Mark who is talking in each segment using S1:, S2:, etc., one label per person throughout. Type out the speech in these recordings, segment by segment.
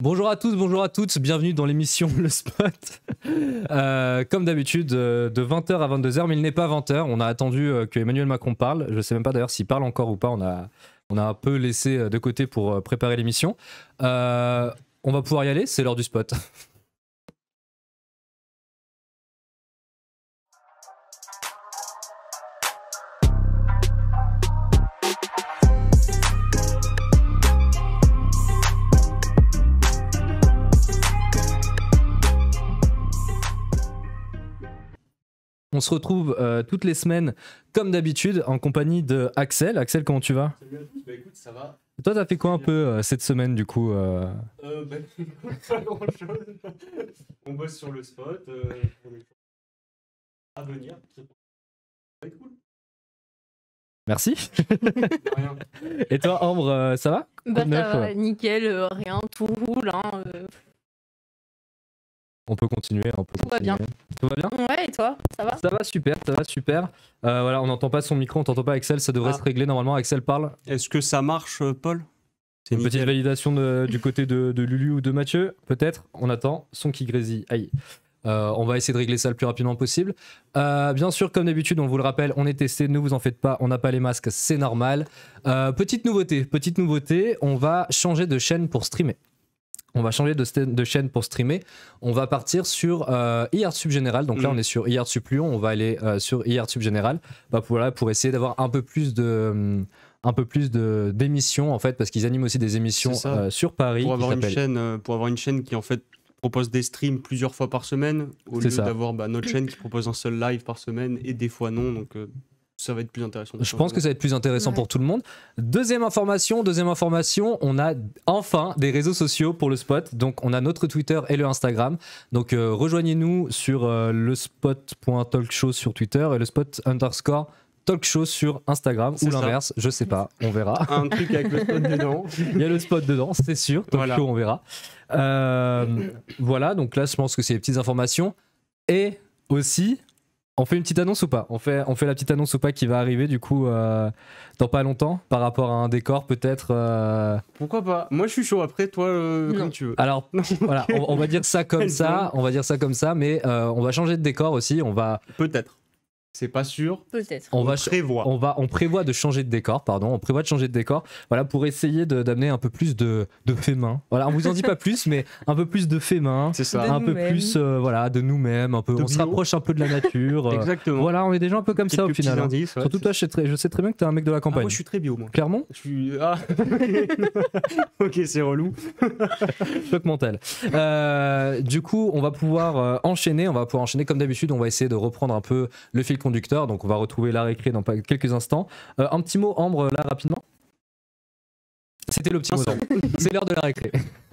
S1: Bonjour à tous, bonjour à toutes, bienvenue dans l'émission Le Spot. Comme d'habitude, de 20h à 22h, mais il n'est pas 20h. On a attendu que Emmanuel Macron parle. Je ne sais même pas d'ailleurs s'il parle encore ou pas. On a un peu laissé de côté pour préparer l'émission. On va pouvoir y aller, c'est l'heure du spot. On se retrouve toutes les semaines, comme d'habitude, en compagnie de Axel. Axel, comment tu vas?
S2: Salut à tous, bah écoute, ça va.
S1: Toi, t'as fait quoi un peu cette semaine, du coup
S2: Pas grand chose. On bosse sur le spot. Pour les à venir. Ça va être cool.
S1: Merci.
S2: De rien.
S1: Et toi, Ambre, ça va?
S3: Bah
S1: Neuf,
S3: ça va, nickel, rien, tout roule. Hein,
S1: On peut continuer.
S3: Tout va bien.
S1: Tout va bien?
S3: Ouais, et toi, ça va?
S1: Ça va super, ça va super. Voilà, on n'entend pas son micro, on n'entend pas Axel, ça devrait se régler normalement. Axel parle.
S2: Est-ce que ça marche, Paul?
S1: C'est une petite validation du côté de Lulu ou de Mathieu, peut-être. On attend. Son qui grésille. Aïe. On va essayer de régler ça le plus rapidement possible. Bien sûr, comme d'habitude, on vous le rappelle, on est testé, ne vous en faites pas, on n'a pas les masques, c'est normal. Petite nouveauté, on va changer de chaîne pour streamer. On va changer de chaîne pour streamer. On va partir sur IRTsub Général. Donc là, on est sur IRTsub Lyon. On va aller sur IRTsub Général pour essayer d'avoir un peu plus d'émissions en fait, parce qu'ils animent aussi des émissions sur Paris.
S2: Pour avoir une chaîne qui en fait propose des streams plusieurs fois par semaine, au lieu d'avoir notre chaîne qui propose un seul live par semaine et des fois non. Donc ça va être plus intéressant.
S1: Je pense que ça va être plus intéressant pour tout le monde. Deuxième information, on a enfin des réseaux sociaux pour le spot. Donc on a notre Twitter et le Instagram. Donc rejoignez-nous sur le spot.talkshow sur Twitter et le spot_talkshow sur Instagram ou l'inverse, je sais pas, on verra.
S2: Un truc avec le spot dedans.
S1: Il y a le spot dedans, c'est sûr. Talkshow, on verra. Voilà, donc là je pense que c'est les petites informations. Et aussi, on fait une petite annonce ou pas? On fait la petite annonce ou pas qui va arriver du coup dans pas longtemps par rapport à un décor peut-être
S2: Pourquoi pas? Moi je suis chaud, après toi comme tu veux.
S1: Alors voilà, on va dire ça comme ça, mais on va changer de décor aussi,
S2: Peut-être. C'est pas sûr.
S3: Peut-être.
S1: On prévoit de changer de décor, voilà, pour essayer d'amener un peu plus de fait main. Voilà, on vous en dit pas plus, mais un peu plus de fait main.
S2: C'est ça.
S1: Un peu plus de nous-mêmes, un peu. On se rapproche un peu de la nature.
S2: Exactement.
S1: Voilà, on est déjà un peu comme ça au final.
S2: Indices, ouais,
S1: surtout toi, je sais très bien que t'es un mec de la campagne.
S2: Moi je suis très bio, moi.
S1: Clairement.
S2: Ok, c'est relou.
S1: Choc mental. Du coup, on va pouvoir enchaîner. Comme d'habitude. On va essayer de reprendre un peu le fil conducteur. Donc, on va retrouver la récré dans quelques instants. Un petit mot, Ambre, là, rapidement. C'était le petit mot d'Ambre. C'est l'heure de la récré.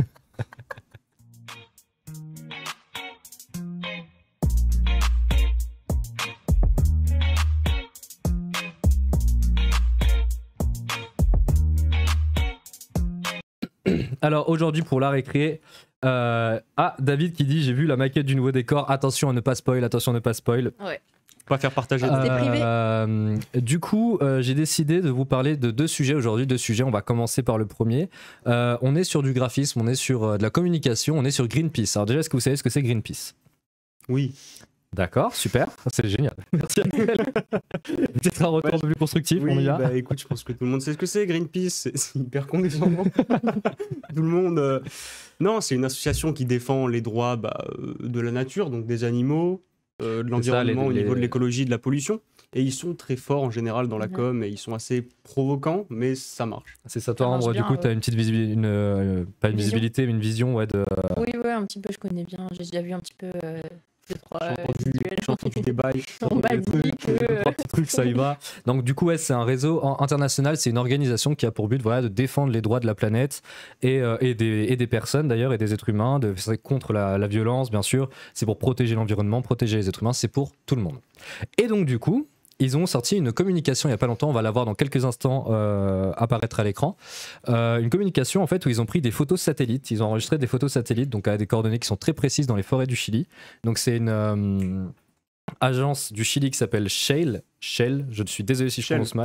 S1: Alors aujourd'hui pour la récré, David qui dit j'ai vu la maquette du nouveau décor, attention à ne pas spoil.
S3: Ouais.
S2: Pas faire partager.
S1: Du coup j'ai décidé de vous parler de deux sujets aujourd'hui, on va commencer par le premier. On est sur du graphisme, on est sur de la communication, on est sur Greenpeace. Alors déjà, est-ce que vous savez ce que c'est Greenpeace?
S2: Oui.
S1: D'accord, super, c'est génial. Merci Axel. Peut-être un retour un peu plus constructif,
S2: oui,
S1: on y va.
S2: Bah écoute, je pense que tout le monde sait ce que c'est Greenpeace, c'est hyper condescendant. Tout le monde. Non, c'est une association qui défend les droits de la nature, donc des animaux, de l'environnement au niveau de l'écologie, de la pollution. Et ils sont très forts en général dans la com et ils sont assez provocants, mais ça marche.
S1: C'est ça, toi, Ambre, du coup, tu as une petite visibilité, pas une visibilité, mais une vision de.
S3: Oui, un petit peu, je connais bien. J'ai déjà vu un petit peu.
S2: J'ai entendu des bails.
S3: On m'a dit que.
S1: Trois petits trucs, ça y va. Donc, du coup, c'est un réseau international, c'est une organisation qui a pour but de défendre les droits de la planète et des personnes d'ailleurs, et des êtres humains, c'est contre la violence, bien sûr. C'est pour protéger l'environnement, protéger les êtres humains, c'est pour tout le monde. Et donc, du coup, ils ont sorti une communication il n'y a pas longtemps, on va la voir dans quelques instants apparaître à l'écran. Une communication en fait où ils ont pris des photos satellites, ils ont enregistré des photos satellites donc à des coordonnées qui sont très précises dans les forêts du Chili. Donc c'est une agence du Chili qui s'appelle Shell, je suis désolé si je prononce mal.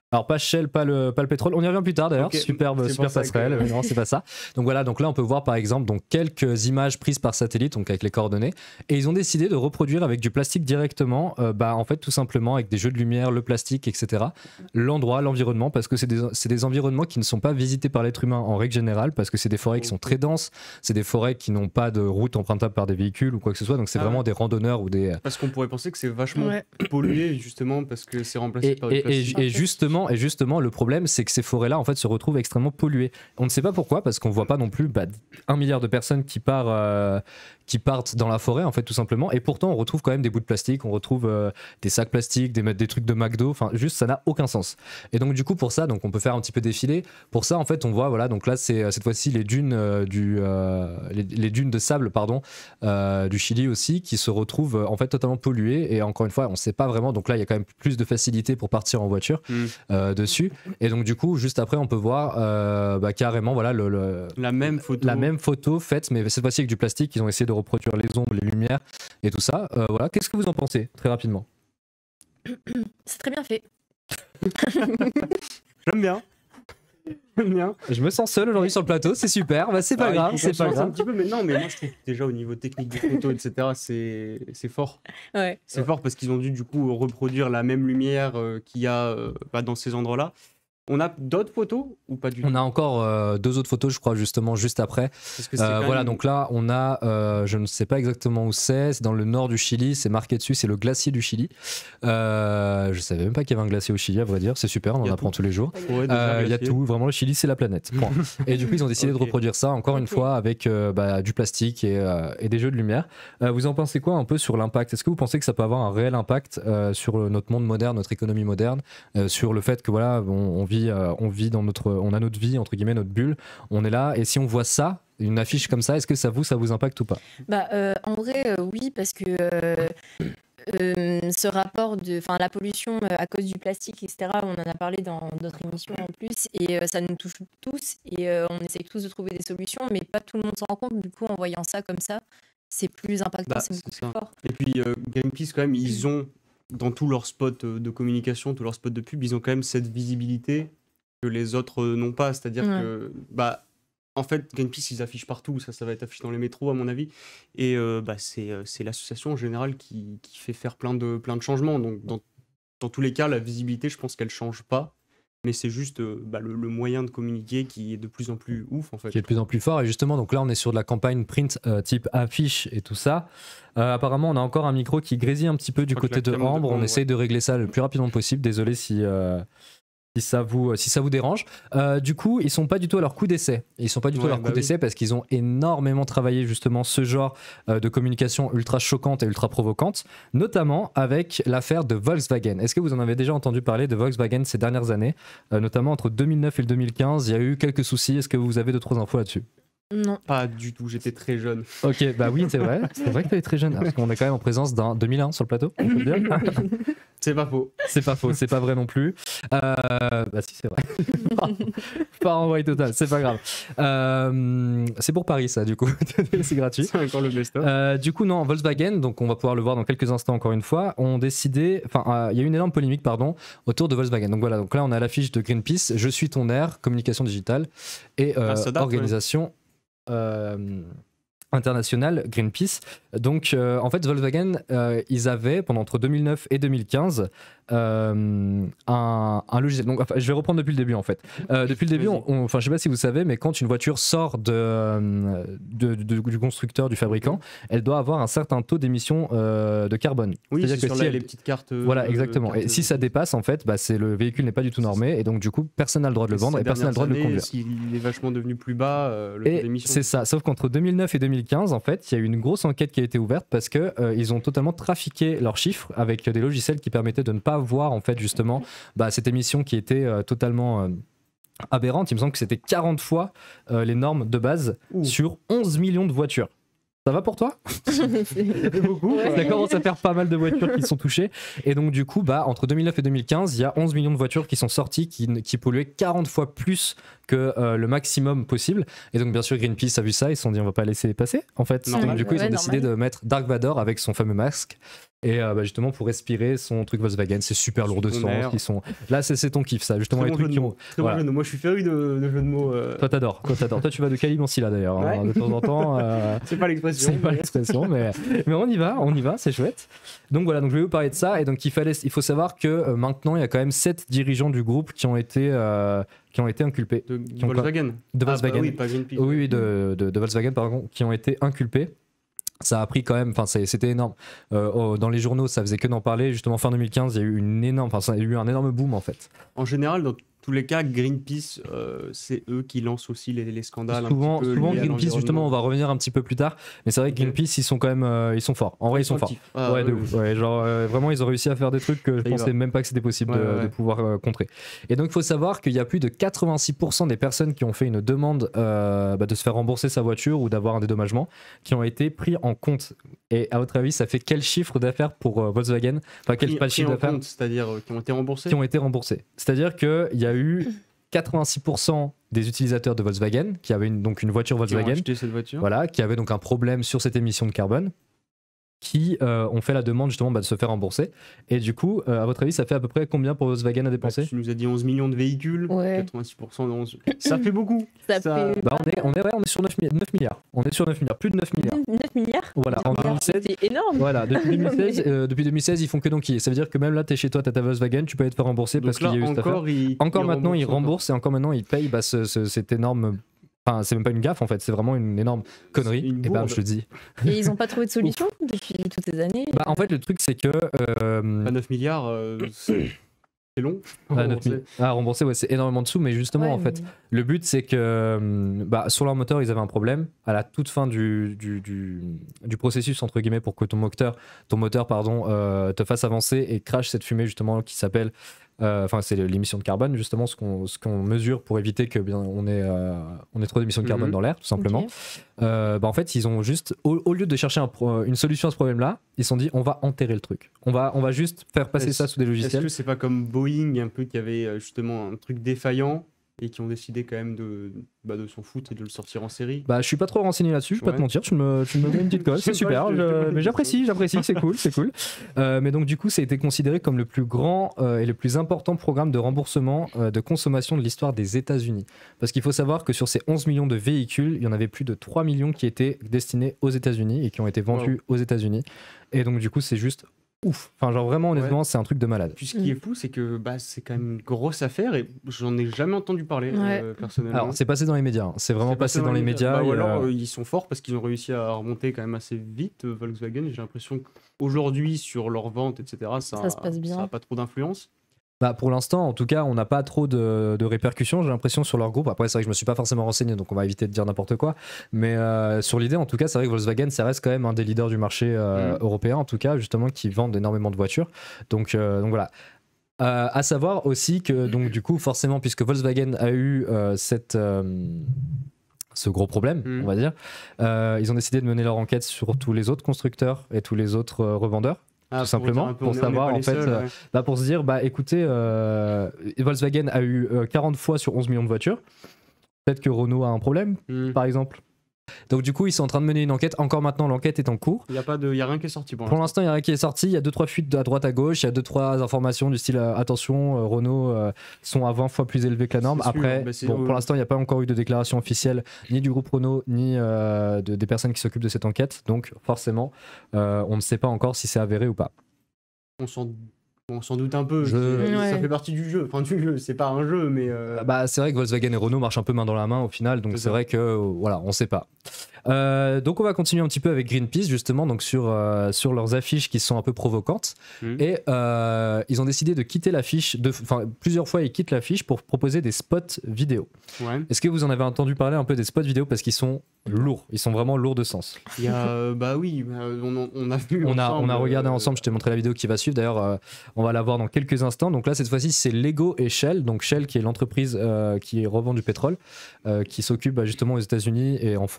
S1: Alors pas Shell, pas le pétrole. On y revient plus tard d'ailleurs.
S2: Okay.
S1: Super passerelle. Non, c'est pas ça. Donc voilà, donc là on peut voir par exemple donc quelques images prises par satellite, donc avec les coordonnées, et ils ont décidé de reproduire avec du plastique directement, en fait tout simplement avec des jeux de lumière, le plastique, etc. L'endroit, l'environnement, parce que c'est des environnements qui ne sont pas visités par l'être humain en règle générale, parce que c'est des forêts qui sont très denses, c'est des forêts qui n'ont pas de route empruntable par des véhicules ou quoi que ce soit, donc c'est vraiment des randonneurs ou des.
S2: Parce qu'on pourrait penser que c'est vachement pollué justement parce que c'est remplacé par du plastique.
S1: Et justement, le problème, c'est que ces forêts-là, en fait, se retrouvent extrêmement polluées. On ne sait pas pourquoi, parce qu'on voit pas non plus 1 milliard de personnes qui partent dans la forêt, en fait, tout simplement. Et pourtant, on retrouve quand même des bouts de plastique, on retrouve des sacs plastiques, des trucs de McDo. Enfin, juste, ça n'a aucun sens. Et donc, du coup, pour ça, donc, on peut faire un petit peu défiler. Pour ça, en fait, on voit, voilà, donc là, c'est cette fois-ci les dunes les dunes de sable, pardon, du Chili aussi, qui se retrouvent en fait totalement polluées. Et encore une fois, on ne sait pas vraiment. Donc là, il y a quand même plus de facilité pour partir en voiture. Dessus, et donc du coup juste après on peut voir carrément voilà
S2: la même
S1: photo faite, mais cette fois-ci avec du plastique. Ils ont essayé de reproduire les ombres, les lumières et tout ça. Voilà, qu'est-ce que vous en pensez très rapidement?
S3: C'est très bien fait.
S2: J'aime bien.
S1: Je me sens seul aujourd'hui sur le plateau, c'est super. C'est pas grave, c'est pas grave.
S2: Un petit peu, mais non, mais moi je trouve que déjà au niveau technique des photos, etc., c'est fort.
S3: Ouais.
S2: C'est fort parce qu'ils ont dû du coup reproduire la même lumière qu'il y a dans ces endroits-là. On a d'autres photos ou pas du tout?
S1: On a encore 2 autres photos, je crois, justement, juste après. Voilà, donc là, on a, je ne sais pas exactement où c'est dans le nord du Chili, c'est marqué dessus, c'est le glacier du Chili. Je savais même pas qu'il y avait un glacier au Chili, à vrai dire, c'est super, on en apprend tous les jours. Il y a tout, vraiment, le Chili, c'est la planète. Point. Et du coup, ils ont décidé de reproduire ça, encore une fois, avec du plastique et des jeux de lumière. Vous en pensez quoi un peu sur l'impact? Est-ce que vous pensez que ça peut avoir un réel impact sur notre monde moderne, notre économie moderne, sur le fait que voilà, on vit dans on a notre vie entre guillemets, notre bulle, on est là, et si on voit ça, une affiche comme ça, est-ce que ça vous impacte ou pas?
S3: En vrai oui, parce que ce rapport de la pollution à cause du plastique, etc., on en a parlé dans d'autres émissions en plus, et ça nous touche tous, et on essaye tous de trouver des solutions, mais pas tout le monde s'en rend compte. Du coup, en voyant ça comme ça, c'est plus impactant, c'est beaucoup plus fort.
S2: Et puis Greenpeace quand même, ils ont dans tous leurs spots de communication, tous leurs spots de pub, ils ont quand même cette visibilité que les autres n'ont pas. C'est-à-dire que, en fait, Greenpeace, ils affichent partout. Ça va être affiché dans les métros, à mon avis. Et c'est l'association en général qui fait faire plein de changements. Donc, dans tous les cas, la visibilité, je pense qu'elle ne change pas. Mais c'est juste le moyen de communiquer qui est de plus en plus ouf, en fait.
S1: Qui est de plus en plus fort. Et justement, donc là, on est sur de la campagne print type affiche et tout ça. Apparemment, on a encore un micro qui grésille un petit peu du côté de Ambre. On essaye de régler ça le plus rapidement possible. Désolé si ça vous dérange. Du coup, ils sont pas du tout à leur coup d'essai. Ils sont pas du tout à leur coup d'essai parce qu'ils ont énormément travaillé justement ce genre de communication ultra choquante et ultra provocante, notamment avec l'affaire de Volkswagen. Est-ce que vous en avez déjà entendu parler de Volkswagen ces dernières années, notamment entre 2009 et le 2015? Il y a eu quelques soucis. Est-ce que vous avez 2-3 infos là-dessus?
S3: Non.
S2: Pas du tout, j'étais très jeune.
S1: Ok, bah oui, c'est vrai que tu es très jeune, parce qu'on est quand même en présence d'un 2001 sur le plateau, on peut le dire.
S2: C'est pas faux.
S1: C'est pas faux, c'est pas vrai non plus. Bah si, c'est vrai. Pas en vrai total, c'est pas grave. C'est pour Paris ça, du coup, c'est gratuit.
S2: C'est encore le best-of.
S1: Du coup, non, Volkswagen, donc on va pouvoir le voir dans quelques instants encore une fois, ont décidé, il y a eu une énorme polémique, autour de Volkswagen. Donc voilà, donc là on a l'affiche de Greenpeace, Je suis ton air, communication digitale et organisation internationale Greenpeace. Donc en fait Volkswagen ils avaient pendant entre 2009 et 2015 un logiciel. Donc je vais reprendre depuis le début en fait. Depuis le début, je sais pas si vous savez, mais quand une voiture sort du constructeur, du fabricant, elle doit avoir un certain taux d'émission de carbone.
S2: Oui, c'est sur les petites cartes.
S1: Voilà, exactement. Et si ça dépasse, en fait, le véhicule n'est pas du tout normé, et donc du coup, personne n'a le droit de le vendre et personne n'a le droit de le conduire.
S2: Il est vachement devenu plus bas le taux d'émission.
S1: C'est ça. Sauf qu'entre 2009 et 2015, en fait, il y a eu une grosse enquête qui a été ouverte parce que ils ont totalement trafiqué leurs chiffres avec des logiciels qui permettaient de ne pas voir en fait justement cette émission qui était totalement aberrante. Il me semble que c'était 40 fois les normes de base sur 11 millions de voitures. Ça va pour toi?
S3: C'est
S1: beaucoup. Ouais. Ça commence à faire pas mal de voitures qui sont touchées. Et donc, du coup, entre 2009 et 2015, il y a 11 millions de voitures qui sont sorties qui polluaient 40 fois plus que le maximum possible. Et donc, bien sûr, Greenpeace a vu ça. Ils se sont dit, on va pas laisser passer, en fait. Donc, du coup, ils ont décidé de mettre Dark Vador avec son fameux masque. Et justement pour respirer son truc Volkswagen, c'est super lourd de sens. Là, c'est ton kiff, ça. Justement,
S2: très
S1: les
S2: bon
S1: trucs qui ont.
S2: Très bon jeu de mots. Moi, je suis féru de jeux de mots.
S1: Toi, t'adores. Toi, tu vas de calibre aussi, là, d'ailleurs.
S2: Ouais.
S1: De temps en temps.
S2: C'est pas l'expression.
S1: Mais on y va, c'est chouette. Donc voilà, donc je vais vous parler de ça. Et donc, il faut savoir que maintenant, il y a quand même 7 dirigeants du groupe qui ont été inculpés.
S2: De Volkswagen.
S1: De Volkswagen.
S2: Bah oui, pas Greenpeace.
S1: Oui, de Volkswagen, pardon, qui ont été inculpés. Ça a pris quand même, c'était énorme. Dans les journaux, ça faisait que d'en parler. Justement, fin 2015, il y a eu un énorme boom en fait.
S2: En général, dans tous les cas, Greenpeace, c'est eux qui lancent aussi les scandales.
S1: Souvent Greenpeace, justement, on va revenir un petit peu plus tard. Mais c'est vrai que Greenpeace, ils sont quand même, ils sont forts. En vrai, ils sont forts. De ouf. Ouais, genre vraiment, ils ont réussi à faire des trucs que je pensais même pas que c'était possible de pouvoir contrer. Et donc, il faut savoir qu'il y a plus de 86% des personnes qui ont fait une demande de se faire rembourser sa voiture ou d'avoir un dédommagement, qui ont été pris en compte. Et à votre avis, ça fait quel chiffre d'affaires pour Volkswagen? Enfin, quel chiffre d'affaires?
S2: C'est-à-dire qui ont été remboursés?
S1: Qui ont été remboursés. C'est-à-dire qu'il y a eu 86% des utilisateurs de Volkswagen qui avaient donc une voiture Volkswagen, qui avaient donc un problème sur cette émission de carbone, qui ont fait la demande justement de se faire rembourser. Et du coup, à votre avis, ça fait à peu près combien pour Volkswagen à dépenser?
S2: Tu nous as dit 11 millions de véhicules, 86% de 11... Ça fait beaucoup.
S3: Ça fait...
S1: Bah, on est sur 9 milliards. On est sur 9 milliards, plus de 9 milliards.
S3: 9 milliards.
S1: Voilà, en 2016.
S3: C'est énorme.
S1: Voilà, depuis 2016, ils font que donc. Ça veut dire que même là, t'es chez toi, t'as ta Volkswagen, tu peux être fait rembourser parce qu'il y a eu cette affaire. Encore maintenant, ils remboursent et encore maintenant, ils payent cette énorme. Enfin, c'est même pas une gaffe en fait, c'est vraiment une énorme connerie. Et bah, je te dis.
S3: Et ils ont pas trouvé de solution depuis toutes ces années.
S1: Bah, en fait, le truc, c'est que.
S2: 9 milliards, c'est long.
S1: Rembourser, ouais, c'est énormément de sous, mais justement, en fait, le but, c'est que sur leur moteur, ils avaient un problème. À la toute fin du processus, entre guillemets, pour que ton moteur te fasse avancer et crache cette fumée, justement, qui s'appelle. C'est l'émission de carbone, justement, ce qu'on mesure pour éviter que on ait trop d'émissions de carbone dans l'air, tout simplement. En fait, ils ont juste, au lieu de chercher une solution à ce problème-là, ils se sont dit on va enterrer le truc. On va juste faire passer ça sous des logiciels.
S2: Est-ce que c'est pas comme Boeing, un peu, qui avait justement un truc défaillant et qui ont décidé quand même de s'en foutre et de le sortir en série?
S1: Je suis pas trop renseigné là-dessus, je vais pas te mentir, tu me mets une petite colle, c'est super, mais j'apprécie, c'est cool. Mais donc du coup, ça a été considéré comme le plus grand et le plus important programme de remboursement de consommation de l'histoire des États-Unis. Parce qu'il faut savoir que sur ces 11 millions de véhicules, il y en avait plus de 3 millions qui étaient destinés aux États-Unis et qui ont été vendus aux États-Unis. Et donc du coup, c'est juste ouf. Enfin, genre vraiment, honnêtement, c'est un truc de malade.
S2: Puis ce qui est fou, c'est que c'est quand même une grosse affaire et j'en ai jamais entendu parler personnellement.
S1: Alors, c'est passé dans les médias. Hein. C'est vraiment passé dans les médias.
S2: Ou alors, ils sont forts parce qu'ils ont réussi à remonter quand même assez vite, Volkswagen. J'ai l'impression qu'aujourd'hui, sur leurs ventes, etc., ça se passe bien. Ça n'a pas trop d'influence.
S1: Pour l'instant, en tout cas, on n'a pas trop de répercussions, j'ai l'impression, sur leur groupe. Après, c'est vrai que je me suis pas forcément renseigné, donc on va éviter de dire n'importe quoi. Mais sur l'idée, en tout cas, c'est vrai que Volkswagen, ça reste quand même un des leaders du marché européen, en tout cas, justement, qui vendent énormément de voitures. Donc voilà. À savoir aussi que, donc, du coup, forcément, puisque Volkswagen a eu ce gros problème, on va dire, ils ont décidé de mener leur enquête sur tous les autres constructeurs et tous les autres revendeurs. Tout simplement, pour savoir en fait, pour se dire, écoutez, Volkswagen a eu 40 fois sur 11 millions de voitures, peut-être que Renault a un problème, par exemple. Donc du coup, ils sont en train de mener une enquête. Encore maintenant, l'enquête est en cours.
S2: Il y a rien qui est sorti
S1: pour l'instant. Il y a rien qui est sorti. Il y a 2-3 fuites à droite à gauche. Il y a 2-3 informations du style attention, Renault sont à 20 fois plus élevés que la norme. Après, pour l'instant, il n'y a pas encore eu de déclaration officielle ni du groupe Renault ni des personnes qui s'occupent de cette enquête. Donc forcément, on ne sait pas encore si c'est avéré ou pas.
S2: On s'en doute un peu, ça fait partie du jeu. Enfin, du jeu, c'est pas un jeu, mais.
S1: C'est vrai que Volkswagen et Renault marchent un peu main dans la main au final, donc c'est vrai que voilà, on sait pas. Donc on va continuer un petit peu avec Greenpeace justement, donc sur leurs affiches qui sont un peu provocantes. Et ils ont décidé de quitter l'affiche, plusieurs fois ils quittent l'affiche pour proposer des spots vidéo. Est-ce que vous en avez entendu parler un peu des spots vidéo, parce qu'ils sont lourds, ils sont vraiment lourds de sens.
S2: Il y a, on a vu.
S1: On a regardé ensemble, je t'ai montré la vidéo qui va suivre d'ailleurs. On va la voir dans quelques instants. Donc là, cette fois-ci, c'est Lego et Shell. Donc Shell, qui est l'entreprise qui revend du pétrole, qui s'occupe justement aux États-Unis et en France.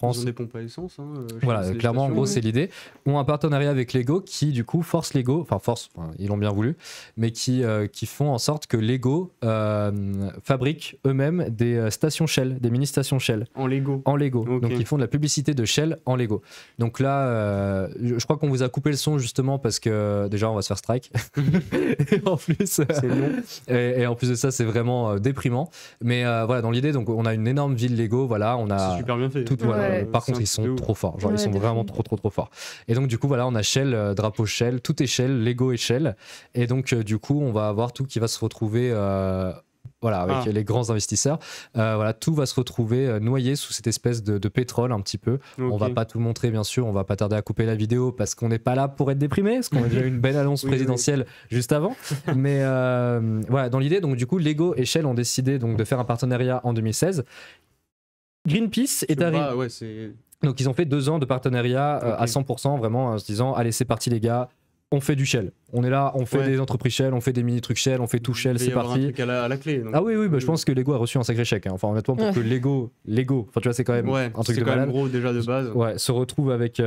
S2: pas les sens.
S1: Voilà, clairement, en gros, c'est l'idée. Ont un partenariat avec Lego qui, du coup, force Lego, ils l'ont bien voulu, mais qui font en sorte que Lego fabrique eux-mêmes des stations Shell, des mini-stations Shell.
S2: En Lego.
S1: Okay. Donc, ils font de la publicité de Shell en Lego. Donc là, je crois qu'on vous a coupé le son justement parce que déjà, on va se faire strike. Et en plus, c'est long. Et en plus de ça, c'est vraiment déprimant. Mais voilà, dans l'idée, donc on a une énorme ville Lego. Voilà, on a.
S2: C'est super bien fait.
S1: Par contre, ils sont trop forts. Genre, ils sont vraiment trop forts. Et donc, du coup, voilà, on a Shell, drapeau Shell, tout est Shell, Lego et Shell. Et donc, du coup, on va avoir tout qui va se retrouver. Voilà, avec les grands investisseurs, voilà, tout va se retrouver noyé sous cette espèce de pétrole un petit peu. On va pas tout montrer, bien sûr, on va pas tarder à couper la vidéo parce qu'on n'est pas là pour être déprimé, parce qu'on a déjà eu une belle annonce présidentielle juste avant. Mais voilà, dans l'idée, donc du coup, Lego et Shell ont décidé donc de faire un partenariat en 2016. Greenpeace est arrivé. Donc ils ont fait 2 ans de partenariat à 100%, vraiment en se disant allez, c'est parti les gars. On fait du Shell. On est là, on fait des entreprises Shell, on fait des mini trucs Shell, on fait tout Shell, c'est parti.
S2: Un truc à la clé. Donc.
S1: Ah oui, je pense que Lego a reçu un sacré chèque. Hein. Enfin, honnêtement, pour que Lego, enfin, tu vois, c'est quand même un truc de malade.
S2: C'est quand même gros déjà de base.
S1: Ouais, se retrouve avec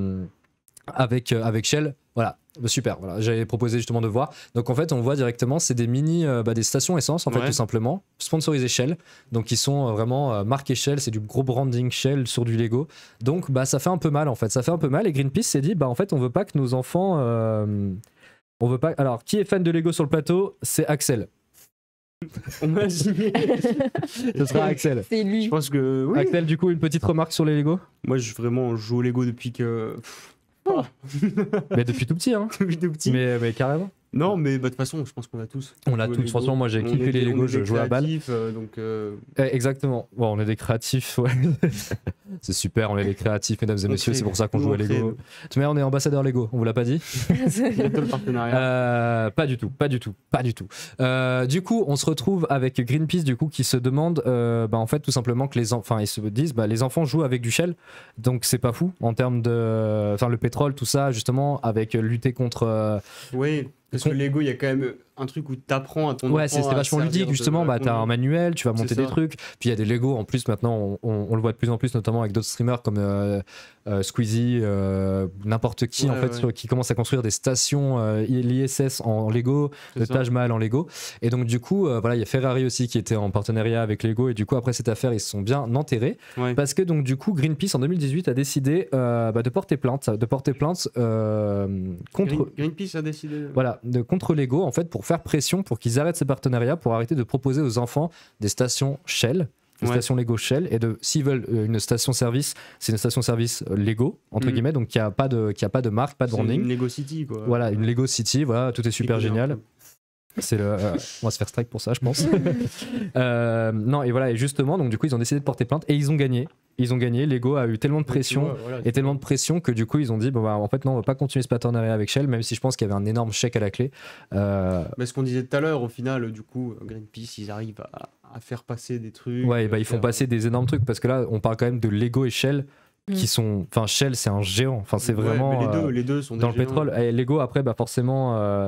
S1: Shell. Voilà, super. Voilà, j'avais proposé justement de voir. Donc en fait, on voit directement, c'est des des stations essence en fait, tout simplement, sponsorisées Shell. Donc ils sont vraiment marqués Shell, c'est du gros branding Shell sur du Lego. Donc ça fait un peu mal en fait, ça fait un peu mal. Et Greenpeace s'est dit, en fait, on veut pas que nos enfants, on veut pas. Alors, qui est fan de Lego sur le plateau? C'est Axel.
S2: On m'a dit.
S1: Ce sera Axel.
S3: C'est lui.
S2: Je pense que oui.
S1: Axel, du coup, une petite remarque sur les Lego?
S2: Moi, je joue au Lego depuis que.
S1: Mais depuis tout petit, hein.
S2: Depuis tout petit.
S1: Mais carrément.
S2: Non, mais de toute façon, je pense qu'on a tous.
S1: On a tous. Franchement, moi, j'ai kiffé les Lego, je jouais à balle.
S2: Donc,
S1: exactement. Bon, on est des créatifs, ouais. C'est super, on est des créatifs, mesdames et messieurs, c'est pour ça qu'on joue à Lego. Mais on est ambassadeur Lego, on vous l'a pas dit?
S2: Bientôt le partenariat.
S1: Pas du tout. Du coup, on se retrouve avec Greenpeace, du coup, qui se demande, en fait, tout simplement que ils se disent, les enfants jouent avec du Shell, donc c'est pas fou en termes de, le pétrole, tout ça, justement, avec lutter contre.
S2: Oui. Parce que Lego, il y a quand même un truc où tu apprends à ton enfant.
S1: Ouais, c'était vachement ludique, justement. Tu as un manuel, tu vas monter des trucs. Puis il y a des Lego en plus, maintenant, on le voit de plus en plus, notamment avec d'autres streamers comme Squeezie, n'importe qui, qui commence à construire des stations l'ISS en Lego, le Taj Mahal en Lego. Et donc, du coup, il y a Ferrari aussi qui était en partenariat avec Lego. Et du coup, après cette affaire, ils se sont bien enterrés. Ouais. Parce que, donc, du coup, Greenpeace en 2018 a décidé de porter plainte. Contre.
S2: Greenpeace a décidé.
S1: Voilà. Contre Lego en fait pour faire pression pour qu'ils arrêtent ces partenariats, pour arrêter de proposer aux enfants des stations Shell, des stations Lego Shell, et s'ils veulent une station service, c'est une station service Lego entre guillemets, donc qui a pas de marque, pas de branding.
S2: Une Lego City quoi.
S1: Voilà, une Lego City, voilà, tout est super génial. C'est on va se faire strike pour ça, je pense. Non, et voilà, et justement, donc du coup, ils ont décidé de porter plainte et ils ont gagné. Lego a eu tellement de pression tellement de pression que du coup, ils ont dit en fait, non, on va pas continuer ce partenariat avec Shell, même si je pense qu'il y avait un énorme chèque à la clé.
S2: Mais ce qu'on disait tout à l'heure, au final, du coup, Greenpeace, ils arrivent à faire passer des trucs.
S1: Ouais, ils font passer des énormes trucs parce que là, on parle quand même de Lego et Shell. Qui sont, Shell, c'est un géant. C'est vraiment.
S2: Les deux sont
S1: dans le pétrole. Et Lego, après, forcément.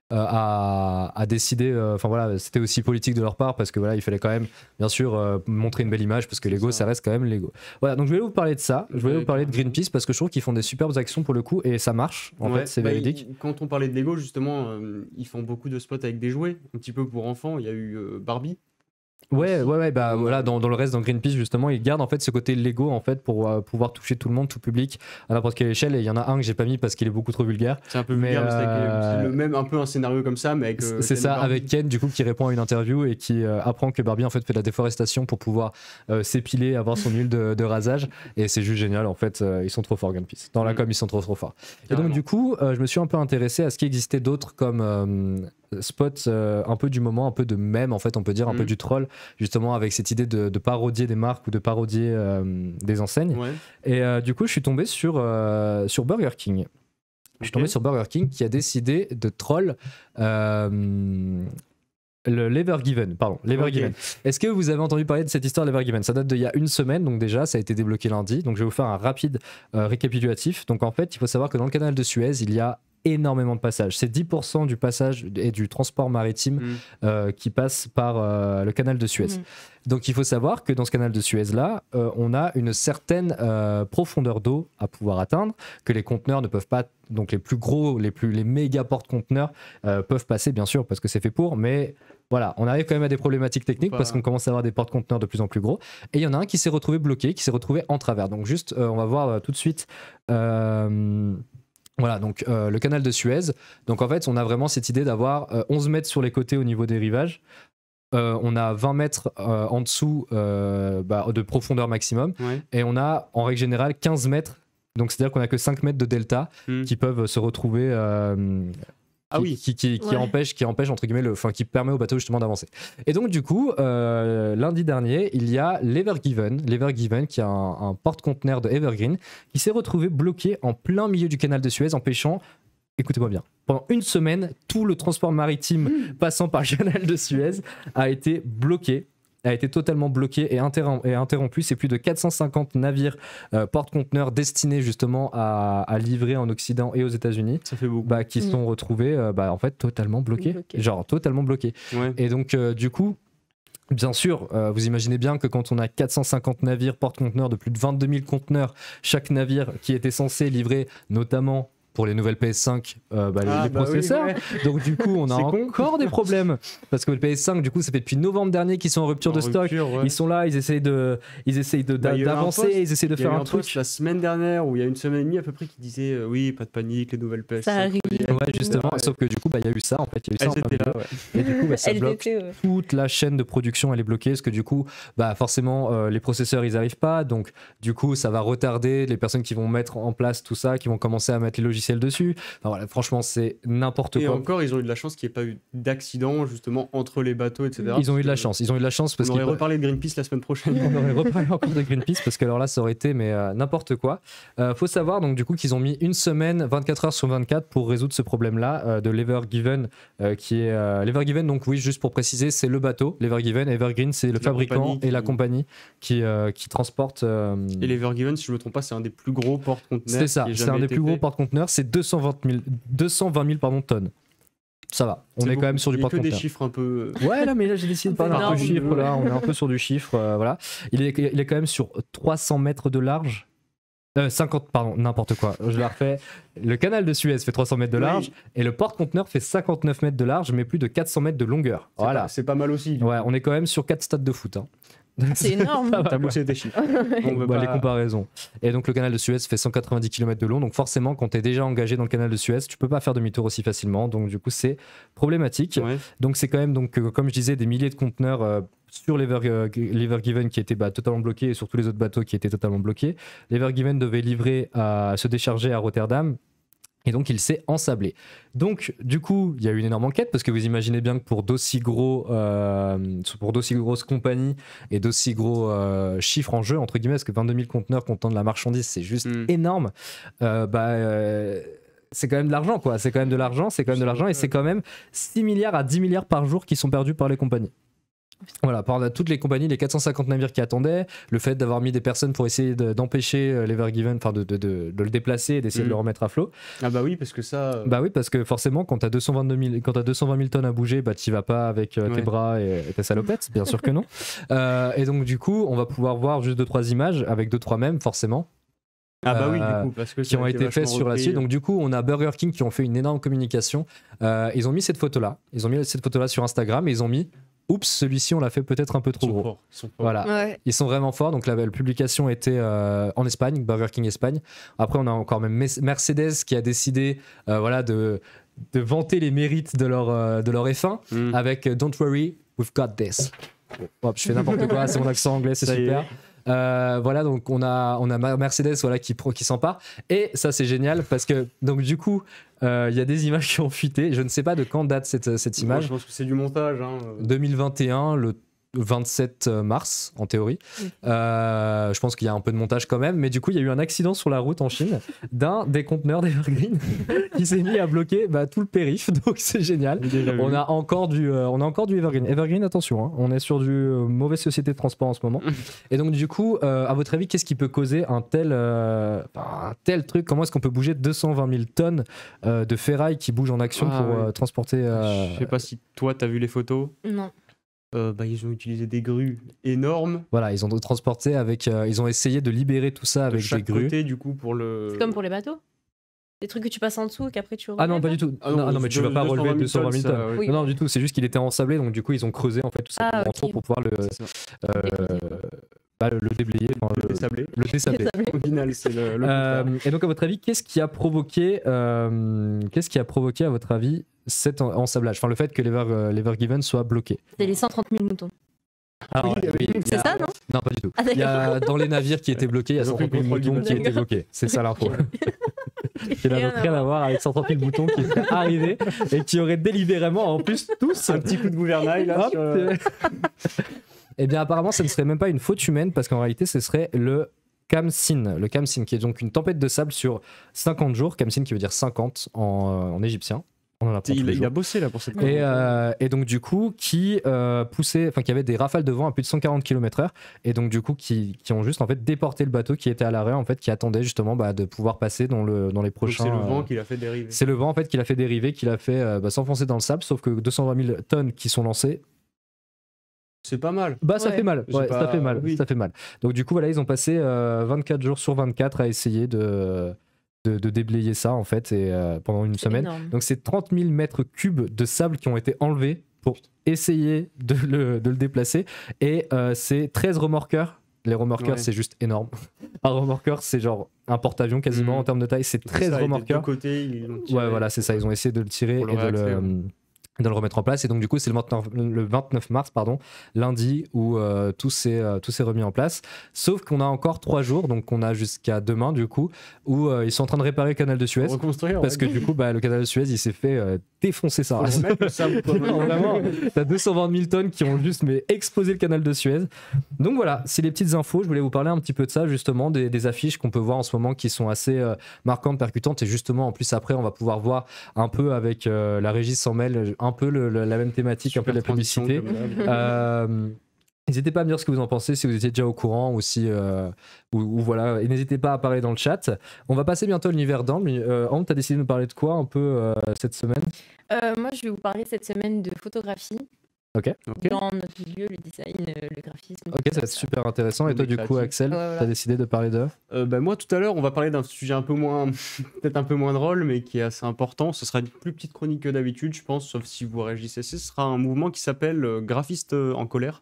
S1: A décidé, c'était aussi politique de leur part parce que il fallait quand même bien sûr montrer une belle image parce que Lego ça reste quand même Lego. Voilà, donc je vais vous parler de ça, je vais vous parler de Greenpeace parce que je trouve qu'ils font des superbes actions pour le coup et ça marche en fait, c'est véridique.
S2: Quand on parlait de Lego justement, ils font beaucoup de spots avec des jouets, un petit peu pour enfants, il y a eu Barbie.
S1: Ouais, voilà, dans le reste, dans Greenpeace, justement, ils gardent en fait ce côté Lego en fait pour pouvoir toucher tout le monde, tout public, à n'importe quelle échelle. Et il y en a un que j'ai pas mis parce qu'il est beaucoup trop vulgaire.
S2: C'est un peu vulgaire, mais c'est même un peu un scénario comme ça, mais avec.
S1: C'est ça, avec Ken, du coup, qui répond à une interview et qui apprend que Barbie en fait fait de la déforestation pour pouvoir s'épiler, avoir son huile de rasage. Et c'est juste génial, en fait, ils sont trop forts, Greenpeace. Dans la com, ils sont trop forts. Et donc, du coup, je me suis un peu intéressé à ce qui existait d'autres comme. Spot un peu du moment, un peu de mème en fait, on peut dire, un peu du troll, justement avec cette idée de parodier des marques ou de parodier des enseignes. Et du coup je suis tombé sur Burger King. Je suis tombé sur Burger King qui a décidé de troll le l'Evergiven, pardon. L'Evergiven. Est-ce que vous avez entendu parler de cette histoire de l'Evergiven? Ça date d'il y a une semaine, donc déjà, ça a été débloqué lundi. Donc je vais vous faire un rapide récapitulatif. Donc en fait, il faut savoir que dans le canal de Suez, il y a énormément de passages. C'est 10% du passage et du transport maritime qui passe par le canal de Suez. Donc il faut savoir que dans ce canal de Suez-là, on a une certaine profondeur d'eau à pouvoir atteindre, que les conteneurs ne peuvent pas, donc les plus gros, les méga porte-conteneurs peuvent passer, bien sûr, parce que c'est fait pour, mais voilà, on arrive quand même à des problématiques techniques parce qu'on commence à avoir des porte-conteneurs de plus en plus gros. Et il y en a un qui s'est retrouvé bloqué, qui s'est retrouvé en travers. Donc juste, on va voir tout de suite... Voilà, donc le canal de Suez. Donc en fait, on a vraiment cette idée d'avoir 11 mètres sur les côtés au niveau des rivages. On a 20 mètres en dessous de profondeur maximum. Et on a en règle générale 15 mètres. Donc c'est-à-dire qu'on a que 5 mètres de delta qui peuvent se retrouver... qui empêche entre guillemets qui permet au bateau justement d'avancer. Et donc du coup lundi dernier il y a l'Evergiven qui est un porte-conteneur de Evergreen qui s'est retrouvé bloqué en plein milieu du canal de Suez, empêchant, écoutez-moi bien, pendant une semaine tout le transport maritime passant par le canal de Suez a été bloqué, a été totalement bloqué et interrompu. C'est plus de 450 navires porte-conteneurs destinés justement à livrer en Occident et aux États-Unis.
S2: Ça fait beaucoup.
S1: Qui sont retrouvés en fait totalement bloqués. Genre totalement bloqués. Et donc du coup, bien sûr, vous imaginez bien que quand on a 450 navires porte-conteneurs de plus de 22 000 conteneurs, chaque navire qui était censé livrer notamment pour les nouvelles PS5 les processeurs. Donc du coup on a encore des problèmes parce que le PS5 du coup ça fait depuis novembre dernier qu'ils sont en rupture de stock. Ils sont là, ils essayent d'avancer, ils essayent de faire un truc.
S2: La semaine dernière ou il y a une semaine et demie à peu près qui disait oui, pas de panique, les nouvelles PS5
S3: ça arrive.
S1: Ouais, justement, sauf que du coup il y a eu ça en fait, il y a eu ça et du coup ça bloque toute la chaîne de production, elle est bloquée parce que du coup forcément les processeurs ils arrivent pas, donc du coup ça va retarder les personnes qui vont mettre en place tout ça, qui vont commencer à mettre les logiciels dessus. Enfin, voilà, franchement, c'est n'importe quoi.
S2: Et encore, ils ont eu de la chance qu'il n'y ait pas eu d'accident justement entre les bateaux, etc.
S1: Ils ont eu de la chance. Ils ont eu de la chance parce
S2: qu'on aurait reparlé de Greenpeace la semaine prochaine.
S1: On aurait reparlé encore de Greenpeace parce que alors là, ça aurait été n'importe quoi. Faut savoir donc du coup qu'ils ont mis une semaine, 24 heures sur 24 pour résoudre ce problème-là de l'Evergiven qui est l'Evergiven. Donc oui, juste pour préciser, c'est le bateau. L'Evergiven, Evergreen, c'est le fabricant et la compagnie qui transporte.
S2: Et l'Evergiven, si je ne me trompe pas, c'est un des plus gros porte-conteneurs.
S1: C'est ça. C'est un des plus gros porte-conteneurs. C'est 220 000 tonnes. Ça va, on est quand même sur du porte-conteneur.
S2: Il y a que des chiffres un peu...
S1: Ouais, là, mais là j'ai décidé de parler un peu de chiffres, là, on est un peu sur du chiffre, voilà. Il est quand même sur 300 mètres de large. 50, pardon, n'importe quoi, je la refais. Le canal de Suez fait 300 mètres de large et le porte-conteneur fait 59 mètres de large, mais plus de 400 mètres de longueur. Voilà.
S2: C'est pas mal aussi.
S1: Ouais, on est quand même sur 4 stades de foot. Hein.
S3: C'est énorme.
S2: T'as bossé tes chiffres.
S1: Les comparaisons. Et donc le canal de Suez fait 190 km de long, donc forcément quand tu es déjà engagé dans le canal de Suez, tu peux pas faire demi-tour aussi facilement, donc du coup c'est problématique. Donc c'est quand même, comme je disais, des milliers de conteneurs sur l'Evergiven qui était totalement bloqué et sur tous les autres bateaux qui étaient totalement bloqués. L'Evergiven devait livrer à se décharger à Rotterdam. Et donc il s'est ensablé. Donc du coup il y a eu une énorme enquête parce que vous imaginez bien que pour d'aussi grosses compagnies et d'aussi gros chiffres en jeu entre guillemets, parce que 22 000 conteneurs contenant de la marchandise c'est juste énorme. C'est quand même de l'argent quoi. C'est quand même de l'argent et c'est quand même 6 milliards à 10 milliards par jour qui sont perdus par les compagnies. Voilà, par toutes les compagnies, les 450 navires qui attendaient, le fait d'avoir mis des personnes pour essayer d'empêcher l'Evergiven, enfin de le déplacer et d'essayer de le remettre à flot.
S2: Ah bah oui, parce que ça...
S1: Bah oui, parce que forcément, quand t'as 220 000 tonnes à bouger, t'y vas pas avec tes bras et tes salopettes, bien sûr que non. Et donc du coup, on va pouvoir voir juste 2-3 images, avec 2-3 mèmes, forcément.
S2: Ah bah oui, du coup, parce que
S1: qui ont été faits sur la suite. Donc du coup, on a Burger King qui ont fait une énorme communication. Ils ont mis cette photo-là. Sur Instagram et ils ont mis oups, celui-ci on l'a fait peut-être un peu trop gros. Voilà, ils sont vraiment forts. Donc la publication était en Espagne, Burger King Espagne. Après, on a encore même Mercedes qui a décidé de vanter les mérites de leur F1 avec Don't worry, we've got this. Hop, je fais n'importe quoi, c'est mon accent anglais, c'est super. Voilà, donc on a Mercedes qui s'empare et ça c'est génial parce que donc du coup il y a des images qui ont fuité. Je ne sais pas de quand date cette image.
S2: Moi, je pense que c'est du montage.
S1: 2021, le 27 mars en théorie. Je pense qu'il y a un peu de montage quand même, mais du coup il y a eu un accident sur la route en Chine d'un des conteneurs d'Evergreen qui s'est mis à bloquer tout le périph', donc c'est génial. On a encore du Evergreen. Evergreen, attention, hein, on est sur du mauvaise société de transport en ce moment. Et donc du coup, à votre avis, qu'est-ce qui peut causer un tel truc? Comment est-ce qu'on peut bouger 220 000 tonnes de ferraille qui bougent en action pour transporter
S2: Je sais pas si toi t'as vu les photos.
S3: Non.
S2: Ils ont utilisé des grues énormes.
S1: Voilà, ils ont transporté avec. Ils ont essayé de libérer tout ça avec des grues.
S2: Côté, du coup, pour le.
S3: C'est comme pour les bateaux. Des trucs que tu passes en dessous et qu'après tu relèves.
S1: Ah non, pas du tout. Non, mais tu vas pas relever 220 000 tonnes. Oui. Non, du tout. C'est juste qu'il était ensablé, donc du coup ils ont creusé en fait tout ça pour pouvoir le déblayer, le désabler.
S2: Au final, c'est
S1: et donc à votre avis, qu'est-ce qui a provoqué à votre avis cet ensablage, le fait que l'Evergiven soit bloqué?
S3: C'est les 130 000 moutons.
S1: Alors,
S3: c'est ça, non?
S1: Non, pas du tout. Il y a, dans les navires qui étaient bloqués, il y a 130 000 moutons qui étaient bloqués. C'est ça l'info. Qui n'a donc rien à voir avec 130 000 moutons qui seraient arrivés et qui auraient délibérément, en plus, tous
S2: un petit coup de gouvernail là.
S1: Eh bien, apparemment, ça ne serait même pas une faute humaine parce qu'en réalité, ce serait le Khamsin. Le Khamsin, qui est donc une tempête de sable sur 50 jours. Khamsin qui veut dire 50 en égyptien. On en apprend tous les jours.
S2: Il a bossé là pour cette
S1: et donc du coup qui poussait, qui avait des rafales de vent à plus de 140 km/h et donc du coup qui ont juste en fait déporté le bateau qui était à l'arrêt en fait, qui attendait justement de pouvoir passer dans les prochains.
S2: Donc c'est le vent qui l'a fait dériver.
S1: C'est le vent en fait qui l'a fait dériver, qui l'a fait s'enfoncer dans le sable, sauf que 220 000 tonnes qui sont lancées.
S2: C'est pas mal.
S1: Ça fait mal. Ça fait mal. Oui. Ça fait mal. Donc du coup voilà, ils ont passé 24 jours sur 24 à essayer de déblayer ça en fait pendant une semaine.
S3: Énorme.
S1: Donc c'est 30 000 mètres cubes de sable qui ont été enlevés pour essayer de le déplacer et c'est 13 remorqueurs. Les remorqueurs c'est juste énorme. Un remorqueur c'est genre un porte-avions quasiment en termes de taille, c'est 13 remorqueurs.
S2: De côté, ils l'ont tiré.
S1: Ouais voilà, c'est ça, ils ont essayé de le tirer et de le remettre en place, et donc du coup c'est le 29 mars lundi où tout s'est remis en place, sauf qu'on a encore 3 jours, donc on a jusqu'à demain du coup où ils sont en train de réparer le canal de Suez, parce que du coup le canal de Suez il s'est fait défoncer ça. Vraiment, t'as 220 000 tonnes qui ont juste explosé le canal de Suez. Donc voilà, c'est les petites infos. Je voulais vous parler un petit peu de ça, justement, des affiches qu'on peut voir en ce moment qui sont assez marquantes, percutantes, et justement en plus après on va pouvoir voir un peu avec la régie s'en mêle un peu la même thématique, super, un peu de la publicité. N'hésitez pas à me dire ce que vous en pensez, si vous étiez déjà au courant ou si ou voilà, et n'hésitez pas à parler dans le chat. On va passer bientôt à l'univers d'Ambre. Ambre, t'as décidé de nous parler de quoi un peu cette semaine?
S3: Moi je vais vous parler cette semaine de photographie.
S1: Ok.
S3: Dans notre milieu, le design, le graphisme.
S1: Ok, ça va être super intéressant. Et toi, du coup, Axel, t'as décidé de parler de
S2: moi, tout à l'heure, on va parler d'un sujet un peu moins, peut-être un peu moins drôle, mais qui est assez important. Ce sera une plus petite chronique que d'habitude, je pense, sauf si vous réagissez. Ce sera un mouvement qui s'appelle Graphiste en colère.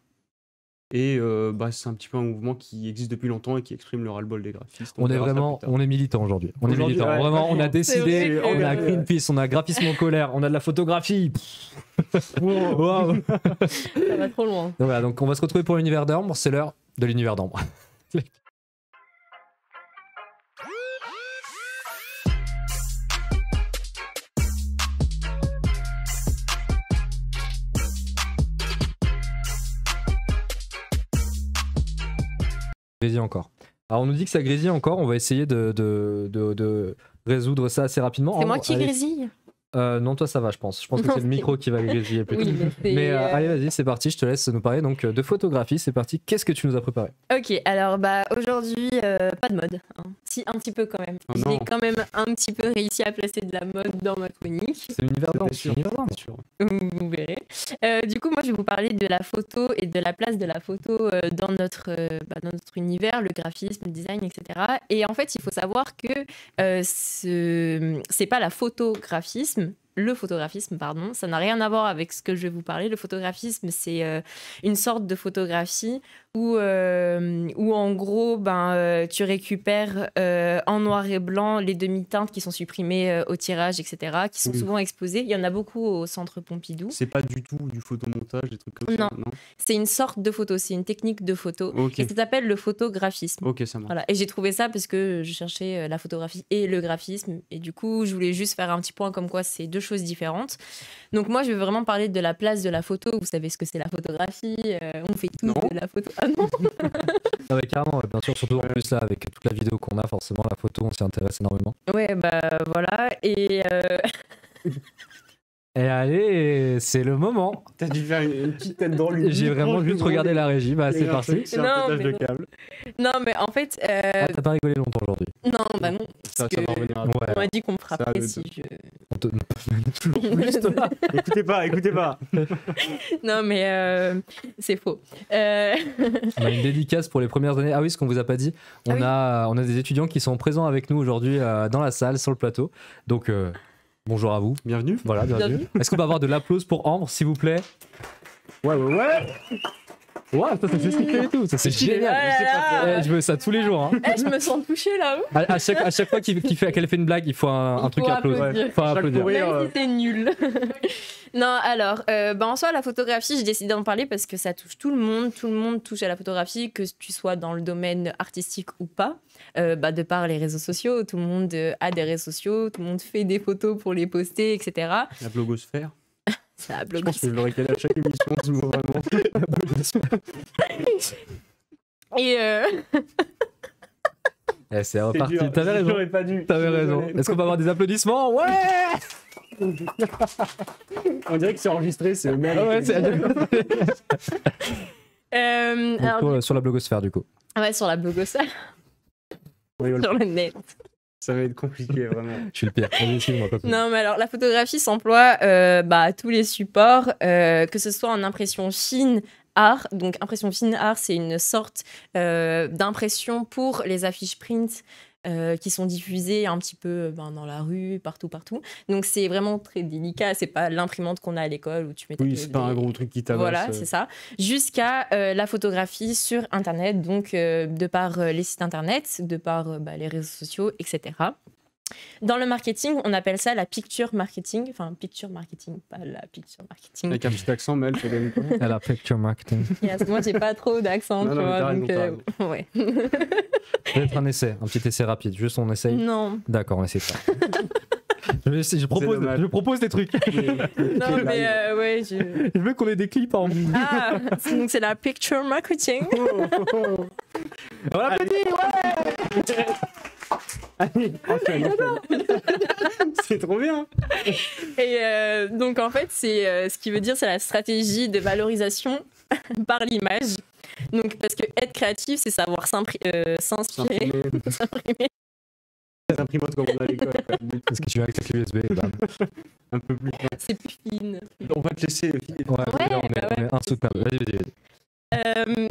S2: Et c'est un petit peu un mouvement qui existe depuis longtemps et qui exprime le ras-le-bol des graphistes. On
S1: est militant aujourd'hui. On est militant. Ouais, vraiment, on a décidé. On a Greenpeace, on a graphisme en colère, on a de la photographie. Wow.
S3: Ça va trop loin.
S1: Donc, voilà, donc on va se retrouver pour l'univers d'Ambre. C'est l'heure de l'univers d'Ambre. Grésille encore. Alors on nous dit que ça grésille encore, on va essayer de résoudre ça assez rapidement.
S3: C'est moi qui grésille?
S1: Non, toi ça va, je pense. Je pense que c'est le micro qui va grésiller plutôt.
S3: Oui,
S1: mais allez, vas-y, c'est parti, je te laisse nous parler donc de photographie. C'est parti, qu'est-ce que tu nous as préparé?
S3: Ok, alors aujourd'hui, pas de mode. Hein. Si, un petit peu quand même. J'ai quand même un petit peu réussi à placer de la mode dans ma chronique.
S1: C'est l'univers d'Ambre, sûr.
S3: Vous verrez. Du coup, moi je vais vous parler de la photo et de la place de la photo dans notre univers, le graphisme, le design, etc. Et en fait, il faut savoir que c'est pas la photographisme. Le photographisme, pardon, ça n'a rien à voir avec ce que je vais vous parler. Le photographisme, c'est une sorte de photographie où en gros, tu récupères en noir et blanc les demi-teintes qui sont supprimées au tirage, etc., qui sont souvent exposées. Il y en a beaucoup au Centre Pompidou.
S2: C'est pas du tout du photomontage, des trucs comme ça, non?
S3: C'est une sorte de photo, c'est une technique de photo. Et ça s'appelle le photographisme.
S2: Ok, ça marche.
S3: Voilà. Et j'ai trouvé ça parce que je cherchais la photographie et le graphisme. Et du coup, je voulais juste faire un petit point comme quoi c'est deux choses différentes. Donc moi, je vais vraiment parler de la place de la photo. Vous savez ce que c'est la photographie, on fait tout de la photo. Ah non.
S1: Ah ouais, carrément, bien sûr, surtout en plus là, avec toute la vidéo qu'on a, forcément, la photo, on s'y intéresse énormément.
S3: Ouais, bah voilà.
S1: Et allez, c'est le moment.
S2: T'as dû faire une petite tête dans le
S1: J'ai vraiment juste regardé la régie, bah c'est parti.
S2: C'est un pétage de câble.
S3: Non, mais en fait...
S1: Ah, t'as pas rigolé longtemps aujourd'hui.
S3: Non, bah non.
S2: Ça va revenir après.
S1: Ouais.
S3: On m'a dit qu'on me frapperait si je...
S1: On te... Toujours plus, toi.
S2: Écoutez pas.
S3: Non, mais c'est faux.
S1: On a une dédicace pour les premières années. Ah oui, ce qu'on vous a pas dit, on a des étudiants qui sont présents avec nous aujourd'hui dans la salle, sur le plateau. Donc... bonjour à vous.
S2: Bienvenue.
S1: Voilà, bienvenue. Est-ce qu'on peut avoir de l'applause pour Ambre, s'il vous plaît?
S2: Ouais.
S1: Ouais, ça c'est stylé et tout, ça c'est génial. Je veux ça tous les jours. Hein.
S3: Je me sens touchée là.
S1: À chaque fois qu'elle fait une blague, il faut un truc à applaudir. Faut applaudir.
S3: Même si c'est nul. Non, alors, en soi, la photographie, j'ai décidé d'en parler parce que ça touche tout le monde. Tout le monde touche à la photographie, que tu sois dans le domaine artistique ou pas. De par les réseaux sociaux, tout le monde a des réseaux sociaux, tout le monde fait des photos pour les poster, etc.
S2: La blogosphère.
S3: C'est la
S2: Je pense que je l'aurais calé à chaque émission, ce mot vraiment.
S3: Et
S1: c'est reparti.
S2: Dur.
S1: T'avais raison.
S2: J'aurais pas dû.
S1: T'avais raison. Est-ce qu'on peut avoir des applaudissements? Ouais.
S2: On dirait que c'est enregistré, c'est le même.
S1: Ah ouais,
S3: alors,
S1: sur la blogosphère du coup.
S3: Ouais, sur la blogosphère. Sur le net.
S2: Ça va être compliqué, vraiment.
S1: Je suis le pire. Excuse-moi,
S3: non, mais alors la photographie s'emploie à tous les supports, que ce soit en impression fine, art. Donc, impression fine, art, c'est une sorte d'impression pour les affiches print qui sont diffusées un petit peu dans la rue, partout. Donc, c'est vraiment très délicat. C'est pas l'imprimante qu'on a à l'école où tu mets.
S2: Oui, c'est pas un gros truc qui tabasse.
S3: Voilà, c'est ça. Jusqu'à la photographie sur Internet, donc de par les sites Internet, de par les réseaux sociaux, etc. Dans le marketing, on appelle ça la picture marketing. Enfin, picture marketing, pas la picture marketing.
S2: Avec un petit accent, mais
S1: elle a picture marketing.
S3: Yes, moi, j'ai pas trop d'accent, tu vois. Donc, ouais.
S1: Peut-être un essai, un petit essai rapide. Juste on essaye.
S3: Non.
S1: D'accord, on essaie de faire. Je propose des trucs.
S3: Non, mais ouais,
S1: je veux qu'on ait des clips en bout.
S3: Ah, donc c'est la picture marketing.
S1: On l'applaudit, ouais.
S2: Allez, c'est trop bien.
S3: Et donc en fait, c'est ce qui veut dire, c'est la stratégie de valorisation par l'image. Donc parce que être créatif, c'est savoir s'inspirer, s'imprimer.
S2: Les imprimantes comme on a à l'école.
S1: Est-ce que tu veux avec ta clé USB?
S2: Un peu plus.
S3: C'est plus fine.
S2: On va te laisser.
S1: Ouais, on est insoutenable. Vas-y.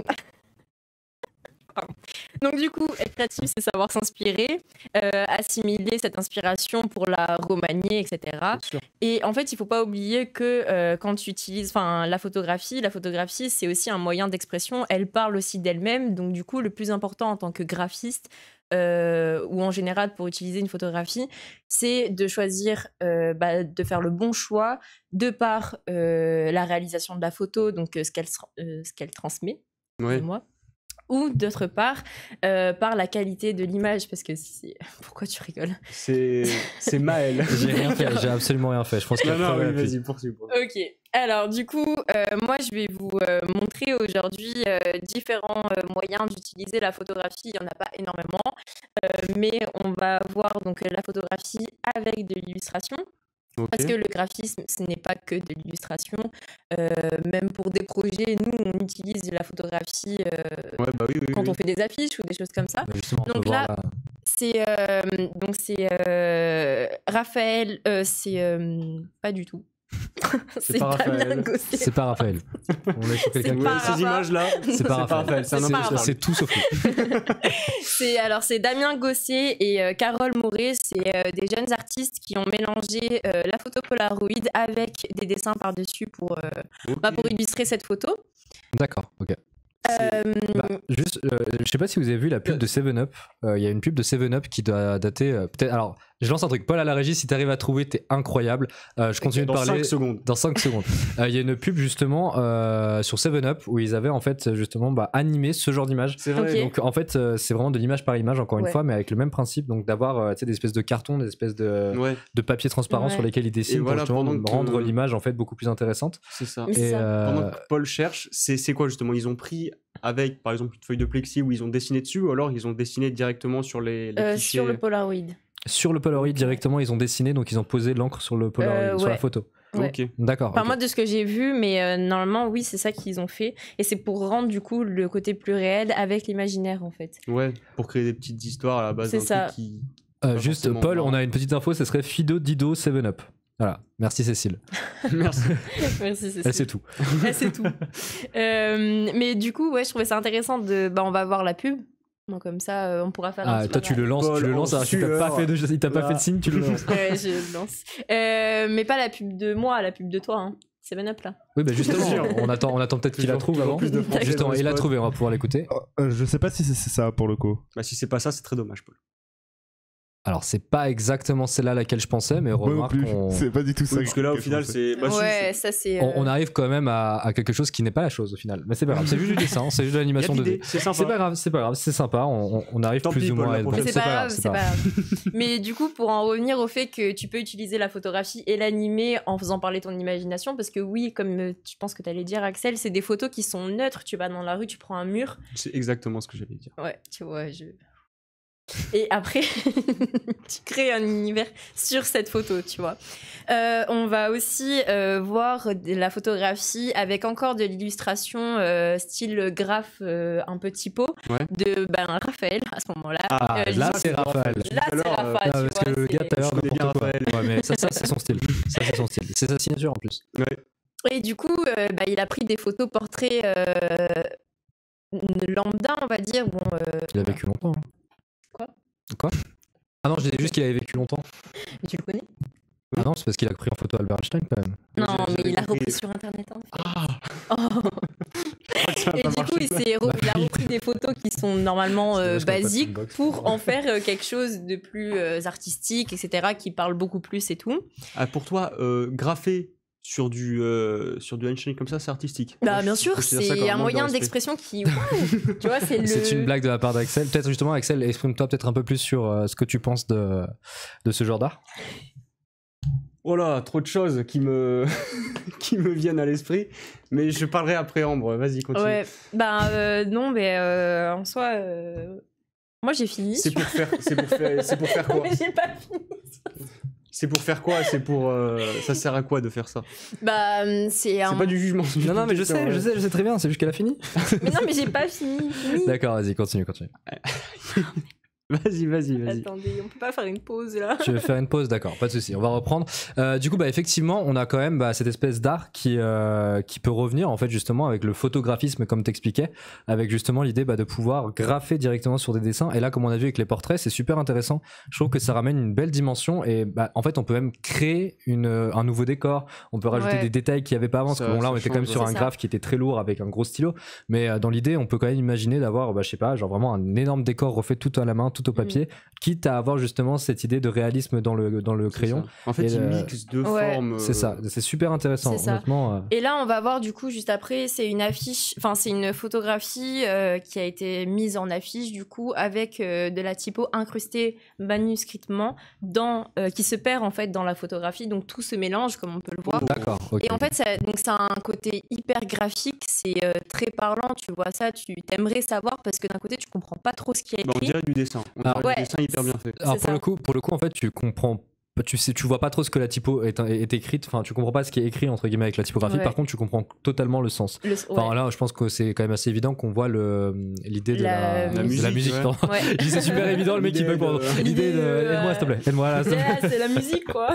S3: Donc du coup, être créatif, c'est savoir s'inspirer, assimiler cette inspiration pour la remanier, etc. Et en fait, il ne faut pas oublier que quand tu utilises la photographie, c'est aussi un moyen d'expression. Elle parle aussi d'elle-même. Donc du coup, le plus important en tant que graphiste, ou en général pour utiliser une photographie, c'est de choisir, de faire le bon choix de par la réalisation de la photo, donc ce qu'elle transmet, moi. Ou d'autre part, par la qualité de l'image, parce que pourquoi tu rigoles?
S2: C'est Maël.
S1: J'ai rien fait, j'ai absolument rien fait. Je pense
S2: oui, vas-y, poursuis.
S3: Ok, alors du coup, moi je vais vous montrer aujourd'hui différents moyens d'utiliser la photographie. Il n'y en a pas énormément, mais on va voir donc la photographie avec de l'illustration. Okay. Parce que le graphisme, ce n'est pas que de l'illustration. Même pour des projets, nous, on utilise la photographie quand on fait des affiches ou des choses comme ça. Donc là, c'est Raphaël, c'est pas du tout.
S2: C'est pas Raphaël.
S1: C'est pas Raphaël. On est sur quelqu'un qui
S2: ces images-là. C'est pas Raphaël.
S1: C'est tout sauf lui.
S3: C'est Damien Gosset et Carole Moret. C'est des jeunes artistes qui ont mélangé la photo Polaroid avec des dessins par-dessus pour illustrer cette photo.
S1: D'accord, ok. Je sais pas si vous avez vu la pub de 7up. Il y a une pub de 7up qui doit dater peut-être. Alors Je lance un truc. Paul à la régie, si t'arrives à trouver, t'es incroyable. Je continue de parler.
S2: Dans 5 secondes.
S1: Dans 5 secondes. Il y a une pub justement sur 7up où ils avaient en fait justement animé ce genre d'image.
S2: C'est vrai.
S3: Ok.
S1: Donc en fait, c'est vraiment de l'image par image, encore une
S3: Ouais.
S1: fois, mais avec le même principe. Donc d'avoir des espèces de cartons, des espèces de
S2: Ouais,
S1: papier transparent
S3: Ouais.
S1: sur lesquels ils dessinent
S2: Et voilà,
S1: pour justement
S2: pendant que-
S1: rendre l'image en fait beaucoup plus intéressante.
S2: c'est ça.
S3: Mais c'est
S1: Et
S3: ça.
S2: Pendant que Paul cherche, c'est quoi justement? Ils ont pris avec, par exemple, une feuille de plexi où ils ont dessiné dessus, ou alors ils ont dessiné directement sur les clichés.
S3: Sur le Polaroid.
S1: sur le Polaroid directement, ils ont dessiné, donc ils ont posé l'encre sur le Polaroid, sur la
S3: Ouais.
S1: photo.
S3: Ouais.
S2: Ok.
S1: D'accord.
S3: Enfin,
S1: ok.
S3: moi, de ce que j'ai vu, mais normalement, oui, c'est ça qu'ils ont fait. Et c'est pour rendre, du coup, le côté plus réel avec l'imaginaire, en fait.
S2: Ouais, pour créer des petites histoires à la base
S3: C'est
S2: d'un
S3: ça.
S2: truc qui.
S1: Juste,
S2: forcément
S1: Paul,
S2: marrant.
S1: on a une petite info, ce serait Fido Dido 7up. Voilà, merci Cécile.
S2: Merci.
S3: Merci,
S1: Elle sait tout.
S3: C'est tout. Mais du coup, ouais, je trouvais ça intéressant de. Bah, on va voir la pub. Donc, comme ça, on pourra faire un
S1: Ah,
S3: petit
S1: toi tu le lances,
S2: Paul en
S1: alors qu'il t'a pas
S2: sueur.
S1: fait il t'a pas fait de signe, tu le lances.
S3: Ouais, je le lance. Mais pas la pub de moi, la pub de toi. Hein. 7up là.
S1: Oui, bah justement,
S2: Bien sûr.
S1: on attend peut-être qu'il la trouve
S2: Toujours
S1: avant.
S2: plus de français
S1: Justement,
S2: dans le
S1: il l'a
S2: spot.
S1: trouvé, on va pouvoir l'écouter.
S4: Je sais pas si c'est ça pour le coup.
S2: Bah, si c'est pas ça, c'est très dommage, Paul.
S1: Alors, c'est pas exactement celle-là à laquelle je pensais, mais
S4: Moi non
S1: remarque
S4: plus.
S1: qu'on
S4: C'est pas du tout ça.
S2: Oui, parce que là, au
S4: que je
S2: final,
S4: pensais.
S2: c'est. Bah, si,
S3: ouais, ça c'est.
S1: on arrive quand même à quelque chose qui n'est pas la chose au final. Mais c'est pas grave, c'est juste du dessin, c'est juste de
S2: il y a
S1: l'animation
S2: de
S1: 2D.
S2: l'idée, c'est sympa.
S1: C'est pas grave, c'est sympa, on arrive
S2: Tant
S1: plus
S2: pis,
S1: ou
S2: Paul,
S1: moins à
S2: la
S1: être bon.
S2: prochaine.
S3: Mais c'est pas grave,
S1: c'est
S3: c'est pas grave. Mais du coup, pour en revenir au fait que tu peux utiliser la photographie et l'animer en faisant parler ton imagination, parce que oui, comme tu penses que tu allais dire, Axel, c'est des photos qui sont neutres. Tu vas dans la rue, tu prends un mur.
S2: C'est exactement ce que j'allais dire.
S3: Ouais, tu vois, Et après, tu crées un univers sur cette photo, tu vois. On va aussi voir de la photographie avec encore de l'illustration style graphe un peu typo
S2: Ouais.
S3: de Raphaël à ce moment-là.
S1: Ah, là
S3: Lisa,
S1: c'est Raphaël.
S3: Là, c'est
S2: Alors,
S3: Raphaël,
S1: Ah,
S3: tu
S1: parce que
S3: vois,
S1: le gars
S3: c'est-
S1: tout à l'heure
S2: Je connais bien
S1: n'importe quoi.
S2: Raphaël.
S1: Ouais, mais ça c'est son style. Ça c'est son style. C'est sa signature en plus.
S3: Et du coup, il a pris des photos portraits lambda, on va dire. Bon,
S1: Il a vécu longtemps. hein.
S3: Quoi
S1: Ah non, je disais juste qu'il avait vécu longtemps.
S3: tu le connais?
S1: Ah non, c'est parce qu'il a pris en photo Albert Einstein quand même.
S3: Non,
S2: J'avais
S3: mais il a
S2: compris.
S3: repris sur Internet. Hein.
S2: Ah,
S3: Oh.
S2: ça a
S3: Et
S2: pas
S3: du coup,
S2: marché, ça.
S3: il a repris des photos qui sont normalement
S1: C'est dommage qu'il y a pas de
S3: basiques
S1: Filmbox.
S3: pour en faire quelque chose de plus artistique, etc., qui parle beaucoup plus et tout.
S2: Ah, pour toi, graffer sur du Einstein comme ça, c'est artistique.
S3: Bah,
S2: Moi,
S3: bien
S2: je
S3: sûr,
S2: considère ça
S3: c'est
S2: comme
S3: un
S2: manque de
S3: moyen
S2: respect.
S3: d'expression qui. Waouh tu vois, c'est le.
S1: C'est une blague de la part d'Axel. Peut-être justement, Axel, exprime-toi peut-être un peu plus sur ce que tu penses de ce genre d'art.
S2: Oh là, trop de choses qui me qui me viennent à l'esprit, mais je parlerai après Ambre. Vas-y, continue.
S3: Ouais, non, mais en soi, moi j'ai fini.
S2: C'est pour faire quoi?
S3: Mais j'ai pas fini.
S2: C'est pour faire quoi? C'est pour ça sert à quoi de faire ça?
S3: C'est un.
S2: C'est pas du jugement. c'est
S1: Non, non, mais je
S2: juste une
S1: sais très bien, c'est juste qu'elle a fini.
S3: Mais non, mais j'ai pas fini.
S1: D'accord, vas-y, continue.
S2: Vas-y.
S3: Attendez, on peut pas faire une pause là.
S1: Tu veux faire une pause, d'accord, pas de souci, on va reprendre. Du coup, effectivement, on a quand même cette espèce d'art qui peut revenir en fait justement avec le photographisme comme t'expliquais, avec justement l'idée de pouvoir graffer directement sur des dessins. Et là, comme on a vu avec les portraits, c'est super intéressant. Je trouve que ça ramène une belle dimension et en fait, on peut même créer un nouveau décor. On peut rajouter
S3: Ouais.
S1: des détails qu'il n'y avait pas avant.
S2: Ça-
S1: Parce que bon, là, on
S2: ça
S1: était quand même
S2: change,
S1: sur
S3: ouais.
S1: un
S3: C'est ça.
S1: graphe qui était très lourd avec un gros stylo. Mais dans l'idée, on peut quand même imaginer d'avoir, je sais pas, genre vraiment un énorme décor refait tout à la main, tout au papier, quitte à avoir justement cette idée de réalisme dans le crayon.
S2: En fait,
S1: Et
S2: il mixe deux
S3: Ouais.
S2: formes.
S1: C'est ça, c'est super intéressant,
S3: C'est ça.
S1: honnêtement.
S3: Et là, on va voir du coup juste après, c'est une affiche, enfin c'est une photographie qui a été mise en affiche du coup avec de la typo incrustée manuscritement qui se perd en fait dans la photographie, donc tout se mélange comme on peut le voir.
S1: D'accord, ok.
S3: Et en fait, ça a un côté hyper graphique, c'est très parlant, tu vois ça, tu t'aimerais savoir parce que d'un côté, tu comprends pas trop ce qui est
S2: Bah, on
S3: écrit.
S2: dirait du dessin. On
S1: Alors,
S2: dirait
S3: ouais.
S2: du dessin hyper bien fait.
S1: Alors
S3: c'est
S1: pour le coup, en fait, tu comprends. Tu vois pas trop ce que la typo est écrite, enfin tu comprends pas ce qui est écrit entre guillemets avec la typographie,
S3: Ouais.
S1: par contre tu comprends totalement le sens. Enfin
S3: Ouais.
S1: là je pense que c'est quand même assez évident qu'on voit l'idée de
S3: La
S1: de la
S2: musique,
S1: musique.
S2: ouais.
S1: pardon.
S3: Ouais.
S1: Je dis, c'est super évident, le mec qui
S2: L'idée
S1: bug pour
S2: de-
S1: l'idée de. Aide-moi s'il te plaît, aide-moi là. s'il te plaît.
S3: C'est la musique quoi.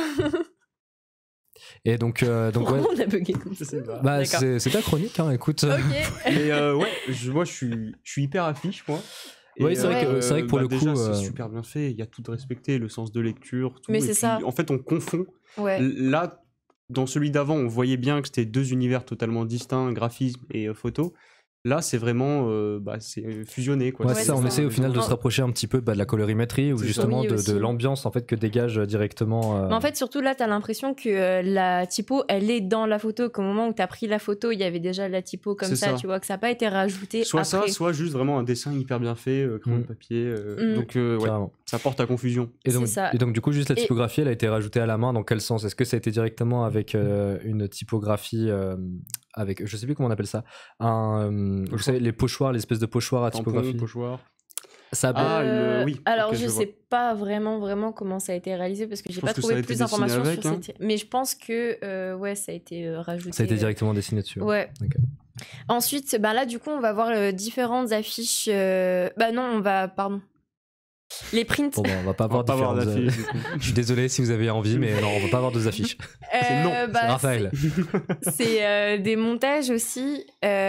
S1: Et donc ouais.
S3: On a bugué comme
S2: Je
S3: ça.
S2: sais pas.
S1: Bah
S3: D'accord.
S1: c'est ta chronique, hein, écoute.
S3: Ok.
S2: Mais ouais, moi je suis hyper affiche, moi.
S1: Oui, c'est
S3: vrai
S1: que pour le
S2: déjà,
S1: coup,
S2: c'est super bien fait. Il y a tout de respecté, le sens de lecture, tout.
S3: Mais
S2: et
S3: c'est
S2: puis,
S3: ça.
S2: En fait, on confond.
S3: Ouais.
S2: Là, dans celui d'avant, on voyait bien que c'était deux univers totalement distincts, graphisme et photo. Là, c'est vraiment c'est fusionné. Quoi.
S1: Ouais,
S3: Ouais,
S1: c'est ça,
S3: c'est
S1: on
S3: ça.
S1: essaie au final de se rapprocher un petit peu de la colorimétrie ou
S2: C'est ça.
S1: justement
S3: Oui,
S1: de
S3: aussi.
S1: l'ambiance en fait que dégage directement.
S3: Mais en fait, surtout là, tu as l'impression que la typo, elle est dans la photo, qu'au moment où tu as pris la photo, il y avait déjà la typo comme
S2: C'est
S3: ça,
S2: ça.
S3: tu vois, que ça n'a pas été rajouté
S2: Soit
S3: après.
S2: ça, soit juste vraiment un dessin hyper bien fait, crayon de papier. Donc, ouais,
S1: Carrément.
S2: ça porte à confusion.
S1: Et donc,
S3: C'est ça.
S1: et donc, du coup, juste la
S3: Et-
S1: typographie, elle a été rajoutée à la main. Dans quel sens? Est-ce que ça a été directement avec une typographie avec, je sais plus comment on appelle ça, vous savez, les pochoirs, l'espèce de pochoir à
S2: Tampon,
S1: typographie.
S2: pochoir.
S1: Ça a-
S2: Oui.
S3: Alors,
S2: ok,
S3: je
S2: vois.
S3: sais pas vraiment comment ça a été réalisé parce que j'ai
S2: pense
S3: pas
S2: que ça
S3: trouvé
S2: a été
S3: plus
S2: dessiné
S3: d'informations
S2: avec,
S3: sur
S2: hein.
S3: cette. Mais je pense que ouais, ça a été rajouté.
S1: Ça a été directement dessiné dessus.
S3: Ouais.
S1: Ok.
S3: Ensuite, là, du coup, on va voir différentes affiches. Pardon. Les prints.
S1: Bon, on va pas
S2: On va
S1: avoir
S2: pas avoir
S1: différentes.
S2: d'affiche, du coup.
S1: Je suis désolé si vous avez envie, mais non, on va pas avoir deux affiches.
S2: c'est non,
S3: bah,
S1: C'est Raphaël.
S3: C'est des montages aussi,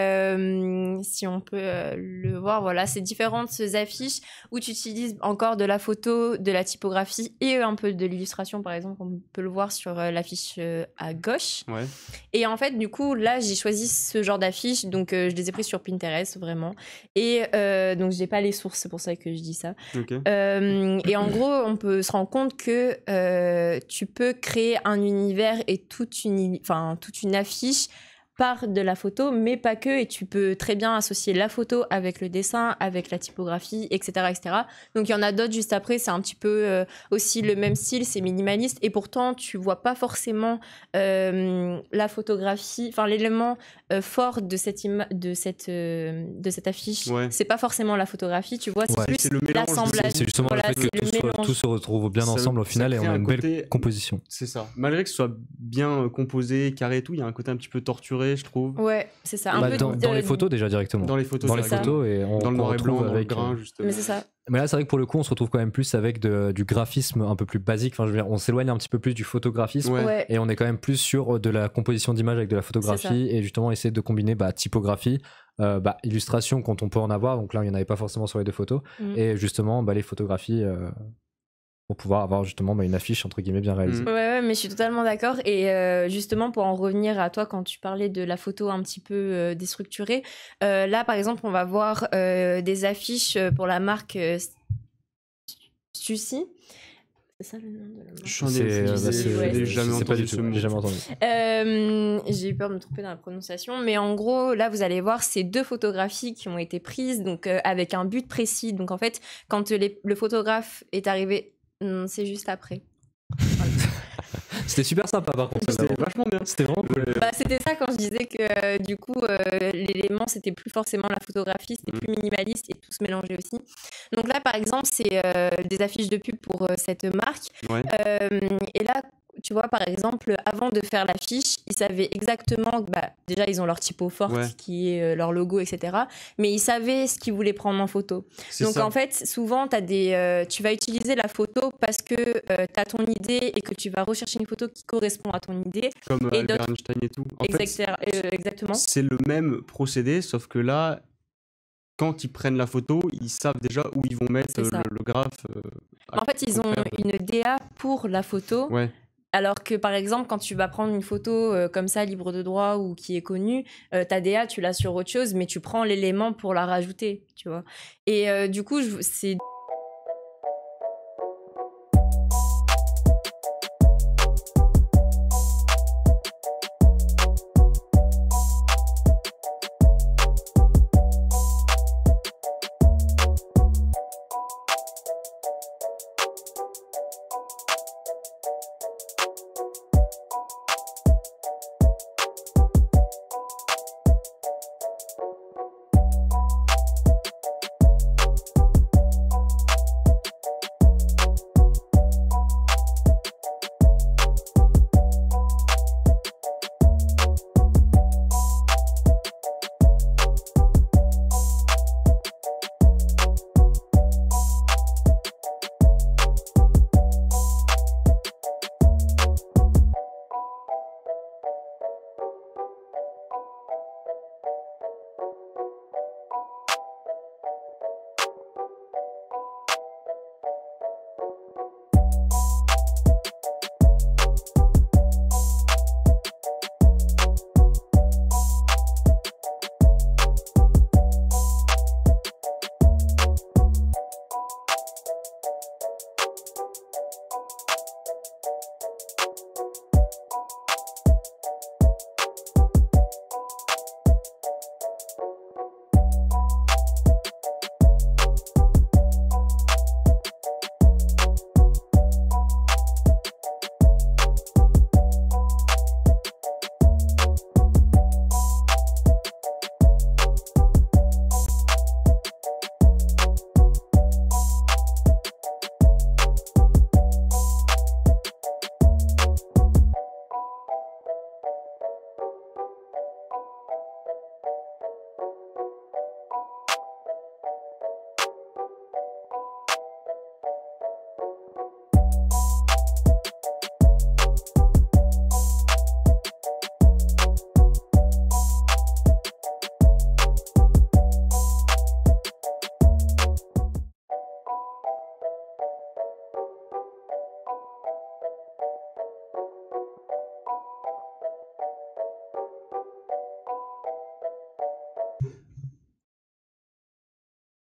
S3: si on peut le voir. Voilà, c'est différentes affiches où tu utilises encore de la photo, de la typographie et un peu de l'illustration, par exemple. On peut le voir sur l'affiche à gauche.
S2: Ouais.
S3: Et en fait, du coup, là, j'ai choisi ce genre d'affiches. Donc, je les ai prises sur Pinterest, vraiment. Et donc, j'ai pas les sources, c'est pour ça que je dis ça.
S2: Ok.
S3: Et en gros, on peut se rendre compte que tu peux créer un univers et toute une affiche par de la photo, mais pas que. Et tu peux très bien associer la photo avec le dessin, avec la typographie, etc. etc. Donc il y en a d'autres juste après, c'est un petit peu aussi le même style, c'est minimaliste. Et pourtant, tu vois pas forcément la photographie, enfin l'élément fort de cette affiche.
S2: Ouais.
S3: C'est pas forcément la photographie, tu vois, c'est
S1: Ouais.
S3: plus
S2: C'est le mélange,
S3: l'assemblage.
S1: C'est justement
S3: Voilà,
S1: le fait que
S3: c'est le mélange.
S1: tout se retrouve bien
S2: Ça-
S1: ensemble au
S2: ça
S1: final et on
S2: crée
S1: a
S2: un
S1: une belle
S2: côté-
S1: composition.
S2: C'est ça. Malgré que ce soit bien composé, carré et tout, il y a un côté un petit peu torturé, je trouve.
S3: Ouais, c'est ça. Un
S1: Bah,
S3: peu
S1: dans les photos déjà directement.
S2: Dans les photos,
S1: Dans les
S2: c'est
S3: ça.
S1: photos et on
S2: dans le noir et
S1: retrouve
S2: blanc, dans le
S1: avec
S2: grain, justement.
S3: Mais c'est ça.
S1: Mais là, c'est vrai que pour le coup, on se retrouve quand même plus avec du graphisme un peu plus basique. Enfin, je veux dire, on s'éloigne un petit peu plus du photographisme.
S2: Ouais.
S3: Ouais.
S1: Et on est quand même plus sur de la composition d'images avec de la photographie et justement essayer de combiner typographie, illustration quand on peut en avoir. Donc là, il n'y en avait pas forcément sur les deux photos.
S3: Mm.
S1: Et justement, les photographies pour pouvoir avoir justement une affiche entre guillemets bien réalisée.
S3: Ouais, mais je suis totalement d'accord. Et justement, pour en revenir à toi, quand tu parlais de la photo un petit peu déstructurée, là, par exemple, on va voir des affiches pour la marque Stussy. C'est ça le nom de la marque?
S2: J'en
S1: C'est-
S2: ai,
S1: bah,
S2: j'ai
S1: c'est-
S2: jamais
S1: c'est pas
S2: entendu
S1: du
S2: ce
S1: tout,
S2: mot.
S1: j'ai jamais entendu.
S3: J'ai eu peur de me tromper dans la prononciation, mais en gros, là, vous allez voir ces deux photographies qui ont été prises donc, avec un but précis. Donc, en fait, quand le photographe est arrivé, c'est juste après.
S1: C'était super sympa par contre.
S2: C'était vachement bien.
S1: C'était vraiment cool.
S3: Bah, c'était ça quand je disais que du coup, l'élément, c'était plus forcément la photographie, c'était plus minimaliste et tout se mélangeait aussi. Donc là, par exemple, c'est des affiches de pub pour cette marque.
S2: Ouais.
S3: Et là, tu vois, par exemple, avant de faire l'affiche, ils savaient exactement, déjà, ils ont leur typo forte,
S2: Ouais.
S3: qui est leur logo, etc. Mais ils savaient ce qu'ils voulaient prendre en photo.
S2: C'est
S3: Donc
S2: ça.
S3: en fait, souvent, tu vas utiliser la photo parce que tu as ton idée et que tu vas rechercher une photo qui correspond à ton idée.
S2: Comme
S3: et
S2: Albert
S3: d'autres-
S2: Einstein et tout. En fait,
S3: Exactement.
S2: c'est le même procédé, sauf que là, quand ils prennent la photo, ils savent déjà où ils vont mettre
S3: C'est ça.
S2: le graphe.
S3: En fait, ils ont
S2: contraire.
S3: une DA pour la photo.
S2: Ouais.
S3: Alors que par exemple, quand tu vas prendre une photo comme ça, libre de droit ou qui est connue, ta DA, tu l'as sur autre chose, mais tu prends l'élément pour la rajouter, tu vois. Et du coup, c'est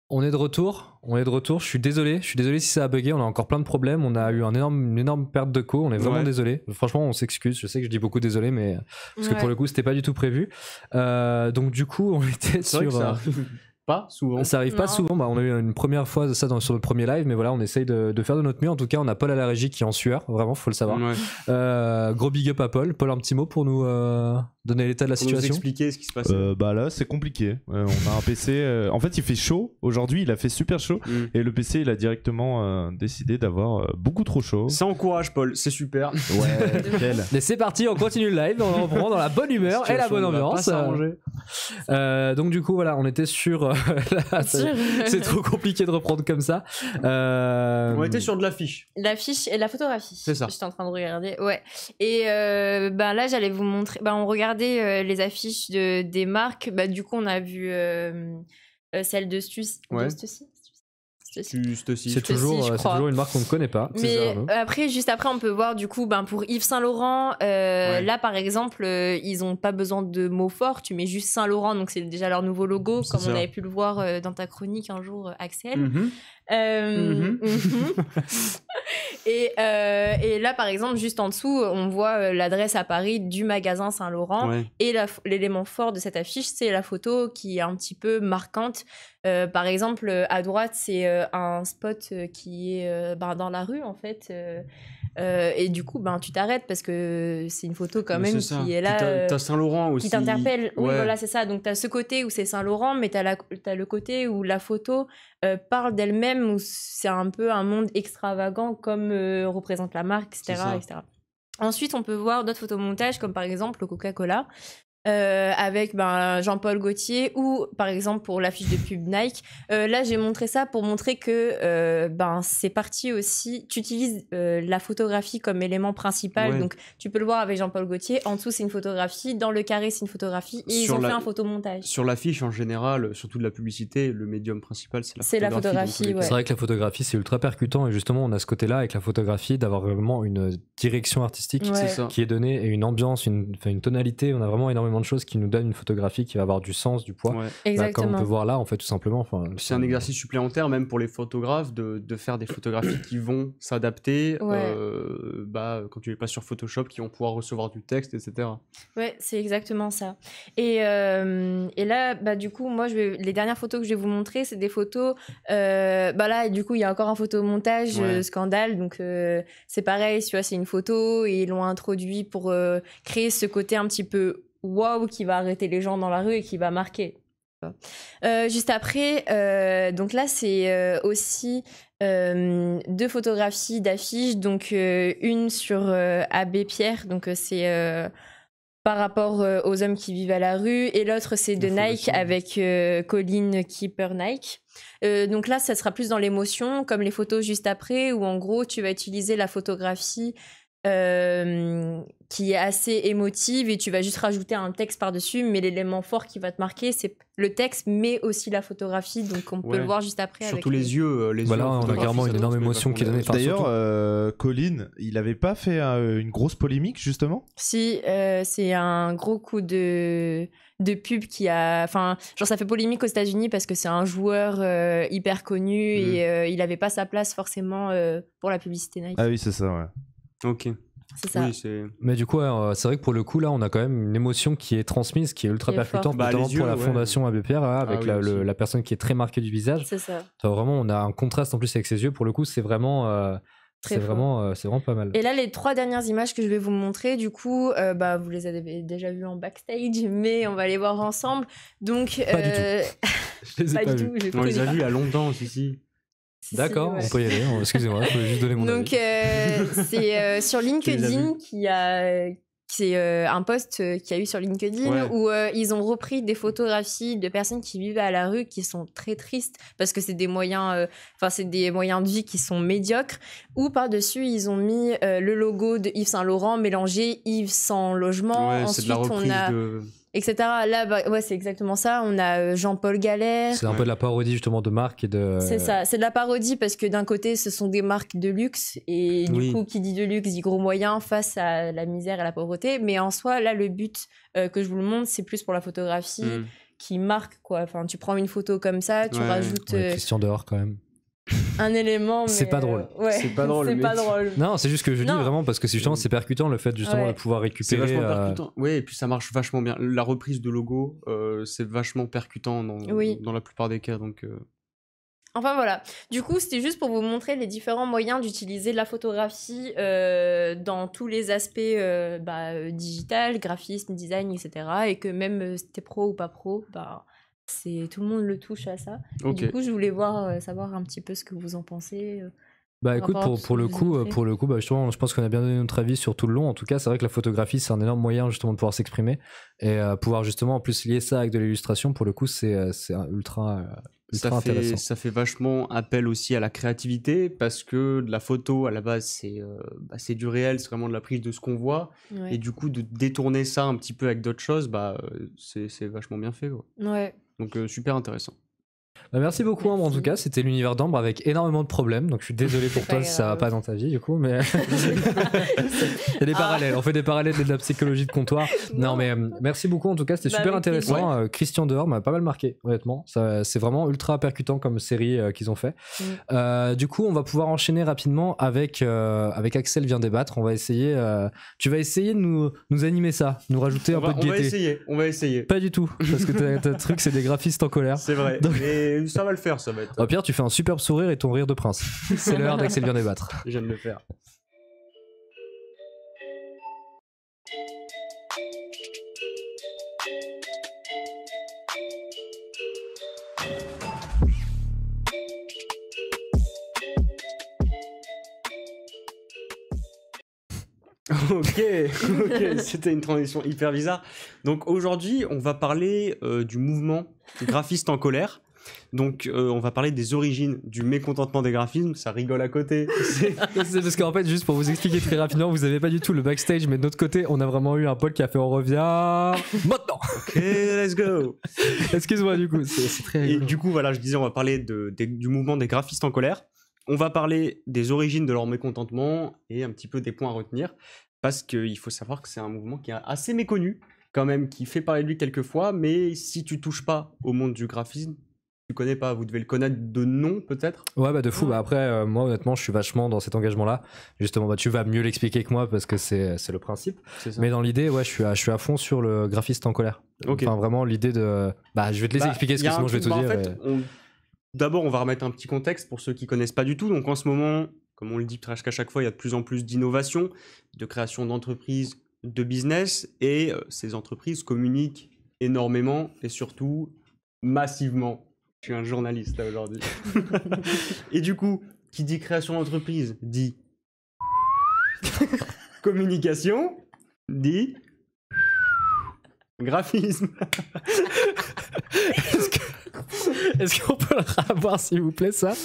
S1: On est de retour, je suis désolé si ça a bugué, on a encore plein de problèmes, on a eu une énorme perte de co, on est vraiment désolé. Franchement, on s'excuse, je sais que je dis beaucoup désolé, mais parce que pour le coup, c'était pas du tout prévu. Donc du coup, on était sur...
S2: Ça arrive pas souvent.
S1: Ça arrive pas souvent, on a eu une première fois ça sur le premier live, mais voilà, on essaye de faire de notre mieux. En tout cas, on a Paul à la régie qui est en sueur, vraiment, faut le savoir. Gros big up à Paul. Paul, un petit mot pour nous donner l'état de la situation.
S2: Nous expliquer ce qui se passe.
S4: Là, c'est compliqué. On a un PC. En fait, il fait chaud. Aujourd'hui, il a fait super chaud. Et le PC, il a directement décidé d'avoir beaucoup trop chaud.
S2: Ça encourage, Paul. C'est super.
S4: Ouais, nickel.
S1: Mais c'est parti, on continue le live. On reprend dans la bonne humeur et la bonne ambiance. Donc, du coup, voilà, on était sur. C'est trop compliqué de reprendre comme ça.
S2: On était sur de l'affiche.
S3: L'affiche et la photographie.
S2: C'est ça.
S3: J'étais en train de regarder. Ouais. Et là, j'allais vous montrer. On regardait les affiches des marques. Du coup, on a vu celle de Stussy.
S1: C'est toujours une marque qu'on ne connaît pas.
S3: Mais juste après, on peut voir du coup, pour Yves Saint Laurent, là par exemple, ils n'ont pas besoin de mots forts. Tu mets juste Saint Laurent, donc c'est déjà leur nouveau logo, comme on avait pu le voir dans ta chronique un jour, Axel. Et là, par exemple, juste en dessous, on voit l'adresse à Paris du magasin Saint Laurent. Et l'élément fort de cette affiche, c'est la photo qui est un petit peu marquante. Par exemple, à droite, c'est un spot qui est dans la rue, en fait. Et du coup, tu t'arrêtes parce que c'est une photo quand même qui est là.
S2: T'as Saint-Laurent aussi.
S3: Qui t'interpelle. Oui, voilà, c'est ça. Donc, t'as ce côté où c'est Saint-Laurent, mais t'as le côté où la photo parle d'elle-même, où c'est un peu un monde extravagant comme représente la marque, etc., etc. Ensuite, on peut voir d'autres photomontages, comme par exemple le Coca-Cola. Avec Jean-Paul Gaultier ou par exemple pour l'affiche de pub Nike. Là j'ai montré ça pour montrer que c'est parti aussi, tu utilises la photographie comme élément principal, donc tu peux le voir avec Jean-Paul Gaultier, en dessous c'est une photographie, dans le carré c'est une photographie et ils ont fait un photomontage.
S2: Sur l'affiche en général, surtout de la publicité, le médium principal c'est
S3: la photographie.
S1: C'est vrai que la photographie c'est ultra percutant et justement on a ce côté là avec la photographie d'avoir vraiment une direction artistique qui est donnée et une ambiance, une tonalité, on a vraiment énormément de choses qui nous donnent une photographie qui va avoir du sens, du poids. Comme on peut voir là, en fait, tout simplement.
S2: C'est un exercice supplémentaire, même pour les photographes, de faire des photographies qui vont s'adapter quand tu n'es pas sur Photoshop, qui vont pouvoir recevoir du texte, etc.
S3: Ouais, c'est exactement ça. Et là, du coup, moi, les dernières photos que je vais vous montrer, c'est des photos. Là, du coup, il y a encore un photomontage scandale. Donc, c'est pareil, tu vois, c'est une photo et ils l'ont introduit pour créer ce côté un petit peu waouh qui va arrêter les gens dans la rue et qui va marquer. Juste après, donc là c'est aussi 2 photographies d'affiches, donc une sur Abbé Pierre, donc c'est par rapport aux hommes qui vivent à la rue, et l'autre c'est de Nike avec Colin Keeper Nike. Donc là ça sera plus dans l'émotion, comme les photos juste après, où en gros tu vas utiliser la photographie qui est assez émotive et tu vas juste rajouter un texte par-dessus, mais l'élément fort qui va te marquer c'est le texte mais aussi la photographie, donc on peut le voir juste après.
S2: Surtout avec les yeux.
S1: Voilà, on a clairement une énorme émotion qui est donnée.
S4: D'ailleurs, Colin, il avait pas fait une grosse polémique justement ?
S3: Si, c'est un gros coup de pub qui a... Enfin, genre ça fait polémique aux États-Unis parce que c'est un joueur hyper connu et il avait pas sa place forcément pour la publicité Nike.
S4: Ah oui, c'est ça, ouais.
S2: Ok.
S3: C'est ça.
S2: Oui,
S1: mais du coup, c'est vrai que pour le coup, là, on a quand même une émotion qui est transmise, qui est ultra percutante, notamment pour la fondation Abbé Pierre, avec la personne qui est très marquée du visage.
S3: C'est ça.
S1: Vraiment, on a un contraste en plus avec ses yeux. Pour le coup, c'est vraiment... c'est vraiment pas mal.
S3: Et là, les 3 dernières images que je vais vous montrer, du coup, vous les avez déjà vues en backstage, mais on va les voir ensemble. Donc,
S1: pas du tout. Je les ai pas vus.
S2: On les a vus à longtemps ici.
S1: D'accord, on peut y aller. Excusez-moi, je voulais juste donner mon avis.
S3: Donc, c'est sur LinkedIn c'est un post qu'il y a eu sur LinkedIn où ils ont repris des photographies de personnes qui vivent à la rue qui sont très tristes parce que c'est des moyens de vie qui sont médiocres, où par-dessus ils ont mis le logo de Yves Saint Laurent mélangé Yves sans logement.
S2: Ensuite, c'est de la reprise
S3: etc. Là, c'est exactement ça. On a Jean-Paul Galère.
S1: C'est un peu de la parodie justement de marques et de...
S3: C'est ça, c'est de la parodie parce que d'un côté, ce sont des marques de luxe et du coup, qui dit de luxe dit gros moyens face à la misère et la pauvreté. Mais en soi, là, le but que je vous le montre, c'est plus pour la photographie qui marque, quoi. Enfin, tu prends une photo comme ça, tu rajoutes
S1: Christian dehors quand même.
S3: Un élément, mais
S1: c'est pas drôle.
S2: C'est pas drôle.
S3: C'est pas drôle.
S1: Non, c'est juste que je dis vraiment parce que justement c'est percutant le fait justement de pouvoir récupérer.
S2: C'est vachement percutant. Oui, et puis ça marche vachement bien. La reprise de logo, c'est vachement percutant dans la plupart des cas. Donc.
S3: Enfin voilà, du coup c'était juste pour vous montrer les différents moyens d'utiliser la photographie dans tous les aspects digital, graphisme, design, etc. Et que même si t'es pro ou pas pro, tout le monde le touche à ça. Et du coup je voulais savoir un petit peu ce que vous en pensez.
S1: Écoute, pour le coup, justement, je pense qu'on a bien donné notre avis sur tout le long. En tout cas, c'est vrai que la photographie, c'est un énorme moyen justement de pouvoir s'exprimer et pouvoir justement en plus lier ça avec de l'illustration. Pour le coup, c'est ultra intéressant.
S2: Ça fait vachement appel aussi à la créativité parce que de la photo à la base c'est du réel, c'est vraiment de la prise de ce qu'on voit et du coup de détourner ça un petit peu avec d'autres choses, c'est vachement bien fait, quoi.
S3: Ouais.
S2: Donc super intéressant.
S1: Merci beaucoup Ambre, en tout cas c'était l'univers d'Ambre avec énormément de problèmes, donc je suis désolé pour toi si ça va pas dans ta vie du coup, mais il y a des parallèles, on fait des parallèles de la psychologie de comptoir. Non mais merci beaucoup en tout cas, c'était super intéressant. Christian dehors m'a pas mal marqué honnêtement, c'est vraiment ultra percutant comme série qu'ils ont fait. Du coup on va pouvoir enchaîner rapidement avec Axel vient débattre. On va essayer, tu vas essayer de nous animer ça, nous rajouter un peu de gaieté.
S2: On va essayer.
S1: Pas du tout, parce que ton truc c'est des graphistes en colère.
S2: C'est vrai, donc... mais ça va le faire, ça va être...
S1: Au pire, tu fais un superbe sourire et ton rire de prince. C'est l'heure d'Axel vient débattre.
S2: Je viens de le faire. Ok, c'était une transition hyper bizarre. Donc aujourd'hui, on va parler du mouvement graphiste en colère. Donc on va parler des origines du mécontentement des graphismes. Ça rigole à côté.
S1: C'est parce qu'en fait, juste pour vous expliquer très rapidement, vous avez pas du tout le backstage, mais de notre côté, on a vraiment eu un Paul qui a fait on revient maintenant.
S2: Ok, let's go.
S1: Excuse-moi du coup, c'est très rigolo.
S2: Et du coup, voilà, je disais, on va parler du mouvement des graphistes en colère. On va parler des origines de leur mécontentement et un petit peu des points à retenir, parce qu'il faut savoir que c'est un mouvement qui est assez méconnu, quand même, qui fait parler de lui quelques fois, mais si tu touches pas au monde du graphisme, tu connais pas, vous devez le connaître de nom peut-être.
S1: Ouais, de fou. Après, moi honnêtement, je suis vachement dans cet engagement-là. Justement, tu vas mieux l'expliquer que moi parce que c'est le principe. Mais dans l'idée, je suis à fond sur le graphiste en colère.
S2: Okay.
S1: Enfin, vraiment l'idée de... je vais te laisser expliquer, parce que sinon je vais tout dire.
S2: En fait, d'abord, on va remettre un petit contexte pour ceux qui connaissent pas du tout. Donc en ce moment, comme on le dit presque à chaque fois, il y a de plus en plus d'innovation, de création d'entreprises, de business, et ces entreprises communiquent énormément et surtout massivement. Je suis un journaliste là aujourd'hui. Et du coup, qui dit création d'entreprise dit communication, dit graphisme.
S1: Est-ce qu'on peut le revoir s'il vous plaît ça?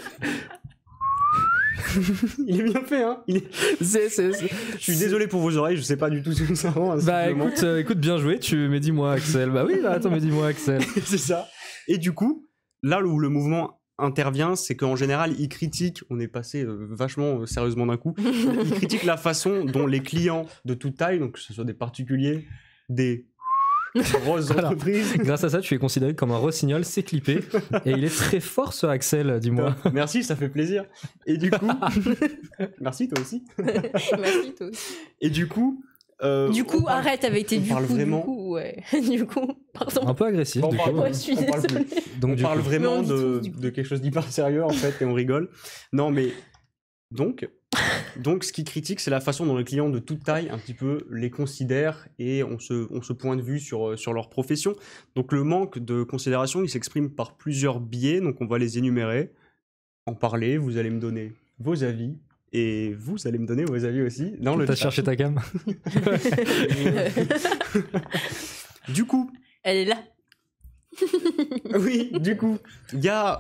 S2: Il est bien fait, hein. Je suis désolé pour vos oreilles, je sais pas du tout ce que ça rend.
S1: Écoute, bien joué, mais dis-moi Axel. Attends, mais dis-moi Axel.
S2: C'est ça. Et du coup, là où le mouvement intervient, c'est qu'en général, il critique, on est passé vachement sérieusement d'un coup, il critique la façon dont les clients de toute taille, donc que ce soit des particuliers, des grosses entreprises...
S1: Grâce à ça, tu es considéré comme un rossignol, c'est clippé, et il est très fort ce Axel, dis-moi.
S2: Merci, ça fait plaisir. Et du coup... Merci toi aussi.
S3: Merci toi aussi.
S2: Et du coup...
S3: arrête avec tes du coup, ouais. Du coup, pardon.
S1: Un peu agressif, du coup.
S3: Ouais, je suis désolée.
S2: Donc, on parle vraiment de quelque chose d'hyper sérieux, en fait, et on rigole. Non, mais... Donc, ce qui critique, c'est la façon dont les clients de toute taille, un petit peu, les considèrent et ont ce point de vue sur leur profession. Donc, le manque de considération, il s'exprime par plusieurs biais, donc on va les énumérer. En parler, vous allez me donner vos avis. Et vous allez me donner vos avis aussi dans le chat.
S1: T'as cherché ta cam.
S2: Du coup...
S3: Elle est là.
S2: Oui, du coup, il y a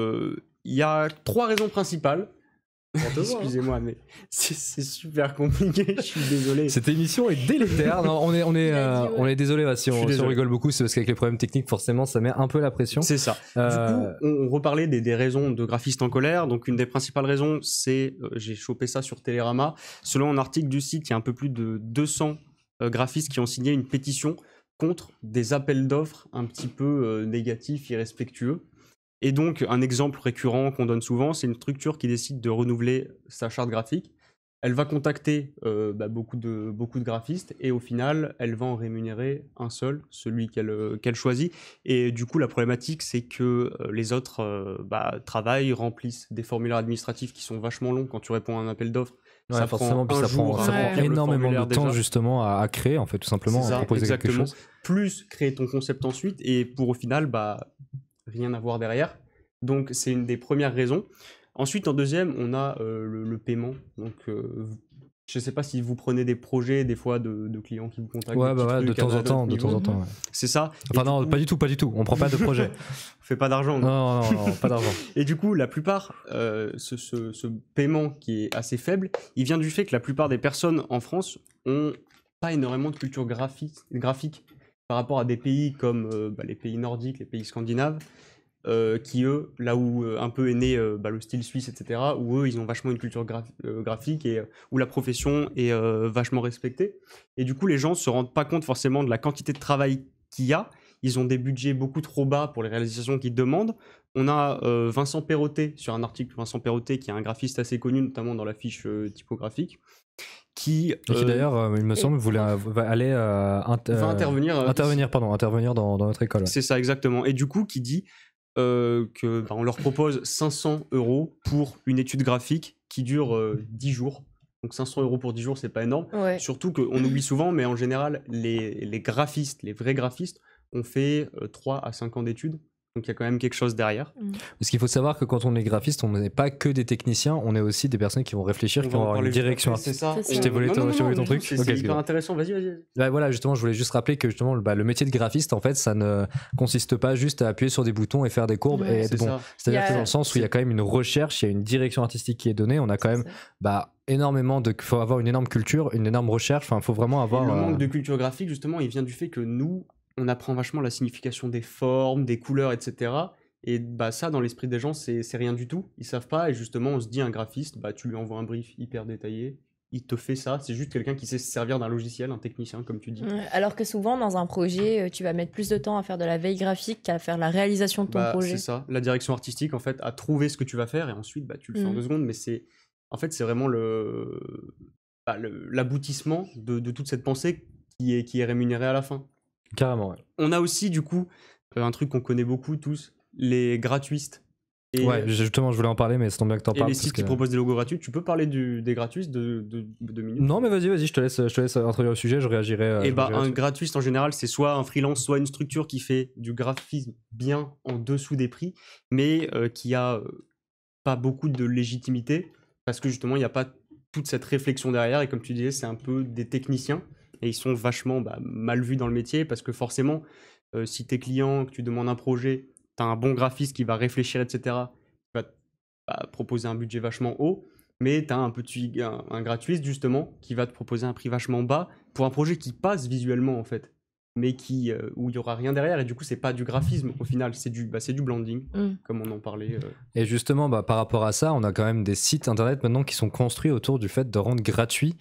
S2: 3 raisons principales. Excusez-moi, mais c'est super compliqué, je suis désolé.
S1: Cette émission est délétère. Non, on est désolé, si on rigole beaucoup, c'est parce qu'avec les problèmes techniques, forcément, ça met un peu la pression.
S2: C'est ça. Du coup, on reparlait des raisons de graphistes en colère. Donc, une des principales raisons, c'est, j'ai chopé ça sur Télérama, selon un article du site, il y a un peu plus de 200 graphistes qui ont signé une pétition contre des appels d'offres un petit peu négatifs, irrespectueux. Et donc, un exemple récurrent qu'on donne souvent, c'est une structure qui décide de renouveler sa charte graphique. Elle va contacter beaucoup de graphistes et au final, elle va en rémunérer un seul, celui qu'elle choisit. Et du coup, la problématique, c'est que les autres travaillent, remplissent des formulaires administratifs qui sont vachement longs quand tu réponds à un appel d'offres.
S1: Ouais,
S2: Ça
S1: forcément, puis
S2: prend
S1: ça prend énormément de temps justement à créer, en fait, tout simplement, à proposer quelque chose.
S2: Plus créer ton concept ensuite et pour au final, rien à voir derrière. Donc, c'est une des premières raisons. Ensuite, en deuxième, on a le paiement. Donc, je ne sais pas si vous prenez des projets, des fois, de clients qui vous contactent.
S1: Ouais, de temps en temps. Ouais.
S2: C'est ça.
S1: Enfin, non, pas du tout. On ne prend pas de projet.
S2: On fait pas d'argent.
S1: Non, pas d'argent.
S2: Et du coup, la plupart, ce paiement qui est assez faible, il vient du fait que la plupart des personnes en France ont pas énormément de culture graphique par rapport à des pays comme les pays nordiques, les pays scandinaves. Qui eux, là où un peu est né le style suisse, etc., où eux, ils ont vachement une culture graphique et où la profession est vachement respectée. Et du coup, les gens se rendent pas compte forcément de la quantité de travail qu'il y a. Ils ont des budgets beaucoup trop bas pour les réalisations qu'ils demandent. On a Vincent Perrottet, sur un article, Vincent Perrottet, qui est un graphiste assez connu, notamment dans la fiche typographique, qui
S1: d'ailleurs, il me semble, aller intervenir dans notre école. Ouais.
S2: C'est ça, exactement. Et du coup, qui dit on leur propose 500 € pour une étude graphique qui dure 10 jours. Donc 500 € pour 10 jours, c'est pas énorme. Ouais. Surtout qu'on oublie souvent, mais en général, les graphistes, les vrais graphistes, ont fait 3 à 5 ans d'études. Donc il y a quand même quelque chose derrière.
S1: Parce qu'il faut savoir que quand on est graphiste, on n'est pas que des techniciens, on est aussi des personnes qui vont réfléchir, qui vont avoir une direction.
S2: C'est ça.
S1: Je t'ai volé ton truc.
S2: C'est hyper intéressant, vas-y.
S1: Voilà, justement, je voulais juste rappeler que justement, le métier de graphiste, en fait, ça ne consiste pas juste à appuyer sur des boutons et faire des courbes et être bon. C'est-à-dire que dans le sens où il y a quand même une recherche, il y a une direction artistique qui est donnée, on a quand même énormément faut avoir une énorme culture, une énorme recherche, il faut vraiment avoir...
S2: Et le manque de culture graphique, justement, il vient du fait que nous, on apprend vachement la signification des formes, des couleurs, etc. Et ça, dans l'esprit des gens, c'est rien du tout. Ils savent pas. Et justement, on se dit, un graphiste, tu lui envoies un brief hyper détaillé. Il te fait ça. C'est juste quelqu'un qui sait se servir d'un logiciel, un technicien, comme tu dis.
S3: Alors que souvent, dans un projet, tu vas mettre plus de temps à faire de la veille graphique qu'à faire la réalisation de ton projet.
S2: C'est ça. La direction artistique, en fait, à trouver ce que tu vas faire. Et ensuite, tu le fais en 2 secondes. Mais c'est vraiment l'aboutissement de toute cette pensée qui est rémunérée à la fin.
S1: Carrément, ouais.
S2: On a aussi, du coup, un truc qu'on connaît beaucoup tous, les gratuistes.
S1: Ouais, justement, je voulais en parler, mais c'est tombe bien que t'en parles.
S2: Et les sites qui proposent des logos gratuits, tu peux parler des gratuistes de 2 minutes?
S1: Non, mais vas-y, je te laisse introduire le sujet, je réagirai.
S2: Un gratuiste, en général, c'est soit un freelance, soit une structure qui fait du graphisme bien en dessous des prix, mais qui a pas beaucoup de légitimité, parce que justement, il n'y a pas toute cette réflexion derrière, et comme tu disais, c'est un peu des techniciens. Et ils sont vachement mal vus dans le métier parce que forcément, si t'es client, que tu demandes un projet, t'as un bon graphiste qui va réfléchir, etc., qui va proposer un budget vachement haut, mais t'as un gratuiste justement qui va te proposer un prix vachement bas pour un projet qui passe visuellement en fait, mais où il n'y aura rien derrière et du coup c'est pas du graphisme au final, c'est du blending comme on en parlait.
S1: Et justement par rapport à ça, on a quand même des sites internet maintenant qui sont construits autour du fait de rendre gratuit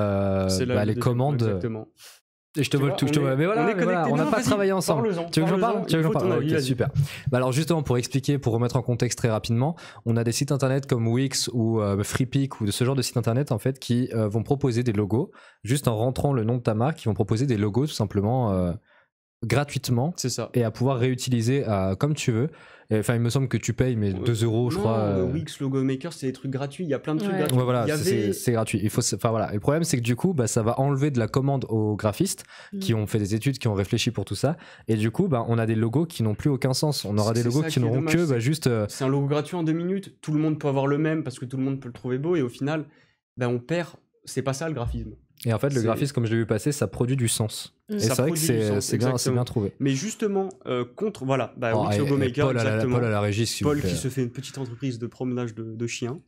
S1: les commandes.
S2: Exactement.
S1: Et je te vole tout, mais voilà, on n'a pas travaillé ensemble. Tu veux que j'en parle? Ok, super. Alors justement, pour expliquer, pour remettre en contexte très rapidement, on a des sites internet comme Wix ou Freepik ou de ce genre de sites internet en fait qui vont proposer des logos, juste en rentrant le nom de ta marque, ils vont proposer des logos tout simplement gratuitement.
S2: C'est ça.
S1: Et à pouvoir réutiliser comme tu veux. Enfin, il me semble que tu payes, mais 2 €, je crois.
S2: Wix, Logo Maker, c'est des trucs gratuits. Il y a plein de trucs gratuits.
S1: Ouais, voilà, c'est gratuit. Et le problème, c'est que du coup, ça va enlever de la commande aux graphistes qui ont fait des études, qui ont réfléchi pour tout ça. Et du coup, on a des logos qui n'ont plus aucun sens. On aura des logos qui n'auront que juste.
S2: C'est un logo gratuit en 2 minutes. Tout le monde peut avoir le même parce que tout le monde peut le trouver beau. Et au final, on perd. C'est pas ça le graphisme.
S1: Et en fait, le graphisme, comme je l'ai vu passer, ça produit du sens. Et c'est vrai que c'est bien trouvé.
S2: Mais justement, contre. Voilà, Wix Logo Maker, exactement.
S1: Paul à la régie,
S2: Paul qui se fait une petite entreprise de promenage de chiens.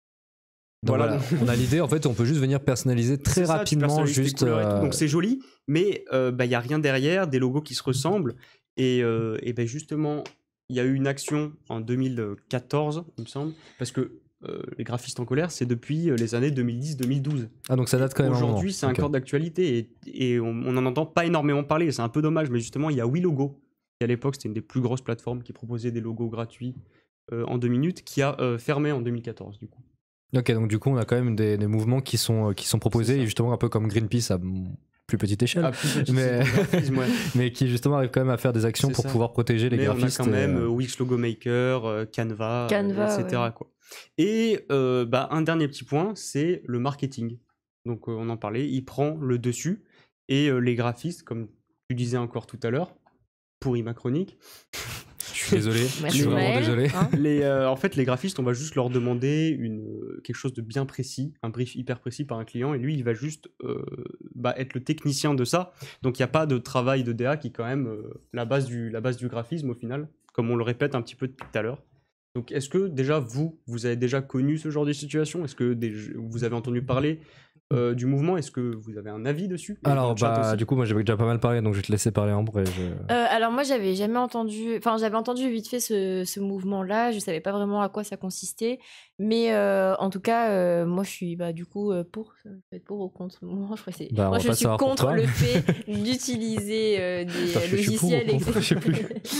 S1: Donc voilà, on a l'idée, en fait, on peut juste venir personnaliser très rapidement.
S2: Donc c'est joli, mais il n'y a rien derrière, des logos qui se ressemblent. Et justement, il y a eu une action en 2014, il me semble, parce que les graphistes en colère, c'est depuis les années 2010-2012.
S1: Ah, donc ça date quand même.
S2: Aujourd'hui, c'est encore d'actualité et on n'en entend pas énormément parler. C'est un peu dommage, mais justement, il y a WeLogo, qui à l'époque, c'était une des plus grosses plateformes qui proposait des logos gratuits en 2 minutes, qui a fermé en 2014, du coup.
S1: Ok, donc du coup, on a quand même des mouvements qui sont proposés, et justement un peu comme Greenpeace à plus petite échelle, mais qui justement arrivent quand même à faire des actions pour pouvoir protéger les graphistes.
S2: On a quand même Wix Logo Maker, Canva, etc.
S3: Ouais.
S2: Quoi. Et un dernier petit point, c'est le marketing. Donc on en parlait, il prend le dessus, et les graphistes, comme tu disais encore tout à l'heure, pourri ma chronique.
S1: Je suis désolé, je suis vraiment désolé.
S2: Hein en fait, les graphistes, on va juste leur demander quelque chose de bien précis, un brief hyper précis par un client, et lui, il va juste être le technicien de ça. Donc, il n'y a pas de travail de DA qui est quand même la base du graphisme au final, comme on le répète un petit peu depuis tout à l'heure. Donc, est-ce que déjà, vous avez déjà connu ce genre de situation? Est-ce que vous avez entendu parler du mouvement? Est-ce que vous avez un avis dessus?
S1: Alors du coup moi j'avais déjà pas mal parlé, donc je vais te laisser parler en vrai.
S5: Alors moi j'avais entendu vite fait ce mouvement là, je savais pas vraiment à quoi ça consistait, mais en tout cas moi je suis du coup pour ou contre. Moi je suis contre le fait d'utiliser des logiciels.
S1: Je sais plus.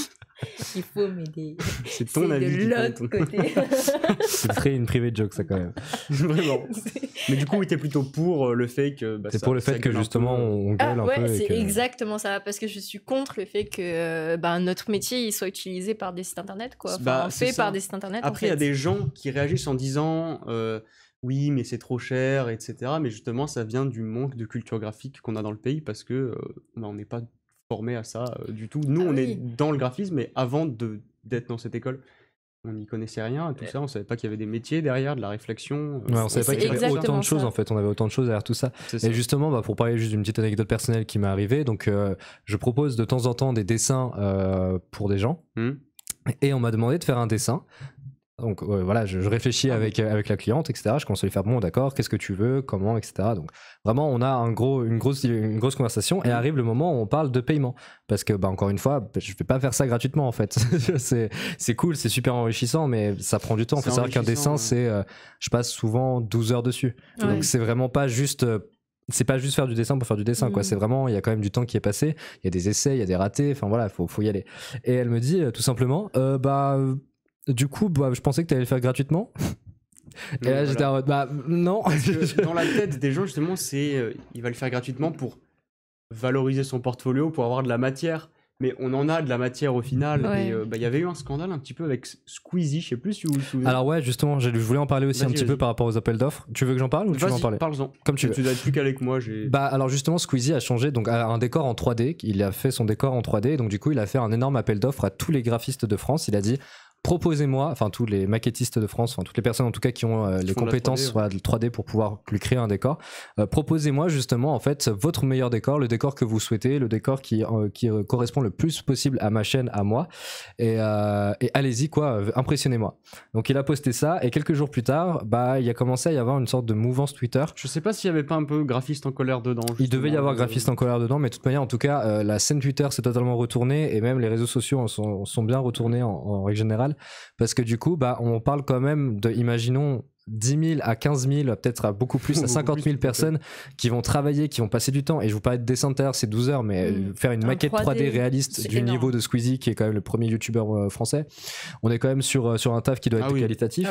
S5: Il faut m'aider.
S2: C'est ton avis
S5: de l'autre côté.
S1: C'est très une private joke ça quand même.
S2: Vraiment. Mais du coup, oui, t'es plutôt pour le fait que.
S1: C'est pour le fait que justement on gueule un peu.
S5: C'est exactement ça, parce que je suis contre le fait que notre métier il soit utilisé par des sites internet, quoi. Fait par des sites internet.
S2: Après, il y a des gens qui réagissent en disant oui, mais c'est trop cher, etc. Mais justement, ça vient du manque de culture graphique qu'on a dans le pays parce que on n'est pas formé à ça du tout. Nous, on est dans le graphisme, mais avant d'être dans cette école, on n'y connaissait rien, tout ça. On savait pas qu'il y avait des métiers derrière, de la réflexion.
S1: On savait pas qu'il y avait autant de choses en fait. On avait autant de choses derrière tout ça. Et justement, pour parler juste d'une petite anecdote personnelle qui m'est arrivée, donc je propose de temps en temps des dessins pour des gens, et on m'a demandé de faire un dessin. Donc voilà, je réfléchis avec la cliente, etc. Je commence à lui faire bon, d'accord, qu'est-ce que tu veux, comment, etc. Donc vraiment, on a une grosse conversation, et arrive le moment où on parle de paiement. Parce que, encore une fois, je vais pas faire ça gratuitement en fait. c'est cool, c'est super enrichissant, mais ça prend du temps. Il faut savoir qu'un dessin, je passe souvent 12 heures dessus. Ouais. Donc c'est vraiment pas juste. C'est pas juste faire du dessin pour faire du dessin, quoi. C'est vraiment, il y a quand même du temps qui est passé. Il y a des essais, il y a des ratés. Enfin voilà, faut y aller. Et elle me dit tout simplement, du coup, je pensais que tu allais le faire gratuitement. Et là, j'étais en mode, non.
S2: Parce que dans la tête des gens, justement, il va le faire gratuitement pour valoriser son portfolio, pour avoir de la matière. Mais on en a de la matière au final. Ouais. Et il y avait eu un scandale un petit peu avec Squeezie, je sais plus si vous vous souvenez.
S1: Alors ouais, justement, je voulais en parler aussi un petit peu par rapport aux appels d'offres. Tu veux que j'en parle ou tu veux en parler?
S2: Parle-en.
S1: Comme tu veux.
S2: Tu dois être plus calé que moi.
S1: Alors justement, Squeezie a changé donc un décor en 3D. Il a fait son décor en 3D. Donc du coup, il a fait un énorme appel d'offres à tous les graphistes de France. Il a dit, proposez-moi, enfin tous les maquettistes de France, enfin toutes les personnes en tout cas qui ont les compétences de 3D pour pouvoir lui créer un décor, proposez-moi justement en fait votre meilleur décor, le décor que vous souhaitez, le décor qui correspond le plus possible à ma chaîne, à moi, et allez-y quoi, impressionnez-moi. Donc il a posté ça, et quelques jours plus tard, il a commencé à y avoir une sorte de mouvance Twitter.
S2: Je sais pas s'il y avait pas un peu graphiste en colère dedans.
S1: Il devait y avoir graphiste en colère dedans, mais de toute manière en tout cas la scène Twitter s'est totalement retournée, et même les réseaux sociaux sont bien retournés en règle générale. Parce que du coup, on parle quand même de, imaginons, 10 000 à 15 000, peut-être à beaucoup plus, à 50 000 personnes qui vont travailler, qui vont passer du temps. Et je vous parlais de dessin de terre, c'est 12 heures, mais faire une maquette 3D réaliste du niveau de Squeezie, qui est quand même le premier youtubeur français, on est quand même sur un taf qui doit être qualitatif.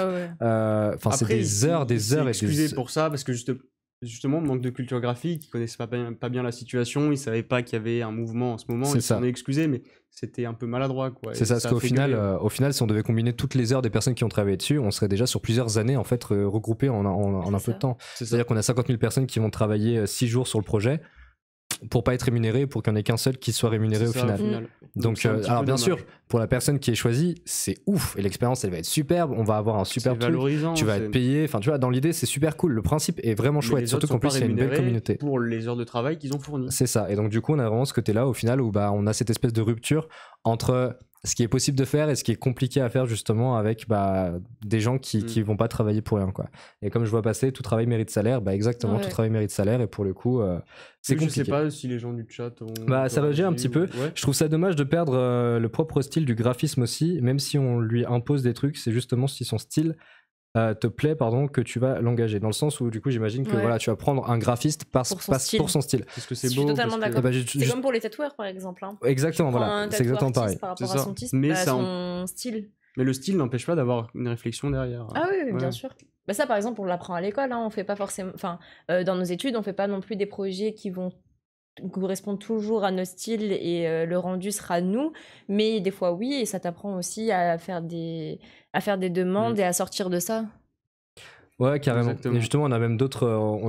S1: C'est des heures et des heures.
S2: Excusez pour ça, parce que justement, manque de culture graphique, ils connaissaient pas bien la situation, ils savaient pas qu'il y avait un mouvement en ce moment, ils s'en est excusé, mais c'était un peu maladroit, quoi.
S1: C'est ça, parce qu'au final, si on devait combiner toutes les heures des personnes qui ont travaillé dessus, on serait déjà sur plusieurs années en fait regroupées en un peu de temps. C'est-à-dire qu'on a 50 000 personnes qui vont travailler 6 jours sur le projet pour pas être rémunéré, pour qu'il n'y en ait qu'un seul qui soit rémunéré au final. Donc alors bien sûr, pour la personne qui est choisie, c'est ouf, et l'expérience elle va être superbe, on va avoir un super truc, tu vas être payé, enfin tu vois, dans l'idée c'est super cool, le principe est vraiment chouette, surtout qu'en plus il y a une belle communauté
S2: pour les heures de travail qu'ils ont fournies.
S1: C'est ça, et donc du coup on a vraiment ce côté là au final où on a cette espèce de rupture entre ce qui est possible de faire et ce qui est compliqué à faire justement avec des gens qui vont pas travailler pour rien, quoi. Et comme je vois passer, tout travail mérite salaire, exactement, tout travail mérite salaire, et pour le coup c'est compliqué.
S2: Je sais pas si les gens du chat ont
S1: ça va gérer un petit peu. Je trouve ça dommage de perdre le propre style du graphisme aussi, même si on lui impose des trucs, c'est justement si son style te plaît, que tu vas l'engager. Dans le sens où, du coup, j'imagine que voilà, tu vas prendre un graphiste pour son style.
S2: Parce que c'est
S5: Je
S2: beau.
S5: suis totalement d'accord.
S1: Eh ben,
S5: C'est comme pour les tatoueurs, par exemple. Hein.
S1: Exactement,
S5: Tu prends
S1: voilà.
S5: un
S1: C'est exactement
S5: tatoueur
S1: pareil.
S5: artiste par rapport
S2: C'est
S5: à
S2: ça.
S5: son,
S2: Mais
S5: à
S2: ça,
S5: son style.
S2: Mais le style n'empêche pas d'avoir une réflexion derrière.
S5: Ah oui, oui, bien
S2: Ouais.
S5: sûr. Bah ça, par exemple, on l'apprend à l'école. Hein. On fait pas forcément. Enfin, dans nos études, on fait pas non plus des projets qui vont correspondre toujours à nos styles et le rendu sera nous. Mais des fois, oui, et ça t'apprend aussi à faire des demandes et à sortir de ça.
S1: Ouais, carrément.
S2: Exactement.
S1: Et justement, on a même d'autres,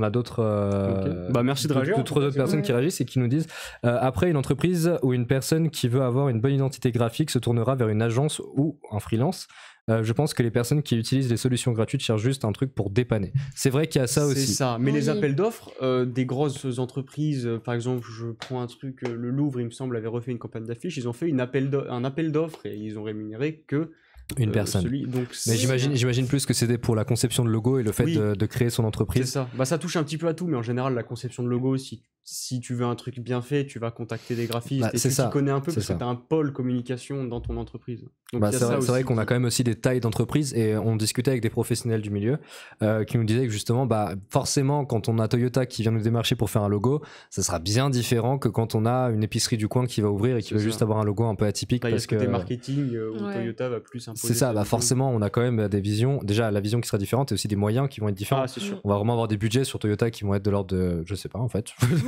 S2: Ok. Bah, merci de réagir.
S1: d'autres personnes qui réagissent et qui nous disent après, une entreprise ou une personne qui veut avoir une bonne identité graphique se tournera vers une agence ou un freelance. Je pense que les personnes qui utilisent les solutions gratuites cherchent juste un truc pour dépanner. C'est vrai qu'il y a ça aussi.
S2: C'est ça. Mais les
S5: Oui.
S2: appels d'offres des grosses entreprises, par exemple, je prends un truc, le Louvre, il me semble, avait refait une campagne d'affiches. Ils ont fait un appel d'offres et ils ont rémunéré que
S1: Une personne.
S2: Donc,
S1: Mais j'imagine plus que c'était pour la conception de logo et le fait
S2: Oui.
S1: de créer son
S2: c'est
S1: entreprise.
S2: ça. Bah, ça touche un petit peu à tout, mais en général, la conception de logo, si tu veux un truc bien fait, tu vas contacter des graphistes
S1: Bah,
S2: et
S1: c'est
S2: tu
S1: ça.
S2: t'y connais un peu
S1: C'est
S2: parce
S1: ça.
S2: que tu as un pôle communication dans ton entreprise. Donc,
S1: Bah,
S2: il y a
S1: c'est
S2: ça
S1: vrai
S2: aussi
S1: qu'on a
S2: qui-
S1: quand même aussi des tailles d'entreprise et on discutait avec des professionnels du milieu qui nous disaient que justement, bah, forcément, quand on a Toyota qui vient nous démarcher pour faire un logo, ça sera bien différent que quand on a une épicerie du coin qui va ouvrir et qui
S2: C'est
S1: veut
S2: ça.
S1: juste avoir un logo un peu atypique.
S2: Bah, il y a
S1: parce
S2: ce côté
S1: que
S2: marketing où
S5: Ouais.
S2: Toyota va plus imposer.
S1: c'est ça,
S2: sa
S1: bah,
S2: vision.
S1: forcément, on a quand même des visions. Déjà, la vision qui sera différente et aussi des moyens qui vont être différents.
S2: Ah, c'est sûr.
S1: On va vraiment avoir des budgets sur Toyota qui vont être de l'ordre de, je sais pas en fait,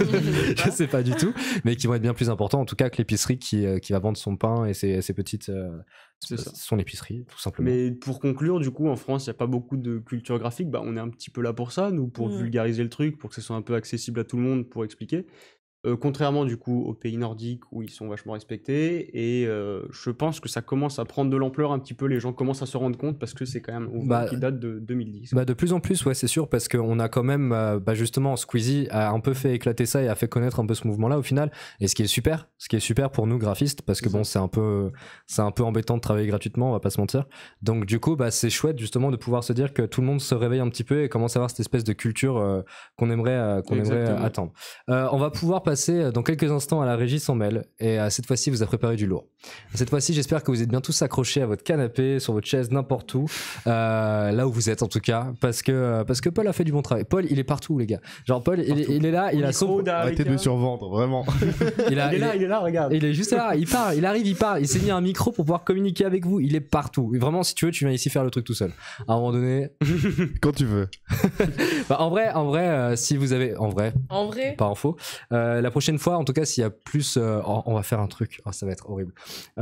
S1: je sais pas du tout, mais qui vont être bien plus importants en tout cas que l'épicerie qui va vendre son pain et ses petites,
S2: C'est ça.
S1: son épicerie tout simplement.
S2: Mais pour conclure, du coup, en France, il n'y a pas beaucoup de culture graphique. Bah, on est un petit peu là pour ça, nous, pour vulgariser le truc, pour que ce soit un peu accessible à tout le monde, pour expliquer. Contrairement, du coup, aux pays nordiques où ils sont vachement respectés. Et je pense que ça commence à prendre de l'ampleur un petit peu. Les gens commencent à se rendre compte parce que c'est quand même un mouvement
S1: Bah,
S2: qui date de 2010.
S1: Bah de plus en plus, ouais, c'est sûr, parce qu'on a quand même, bah justement, Squeezie a un peu fait éclater ça et a fait connaître un peu ce mouvement-là au final. Et ce qui est super pour nous graphistes, parce que
S2: C'est
S1: bon,
S2: ça.
S1: c'est un peu embêtant de travailler gratuitement, on va pas se mentir. Donc du coup, bah c'est chouette justement de pouvoir se dire que tout le monde se réveille un petit peu et commence à avoir cette espèce de culture qu'on aimerait
S2: Exactement.
S1: attendre. On va pouvoir passer dans quelques instants à la régie sans mail et cette fois-ci, vous a préparé du lourd. Cette fois-ci, j'espère que vous êtes bien tous accrochés à votre canapé, sur votre chaise, n'importe où, là où vous êtes en tout cas, parce que Paul a fait du bon travail. Paul, il est partout, les gars. Genre Paul, il est là, il a son,
S4: Arrêtez de me survendre, vraiment.
S2: Il est là, regarde.
S1: il est juste là, il parle, il arrive, il parle, il s'est mis un micro pour pouvoir communiquer avec vous, il est partout. Et vraiment, si tu veux, tu viens ici faire le truc tout seul. À un moment donné,
S4: Quand tu veux.
S1: bah, en vrai, si vous avez, en vrai,
S5: En vrai,
S1: pas en faux. La prochaine fois, en tout cas, s'il y a plus, on va faire un truc. Oh, ça va être horrible.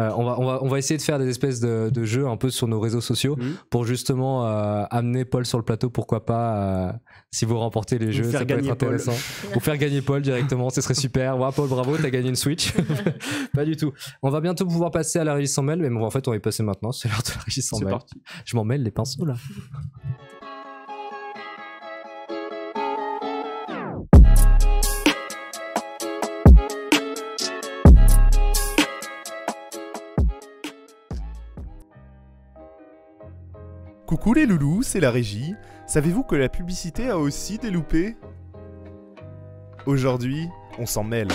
S1: On va essayer de faire des espèces de jeux un peu sur nos réseaux sociaux pour justement amener Paul sur le plateau. Pourquoi pas, si vous remportez les jeux,
S2: faire
S1: ça peut être
S2: gagner Paul.
S1: intéressant. Ou faire gagner Paul directement, ce serait super. Ouais, Paul, bravo, t'as gagné une Switch. Pas du tout. On va bientôt pouvoir passer à la régie sans mail, mais bon, en fait, on va y passer maintenant. C'est l'heure de la régie sans
S2: C'est
S1: mail.
S2: parti.
S1: Je m'en mêle les pinceaux là.
S6: Coucou les loulous, c'est la régie. Savez-vous que la publicité a aussi des loupés? Aujourd'hui, on s'en mêle.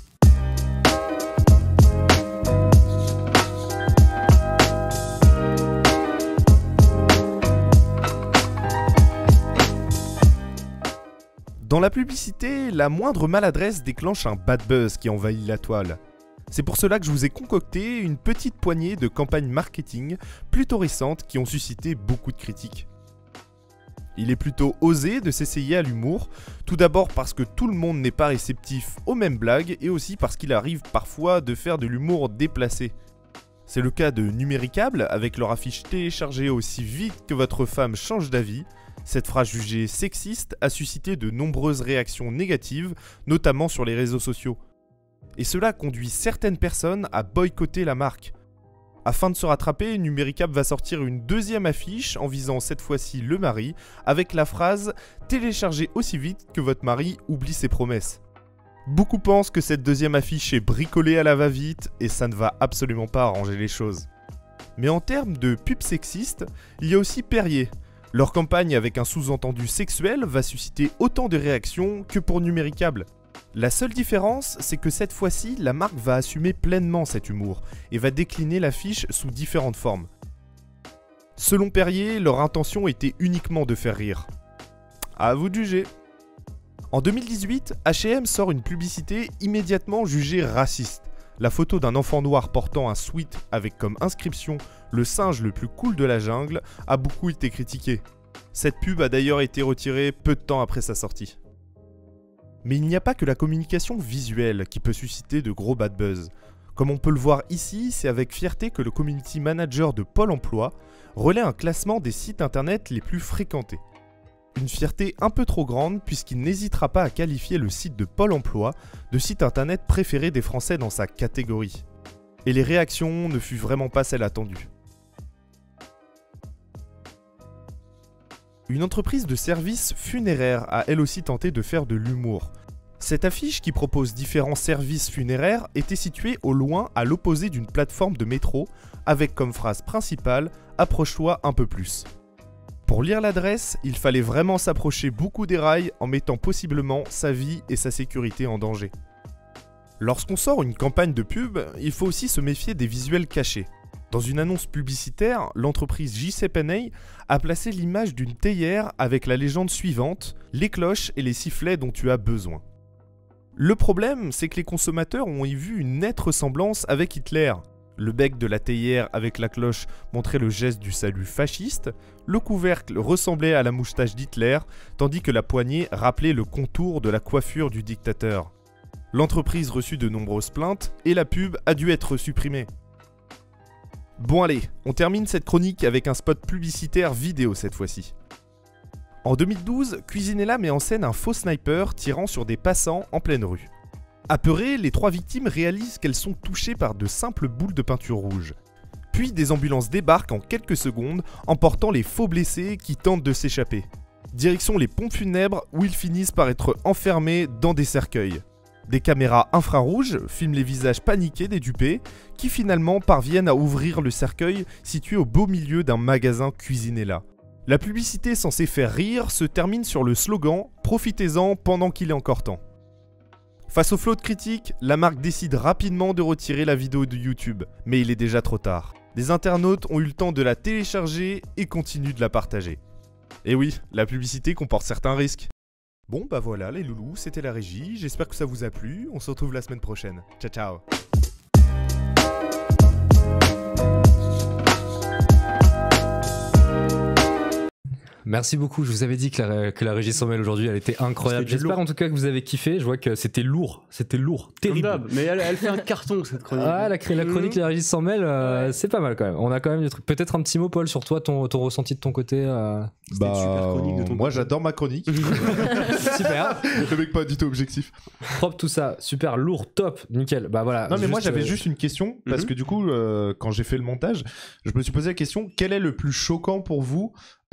S6: Dans la publicité, la moindre maladresse déclenche un bad buzz qui envahit la toile. C'est pour cela que je vous ai concocté une petite poignée de campagnes marketing plutôt récentes qui ont suscité beaucoup de critiques. Il est plutôt osé de s'essayer à l'humour, tout d'abord parce que tout le monde n'est pas réceptif aux mêmes blagues et aussi parce qu'il arrive parfois de faire de l'humour déplacé. C'est le cas de Numéricable avec leur affiche téléchargée aussi vite que votre femme change d'avis. Cette phrase jugée sexiste a suscité de nombreuses réactions négatives, notamment sur les réseaux sociaux. Et cela conduit certaines personnes à boycotter la marque. Afin de se rattraper, Numéricable va sortir une deuxième affiche en visant cette fois-ci le mari, avec la phrase « Téléchargez aussi vite que votre mari oublie ses promesses ». Beaucoup pensent que cette deuxième affiche est bricolée à la va-vite, et ça ne va absolument pas arranger les choses. Mais en termes de pub sexiste, il y a aussi Perrier. Leur campagne avec un sous-entendu sexuel va susciter autant de réactions que pour Numéricable. La seule différence, c'est que cette fois-ci, la marque va assumer pleinement cet humour et va décliner l'affiche sous différentes formes. Selon Perrier, leur intention était uniquement de faire rire. À vous de juger. En 2018, H&M sort une publicité immédiatement jugée raciste. La photo d'un enfant noir portant un sweat avec comme inscription « Le singe le plus cool de la jungle » a beaucoup été critiquée. Cette pub a d'ailleurs été retirée peu de temps après sa sortie. Mais il n'y a pas que la communication visuelle qui peut susciter de gros bad buzz. Comme on peut le voir ici, c'est avec fierté que le community manager de Pôle emploi relaie un classement des sites internet les plus fréquentés. Une fierté un peu trop grande puisqu'il n'hésitera pas à qualifier le site de Pôle emploi de site internet préféré des Français dans sa catégorie. Et les réactions ne furent vraiment pas celles attendues. Une entreprise de services funéraires a elle aussi tenté de faire de l'humour. Cette affiche qui propose différents services funéraires était située au loin à l'opposé d'une plateforme de métro avec comme phrase principale « Approche-toi un peu plus ». Pour lire l'adresse, il fallait vraiment s'approcher beaucoup des rails en mettant possiblement sa vie et sa sécurité en danger. Lorsqu'on sort une campagne de pub, il faut aussi se méfier des visuels cachés. Dans une annonce publicitaire, l'entreprise JCPenney a placé l'image d'une théière avec la légende suivante « Les cloches et les sifflets dont tu as besoin ». Le problème, c'est que les consommateurs ont y vu une nette ressemblance avec Hitler. Le bec de la théière avec la cloche montrait le geste du salut fasciste, le couvercle ressemblait à la moustache d'Hitler, tandis que la poignée rappelait le contour de la coiffure du dictateur. L'entreprise reçut de nombreuses plaintes et la pub a dû être supprimée. Bon allez, on termine cette chronique avec un spot publicitaire vidéo cette fois-ci. En 2012, Cuisinella met en scène un faux sniper tirant sur des passants en pleine rue. Apeurées, les 3 victimes réalisent qu'elles sont touchées par de simples boules de peinture rouge. Puis des ambulances débarquent en quelques secondes, emportant les faux blessés qui tentent de s'échapper. Direction les pompes funèbres où ils finissent par être enfermés dans des cercueils. Des caméras infrarouges filment les visages paniqués des dupés, qui finalement parviennent à ouvrir le cercueil situé au beau milieu d'un magasin Cuisinella. La publicité censée faire rire se termine sur le slogan « Profitez-en pendant qu'il est encore temps ». Face au flot de critiques, la marque décide rapidement de retirer la vidéo de YouTube, mais il est déjà trop tard. Des internautes ont eu le temps de la télécharger et continuent de la partager. Et oui, la publicité comporte certains risques. Bon bah voilà les loulous, c'était la régie, j'espère que ça vous a plu, on se retrouve la semaine prochaine. Ciao ciao.
S1: Merci beaucoup, je vous avais dit que la régie sans mail aujourd'hui elle était incroyable. J'espère en tout cas que vous avez kiffé, je vois que c'était lourd, terrible.
S2: Mais elle fait un carton cette chronique.
S1: Ah, la chronique la régie sans mail, c'est pas mal quand même. On a quand même des trucs. Peut-être un petit mot Paul sur toi, ton ressenti de ton côté.
S6: C'était une super chronique de ton
S4: moi
S6: côté.
S4: j'adore ma chronique.
S1: Super.
S4: Le mec pas du tout objectif.
S1: Propre tout ça, super lourd, top, nickel. Bah voilà.
S4: Non mais moi j'avais juste une question parce que du coup quand j'ai fait le montage, je me suis posé la question quel est le plus choquant pour vous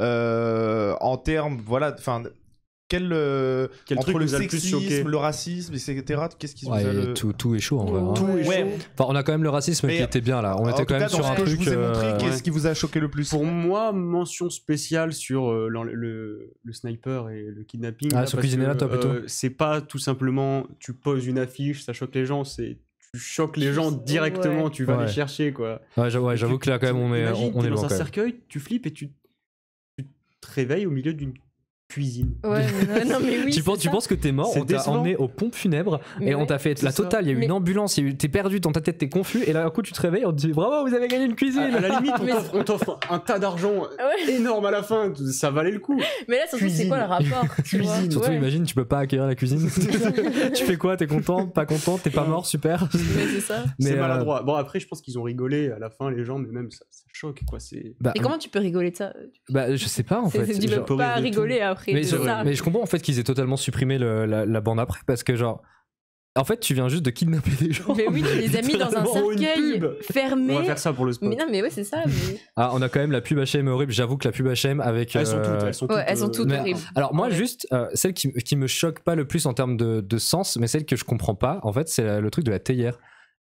S4: en termes voilà enfin quel entre le sexisme, le racisme, etc. Qu'est-ce qui vous a le...
S1: tout est chaud en vrai.
S2: Tout est chaud.
S1: Enfin, on a quand même le racisme qui était bien là. On était quand même sur un truc.
S4: Je vous ai montré. Qu'est-ce qui vous a choqué le plus?
S2: Pour moi, mention spéciale sur le sniper et le kidnapping.
S1: Ah, sur Cuisinella, toi plutôt.
S2: C'est pas tout simplement tu poses une affiche, ça choque les gens, c'est tu choques les gens directement, tu vas les chercher quoi.
S1: Ouais, j'avoue que là quand même on est
S2: dans un cercueil, tu flippes et tu te réveilles au milieu d'une cuisine.
S5: Ouais, non mais oui.
S1: tu penses que t'es mort, on t'a emmené aux pompes funèbres et on t'a fait la totale, il y a eu une ambulance, t'es perdu dans ta tête, t'es confus et là d'un coup tu te réveilles, on te dit bravo, vous avez gagné une cuisine.
S2: À la limite, on t'offre un tas d'argent énorme à la fin, ça valait le coup.
S5: Mais là surtout c'est quoi le rapport?
S2: Cuisine.
S1: Surtout imagine, tu peux pas acquérir la cuisine. Tu fais quoi? T'es content? Pas content? T'es pas mort? Super.
S5: Mais c'est ça.
S2: C'est maladroit. Bon après je pense qu'ils ont rigolé à la fin les gens, mais même ça choque quoi.
S5: Et comment tu peux rigoler de ça?
S1: Bah je sais pas en fait.
S5: Tu peux pas rigoler après de ça.
S1: Mais je comprends en fait qu'ils aient totalement supprimé la bande après parce que genre en fait tu viens juste de kidnapper des gens.
S5: Mais oui, tu les as mis dans un cercueil fermé.
S2: On va faire ça pour le spot.
S5: Mais non mais ouais c'est ça. Mais...
S1: Ah on a quand même la pub H&M horrible. J'avoue que la pub H&M avec
S2: elles sont toutes
S5: horribles.
S1: Alors moi juste celle qui me choque pas le plus en termes de sens, mais celle que je comprends pas en fait c'est le truc de la théière. Enfin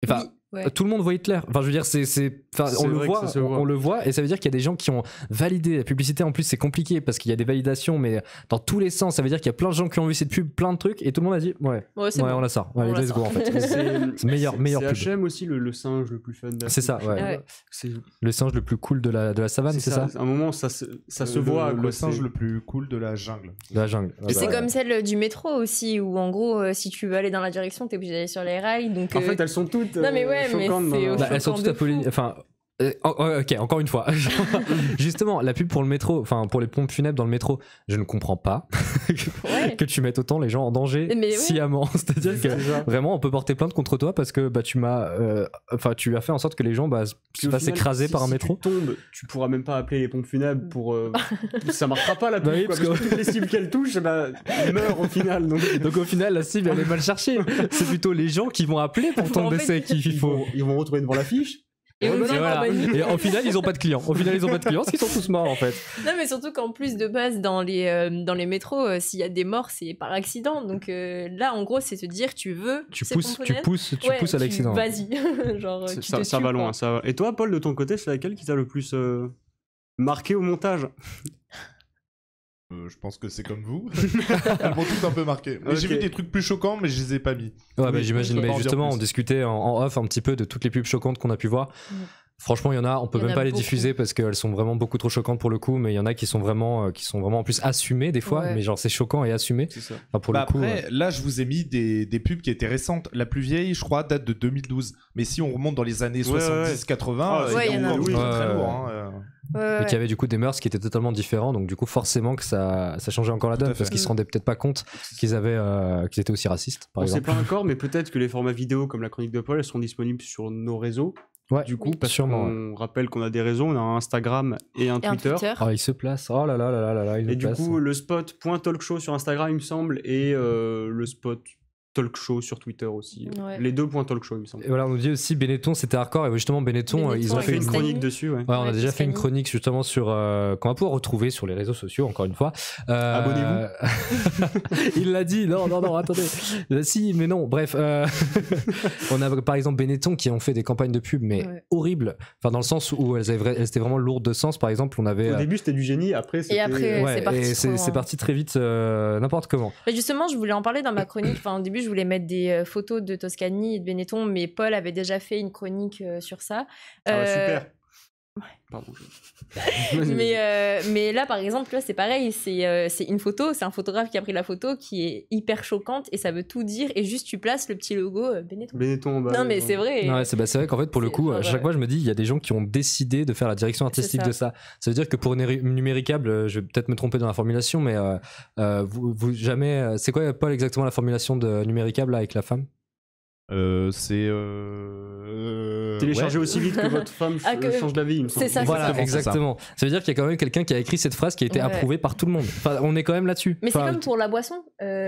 S3: Ouais.
S1: Tout le monde voit Hitler. Enfin, je veux dire, on le voit, et ça veut dire qu'il y a des gens qui ont validé la publicité. En plus, c'est compliqué parce qu'il y a des validations, mais dans tous les sens. Ça veut dire qu'il y a plein de gens qui ont vu cette pub, plein de trucs, et tout le monde a dit bon. On la sort. Allez, let's go en fait. C'est meilleur pub.
S2: C'est HM aussi le singe le plus fun.
S1: C'est ça, ouais. C'est le singe le plus cool de la savane, c'est ça.
S2: À un moment, ça se voit.
S4: Le singe le plus cool de la jungle.
S1: Et
S5: c'est comme celle du métro aussi, où en gros, si tu veux aller dans la direction, t'es obligé d'aller sur les rails. Donc,
S2: en fait, elles sont toutes.
S5: Non, mais ouais, mais c'est
S1: elles sont toutes enfin, ok, encore une fois. Justement, la pub pour le métro, enfin pour les pompes funèbres dans le métro, je ne comprends pas que tu mettes autant les gens en danger sciemment. C'est-à-dire que vraiment, on peut porter plainte contre toi parce que tu as fait en sorte que les gens se fassent écraser par un métro.
S2: Si tu tombes, tu pourras même pas appeler les pompes funèbres pour. Ça marchera pas la pub. Parce que toutes les cibles qu'elle touche, elles meurent au final.
S1: Donc au final, la cible elle est mal cherchée. C'est plutôt les gens qui vont appeler pour ton décès qu'il faut.
S2: Ils vont retrouver devant l'affiche.
S1: Et au final, ils ont pas de clients. Parce qu'ils sont tous morts en fait.
S5: Non, mais surtout qu'en plus de base, dans les métros, s'il y a des morts, c'est par accident. Donc là, en gros, c'est se dire, tu pousses à l'accident.
S3: Vas-y. Genre,
S2: ça va loin. Ça va. Et toi, Paul, de ton côté, c'est laquelle qui t'a le plus marqué au montage?
S4: Je pense que c'est comme vous. Elles m'ont toutes un peu marqué. J'ai vu des trucs plus choquants, mais je les ai pas mis.
S1: Ouais, j'imagine. Mais justement, on discutait en off un petit peu de toutes les pubs choquantes qu'on a pu voir. Franchement, il y en a, on peut même pas les diffuser parce qu'elles sont vraiment beaucoup trop choquantes pour le coup, mais il y en a qui sont vraiment en plus assumées des fois, mais genre c'est choquant et assumé.
S2: C'est ça.
S1: Enfin, pour le coup,
S4: après, là je vous ai mis des pubs qui étaient récentes. La plus vieille, je crois, date de 2012. Mais si on remonte dans les années 70-80,
S5: il y en a
S4: très lourd.
S1: Et qu'il y avait du coup des mœurs qui étaient totalement différents, donc du coup forcément que ça changeait encore la donne parce qu'ils se rendaient peut-être pas compte qu'ils étaient aussi racistes.
S2: On sait pas encore, mais peut-être que les formats vidéo comme la chronique de Paul, elles seront disponibles sur nos réseaux.
S1: Ouais,
S2: du coup, parce qu'on rappelle qu'on a des réseaux, on a un Instagram et un Twitter.
S1: Ah, il se place. Oh là là là là là.
S2: Et du coup, le spot .talkshow sur Instagram, il me semble, et le spot Talk Show sur Twitter aussi. Ouais. Les deux .talkshow, il me semble.
S1: Et voilà, on nous dit aussi Benetton, c'était hardcore. Et justement, Benetton ils ont fait
S2: une chronique dessus. Ouais.
S1: On a déjà fait une chronique justement sur qu'on va pouvoir retrouver sur les réseaux sociaux, encore une fois.
S2: Abonnez-vous.
S1: Il l'a dit. Non, attendez. Si, mais non. Bref, on a par exemple Benetton qui ont fait des campagnes de pub, mais horribles. Enfin, dans le sens où elles étaient vraiment lourdes de sens. Par exemple, on avait.
S2: Au début, c'était du génie. Après, c'était.
S5: Et après,
S1: c'est parti très vite, n'importe comment.
S5: Mais justement, je voulais en parler dans ma chronique. Enfin, au début, je voulais mettre des photos de Toscani et de Benetton, mais Paul avait déjà fait une chronique sur ça.
S2: Super.
S5: Pardon. mais là, par exemple, là, c'est pareil. C'est une photo, c'est un photographe qui a pris la photo qui est hyper choquante et ça veut tout dire. Et juste, tu places le petit logo Benetton.
S2: Benetton,
S5: non, mais c'est vrai.
S1: Ouais, c'est vrai qu'en fait, pour le coup, à chaque fois, je me dis, il y a des gens qui ont décidé de faire la direction artistique de ça. Ça veut dire que pour numéricable, je vais peut-être me tromper dans la formulation, mais vous jamais. C'est quoi, Paul, exactement la formulation de numéricable là, avec la femme?
S4: C'est
S2: télécharger aussi vite que votre femme change d'avis.
S5: C'est ça.
S1: Voilà, exactement. Ça veut dire qu'il y a quand même quelqu'un qui a écrit cette phrase qui a été approuvée par tout le monde. Enfin, on est quand même là-dessus.
S5: Mais c'est comme pour la boisson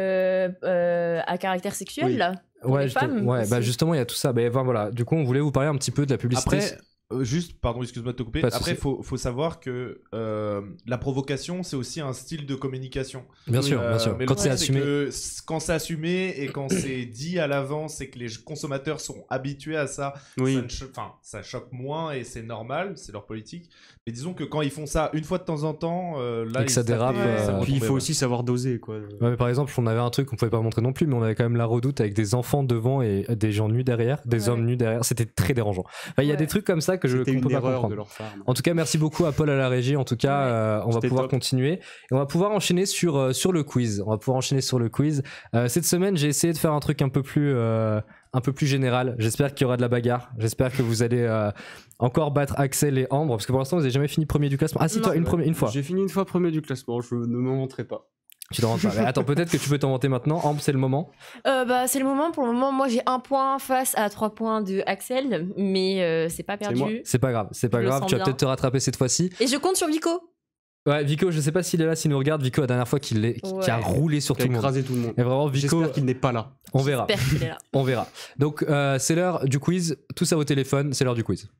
S5: à caractère sexuel là. Pour les femmes.
S1: Bah justement, il y a tout ça. Bah, voilà. Du coup, on voulait vous parler un petit peu de la publicité.
S4: Après, juste, pardon, excuse-moi de te couper. Après, faut savoir que la provocation, c'est aussi un style de communication.
S1: Bien sûr.
S4: Mais
S1: quand c'est assumé.
S4: Quand c'est assumé et quand c'est dit à l'avance et que les consommateurs sont habitués à ça, ça choque moins et c'est normal, c'est leur politique. Mais disons que quand ils font ça une fois de temps en temps, là,
S1: et que ça dérape.
S2: Puis il faut aussi savoir doser, quoi.
S1: Ouais, mais par exemple, on avait un truc qu'on pouvait pas montrer non plus, mais on avait quand même la Redoute avec des enfants devant et des gens nus derrière, des hommes nus derrière. C'était très dérangeant. Enfin, il y a des trucs comme ça que je
S2: ne peux
S1: pas comprendre.
S2: De leur part,
S1: en tout cas, merci beaucoup à Paul à la régie. En tout cas, on va pouvoir continuer et on va pouvoir enchaîner sur le quiz. Cette semaine, j'ai essayé de faire un truc un peu plus général. J'espère qu'il y aura de la bagarre. J'espère que vous allez encore battre Axel et Ambre parce que pour l'instant, vous n'avez jamais fini premier du classement. Ah si, toi, une fois.
S2: J'ai fini une fois premier du classement. Je ne m'en vanterai pas.
S1: Tu t'en vantes pas. Mais attends, peut-être que tu peux t'en vanter maintenant. Ambre, c'est le moment.
S5: C'est le moment. Pour le moment, moi, j'ai 1 point face à 3 points de Axel, mais c'est pas perdu.
S1: C'est pas grave. Tu vas peut-être te rattraper cette fois-ci.
S5: Et je compte sur Vico.
S1: Ouais, Vico, je sais pas s'il est là, s'il nous regarde. Vico, la dernière fois qui a roulé sur tout le monde.
S2: Écrasé tout le monde.
S1: Et vraiment, Vico.
S2: J'espère qu'il n'est pas là.
S1: On verra.
S5: J'espère qu'il est là.
S1: On verra. Donc, c'est l'heure du quiz. Tous à vos téléphones, c'est l'heure du quiz.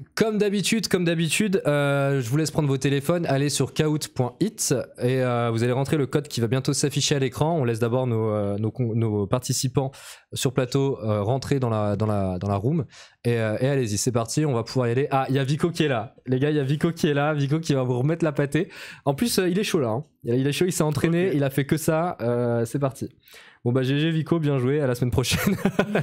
S1: Comme d'habitude, je vous laisse prendre vos téléphones, allez sur kahoot.it et vous allez rentrer le code qui va bientôt s'afficher à l'écran. On laisse d'abord nos participants sur plateau rentrer dans la room et allez-y, c'est parti, on va pouvoir y aller. Ah, il y a Vico qui est là, les gars, il y a Vico qui est là, Vico qui va vous remettre la pâtée. En plus, il est chaud là, hein. Il est chaud, il s'est entraîné, il a fait que ça, c'est parti. Bon bah GG Vico, bien joué, à la semaine prochaine.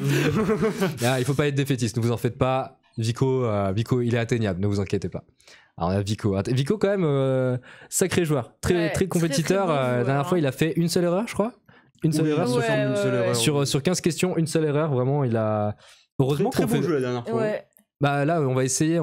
S1: Il faut pas être défaitiste, ne vous en faites pas. Vico, il est atteignable, ne vous inquiétez pas. Alors on a Vico quand même, sacré joueur, très compétiteur.
S5: Très bon joueur,
S1: la dernière fois il a fait une seule erreur je crois. Une seule erreur sur 15 questions, une seule erreur, vraiment il a... Heureusement
S2: très
S1: qu'on
S2: bon
S1: fait...
S2: jeu la dernière fois.
S5: Ouais.
S1: Bah là on va essayer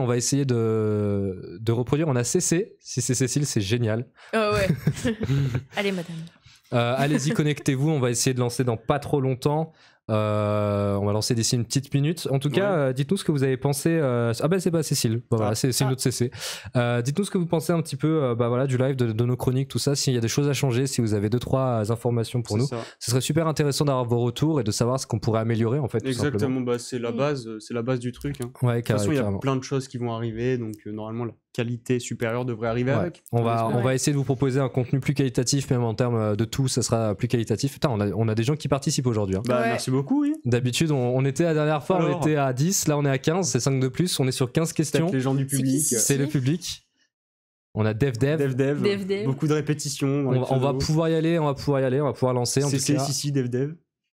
S1: de reproduire, on a CC, si c'est Cécile c'est génial.
S5: Ouais. Allez madame.
S1: Allez-y, connectez-vous, on va essayer de lancer dans pas trop longtemps. On va lancer d'ici une petite minute. En tout cas, dites-nous ce que vous avez pensé. Ah bah c'est pas Cécile, voilà, c'est une autre CC. Dites-nous ce que vous pensez un petit peu du live, de nos chroniques, tout ça. S'il y a des choses à changer, si vous avez 2-3 informations pour nous, ce serait super intéressant d'avoir vos retours et de savoir ce qu'on pourrait améliorer en fait.
S2: Exactement, bah, c'est la base du truc. Hein.
S1: Ouais,
S2: de toute façon, il y a plein de choses qui vont arriver, donc normalement la qualité supérieure devrait arriver avec.
S1: On va essayer de vous proposer un contenu plus qualitatif, même en termes de tout, ça sera plus qualitatif. Putain, on a des gens qui participent aujourd'hui. Hein.
S2: Bah merci beaucoup, oui.
S1: D'habitude, on était la dernière fois, on était à 10, là on est à 15, c'est 5 de plus, on est sur 15 questions.
S2: Peut-être les gens du public.
S1: C'est le public. On a Dev.
S2: Beaucoup de répétitions.
S1: On va pouvoir y aller, on va pouvoir lancer.
S2: Si, Dev.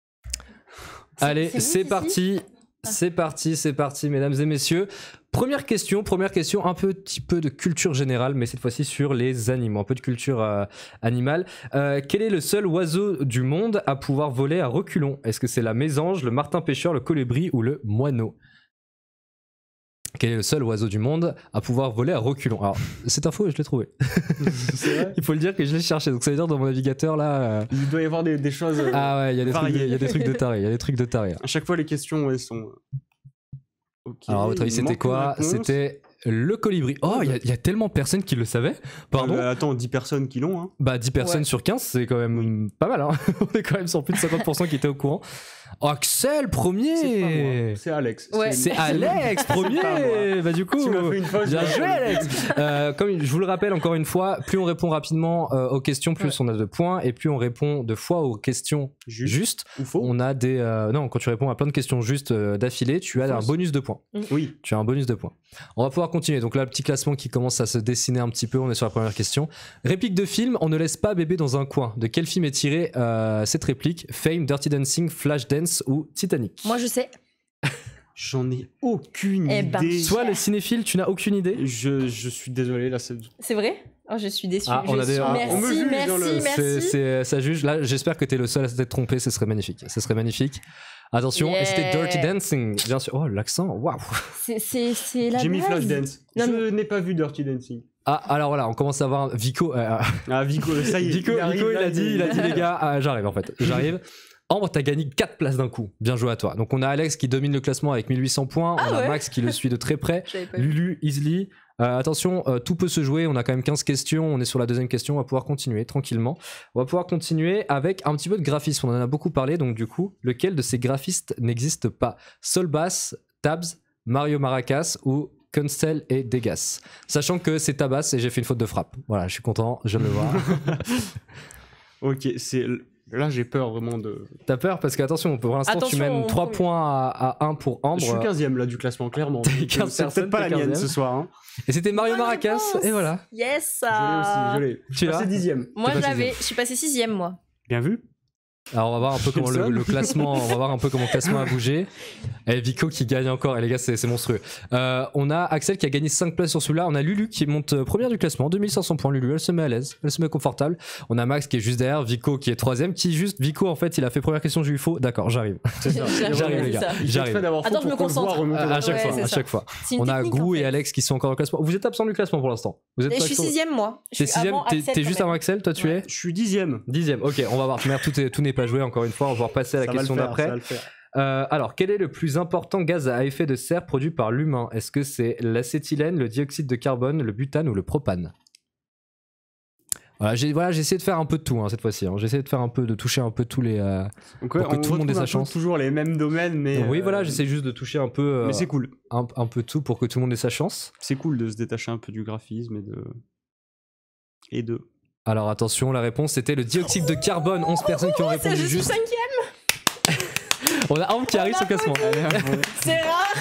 S1: Allez, c'est parti. C'est parti, mesdames et messieurs. Première question, un petit peu de culture générale, mais cette fois-ci sur les animaux, un peu de culture animale. Quel est le seul oiseau du monde à pouvoir voler à reculons? Est-ce que c'est la mésange, le martin pêcheur, le colibri ou le moineau? Quel est le seul oiseau du monde à pouvoir voler à reculons? Alors, cette info, je l'ai trouvée. Il faut le dire que je l'ai cherché. Donc, ça veut dire dans mon navigateur, là...
S2: Il doit y avoir des choses
S1: Ah ouais, il y a des trucs de taré.
S2: À chaque fois, les questions, elles sont...
S1: Okay. Alors, à votre avis, c'était quoi? C'était le colibri. Oh, il y a tellement de personnes qui le savaient. Pardon.
S2: Attends, 10 personnes qui l'ont. Hein.
S1: Bah, 10 personnes sur 15, c'est quand même pas mal. Hein. On est quand même sur plus de 50% qui étaient au courant. Axel, premier.
S2: C'est Alex.
S5: Ouais.
S1: C'est Alex, premier. Bah du coup,
S2: tu m'as fait une fausse.
S1: Bien joué, Alex. Comme je vous le rappelle encore une fois, plus on répond rapidement aux questions, plus on a de points, et plus on répond de fois aux questions justes.
S2: Ou faux.
S1: On a des non, quand tu réponds à plein de questions justes d'affilée, tu as un bonus de points.
S2: Oui.
S1: Tu as un bonus de points. On va pouvoir continuer. Donc là, le petit classement qui commence à se dessiner un petit peu. On est sur la première question. Réplique de film. On ne laisse pas bébé dans un coin. De quel film est tirée cette réplique? Fame, Dirty Dancing, Flashdance ou Titanic?
S5: Moi, je sais.
S2: J'en ai aucune idée.
S1: Toi, le cinéphile, tu n'as aucune idée?
S2: Je suis désolé, là,
S5: c'est vrai? Oh, je suis déçu.
S1: Ah, on a des...
S5: Merci.
S1: Ça juge. Là, j'espère que t'es le seul à s'être trompé. Ce serait magnifique. Attention, et c'était Dirty Dancing, bien sûr. Oh, l'accent, waouh!
S5: C'est la
S2: J'ai mis Flashdance.
S5: Non,
S2: je n'ai pas vu Dirty Dancing.
S1: Ah, alors voilà, on commence à voir Vico.
S2: Vico, ça y est.
S1: Vico, il a dit, les gars, j'arrive en fait. Ambre, t'as gagné 4 places d'un coup. Bien joué à toi. Donc on a Alex qui domine le classement avec 1800 points. On a Max qui le suit de très près. Lulu, Isli. Attention, tout peut se jouer. On a quand même 15 questions. On est sur la deuxième question. On va pouvoir continuer tranquillement. On va pouvoir continuer avec un petit peu de graphisme. On en a beaucoup parlé. Donc du coup, lequel de ces graphistes n'existe pas? Solbass, Tabs, Mario Maracas ou Kunstel et Degas? Sachant que c'est Tabas et j'ai fait une faute de frappe. Voilà, je suis content. Je viens de le voir.
S2: Ok, c'est... Là, j'ai peur vraiment de...
S1: T'as peur? Parce que, attention, pour l'instant, tu mènes 3 points à 1 pour Ambre.
S2: Je suis 15ème là du classement, clairement.
S1: C'est
S2: peut-être pas la mienne ce soir. Hein.
S1: Et c'était Mario Maracas, et voilà.
S5: Yes!
S2: Je l'ai. Je suis passé 10ème.
S5: Moi, je suis passé 6ème, moi.
S2: Bien vu.
S1: Alors on va voir un peu comment le classement, on va voir un peu comment le classement a bougé. Et Vico qui gagne encore, et les gars c'est monstrueux. On a Axel qui a gagné 5 places sur celui-là, on a Lulu qui monte première du classement, 2500 points. Lulu, elle se met à l'aise, elle se met confortable. On a Max qui est juste derrière, Vico qui est 3ème, Vico en fait il a fait première question, j'ai eu faux, d'accord, j'arrive. J'arrive les gars, j'arrive.
S5: Attends, je me concentre.
S1: À chaque fois. On a Grou et Alex qui sont encore dans le classement. Vous êtes absent du classement pour l'instant.
S5: Je suis 6ème moi.
S1: T'es juste avant Axel, toi tu es?
S2: Je suis 10ème.
S1: 10ème, ok, on va voir. Merde, tout n'est pas joué encore une fois, on va pouvoir passer à la question d'après. Alors, quel est le plus important gaz à effet de serre produit par l'humain? Est-ce que c'est l'acétylène, le dioxyde de carbone, le butane ou le propane? Voilà, j'ai essayé de faire un peu de tout cette fois-ci. J'ai essayé de toucher un peu tous les.
S2: Donc,
S1: pour que tout le monde ait sa chance.
S2: Toujours les mêmes domaines, mais.
S1: Oui, voilà, j'essaie juste de toucher un peu.
S2: Mais c'est cool.
S1: Un peu tout pour que tout le monde ait sa chance.
S2: C'est cool de se détacher un peu du graphisme et de. Alors
S1: attention, la réponse c'était le dioxyde de carbone. 11 personnes qui ont répondu
S5: c'est
S1: juste.
S5: 5e.
S1: On a Ambre qui arrive sur le classement.
S5: C'est rare.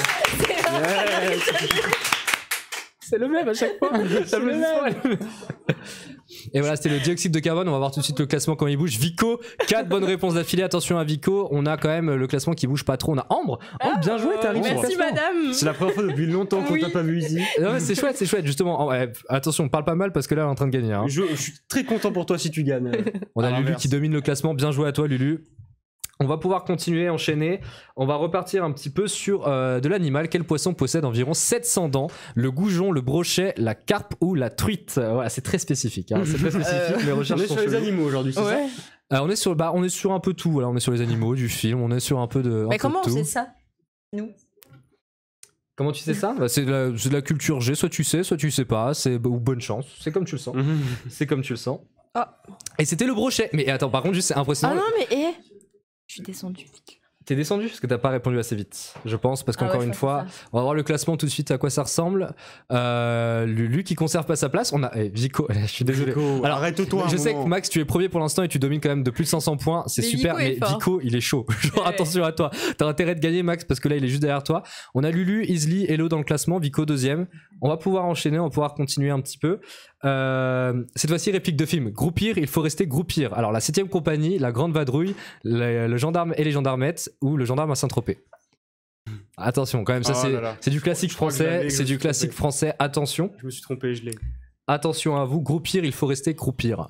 S1: C'est le même à chaque fois. C'est le même. Et voilà, c'était le dioxyde de carbone. On va voir tout de suite le classement quand il bouge. Vico, 4 bonnes réponses d'affilée. Attention à Vico. On a quand même le classement qui bouge pas trop. On a Ambre. Ambre, bien joué, t'arrives sur le
S5: Merci
S1: classement.
S5: madame.
S2: C'est la première fois depuis longtemps qu'on t'a pas vu ici.
S1: Non, mais c'est chouette, justement. Attention, on parle pas mal parce que là, elle est en train de gagner.
S2: Je suis très content pour toi si tu gagnes.
S1: On a Lulu qui domine le classement. Bien joué à toi, Lulu. On va pouvoir continuer, enchaîner. On va repartir un petit peu sur de l'animal. Quel poisson possède environ 700 dents? Le goujon, le brochet, la carpe ou la truite? Voilà, c'est très spécifique. C'est très spécifique. Les recherches
S2: on est
S1: sont
S2: sur les animaux aujourd'hui, c'est ça?
S1: on est sur un peu tout. Voilà, on est sur les animaux du film. On est sur un peu de.
S5: Mais comment on sait ça, nous?
S1: Comment tu sais ça? C'est de la culture G. Soit tu sais pas. Ou bonne chance. C'est comme tu le sens. C'est comme tu le sens. Et c'était le brochet. Mais attends, par contre, juste c'est impressionnant.
S5: Ah non, mais je suis descendu vite.
S1: T'es descendu parce que t'as pas répondu assez vite, je pense, parce qu'encore une fois, on va voir le classement tout de suite à quoi ça ressemble. Lulu qui conserve pas sa place. On a Vico, je suis désolé.
S2: Vico, alors arrête-toi.
S1: Je sais que Max, tu es premier pour l'instant et tu domines quand même de plus de 500 points. C'est super, mais Vico, il est chaud. Genre attention à toi. T'as intérêt de gagner, Max, parce que là, il est juste derrière toi. On a Lulu, Isli, Hello dans le classement, Vico deuxième. On va pouvoir enchaîner, on va pouvoir continuer un petit peu. Cette fois-ci, réplique de film. Groupir, il faut rester groupir. Alors, la 7ème compagnie, la grande vadrouille, le gendarme et les gendarmettes, ou le gendarme à Saint-Tropez. Attention, quand même, ça c'est du classique français. C'est du classique français. Attention.
S2: Je me suis trompé, je l'ai.
S1: Attention à vous. Groupir, il faut rester groupir.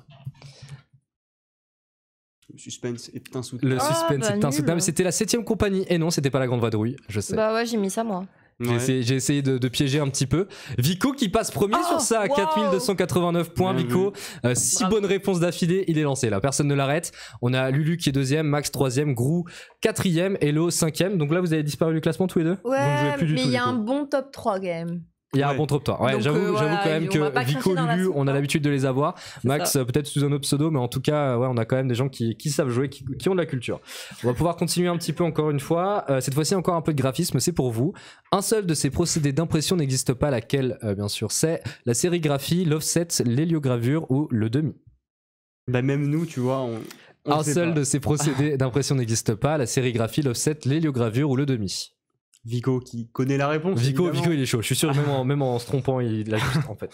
S2: Le suspense est insoutenable.
S1: Le suspense est insoutenable. C'était la 7ème compagnie. Et non, c'était pas la grande vadrouille. Je sais.
S5: Bah ouais, j'ai mis ça moi.
S1: J'ai essayé de piéger un petit peu. Vico qui passe premier sur ça à 4289 points. Vico, 6 bonnes réponses d'affilée, il est lancé là, personne ne l'arrête. On a Lulu qui est deuxième, Max troisième, Grou quatrième, Hello cinquième. Donc là vous avez disparu du classement tous les deux.
S5: Ouais,
S1: vous ne jouez plus du
S5: mais
S1: tout,
S5: il y a un bon top 3 quand même.
S1: Il y a un bon top 3. Ouais, j'avoue quand même que Vico, Lulu, on a l'habitude de les avoir. Max, peut-être sous un autre pseudo, mais en tout cas, on a quand même des gens qui savent jouer, qui ont de la culture. On va pouvoir continuer un petit peu encore une fois. Cette fois-ci, encore un peu de graphisme, c'est pour vous. Un seul de ces procédés d'impression n'existe pas, laquelle, bien sûr, c'est la sérigraphie, l'offset, l'héliogravure ou le demi.
S2: Bah, même nous, tu vois,
S1: un seul de ces procédés d'impression n'existe pas, la sérigraphie, l'offset, l'héliogravure ou le demi.
S2: Vico qui connaît la réponse.
S1: Vico il est chaud. Je suis sûr même en se trompant il l'a juste en fait.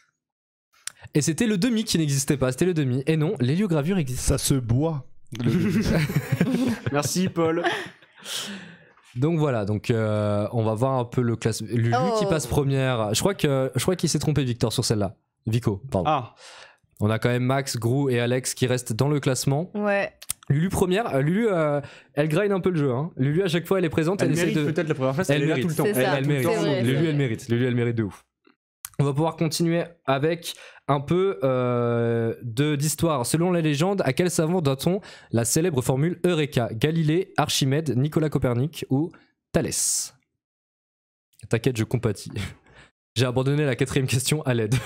S1: Et c'était le demi qui n'existait pas. C'était le demi. Et non, l'héliogravure existe.
S6: Ça se boit.
S2: Merci Paul.
S1: Donc voilà. Donc on va voir un peu le classement. Lulu qui passe première. Je crois qu'il s'est trompé Victor sur celle-là. Vico. Pardon.
S2: Ah.
S1: On a quand même Max, Grou et Alex qui restent dans le classement.
S5: Ouais.
S1: Lulu première, Lulu elle grind un peu le jeu. Lulu à chaque fois elle est présente, elle essaie de.
S2: Peut-être la première place, elle est là tout le temps.
S1: Elle mérite. Lulu elle mérite. Lulu elle mérite de ouf. On va pouvoir continuer avec un peu d'histoire. Selon la légende, à quel savant doit-on la célèbre formule Eureka? Galilée, Archimède, Nicolas Copernic ou Thalès? T'inquiète, je compatis. J'ai abandonné la 4ème question à l'aide.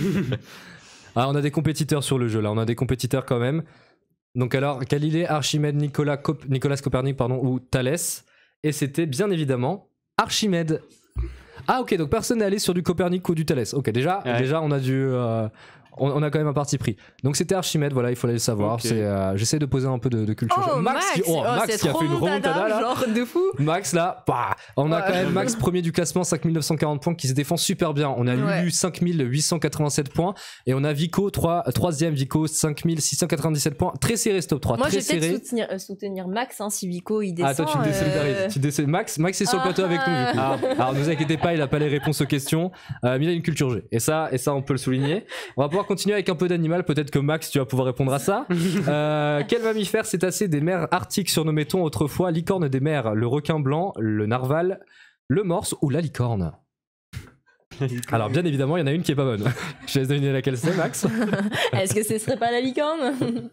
S1: Ah, on a des compétiteurs sur le jeu là, on a des compétiteurs quand même. Donc alors, Galilée, Archimède, Nicolas Copernic ou Thalès. Et c'était bien évidemment Archimède. Ah ok, donc personne n'est allé sur du Copernic ou du Thalès. Ok, déjà on a dû... on a quand même un parti pris. Donc c'était Archimède, voilà, il fallait le savoir. Okay. J'essaie de poser un peu de culture.
S5: Max
S1: qui a fait une remontada là.
S5: Genre de fou.
S1: Max là, on a quand même Max premier du classement, 5940 points, qui se défend super bien. On a Lulu 5887 points et on a Vico troisième Vico 5697 points. Très serré ce top 3.
S5: Moi
S1: très
S5: j'ai peut-être soutenir Max si Vico il descend.
S1: Ah toi tu te désolidarises. Max est sur le plateau avec nous du coup. Alors ne vous inquiétez pas, il a pas les réponses aux questions, mais il a une culture G. Et ça on peut le souligner. On va pouvoir continuer avec un peu d'animal, peut-être que Max tu vas pouvoir répondre à ça. Quel mammifère cétacé des mers arctiques surnommait-on autrefois licorne des mers? Le requin blanc, le narval, le morse ou la licorne? Alors bien évidemment il y en a une qui est pas bonne. Je laisse deviner laquelle c'est, Max.
S5: Est-ce que ce serait pas la licorne?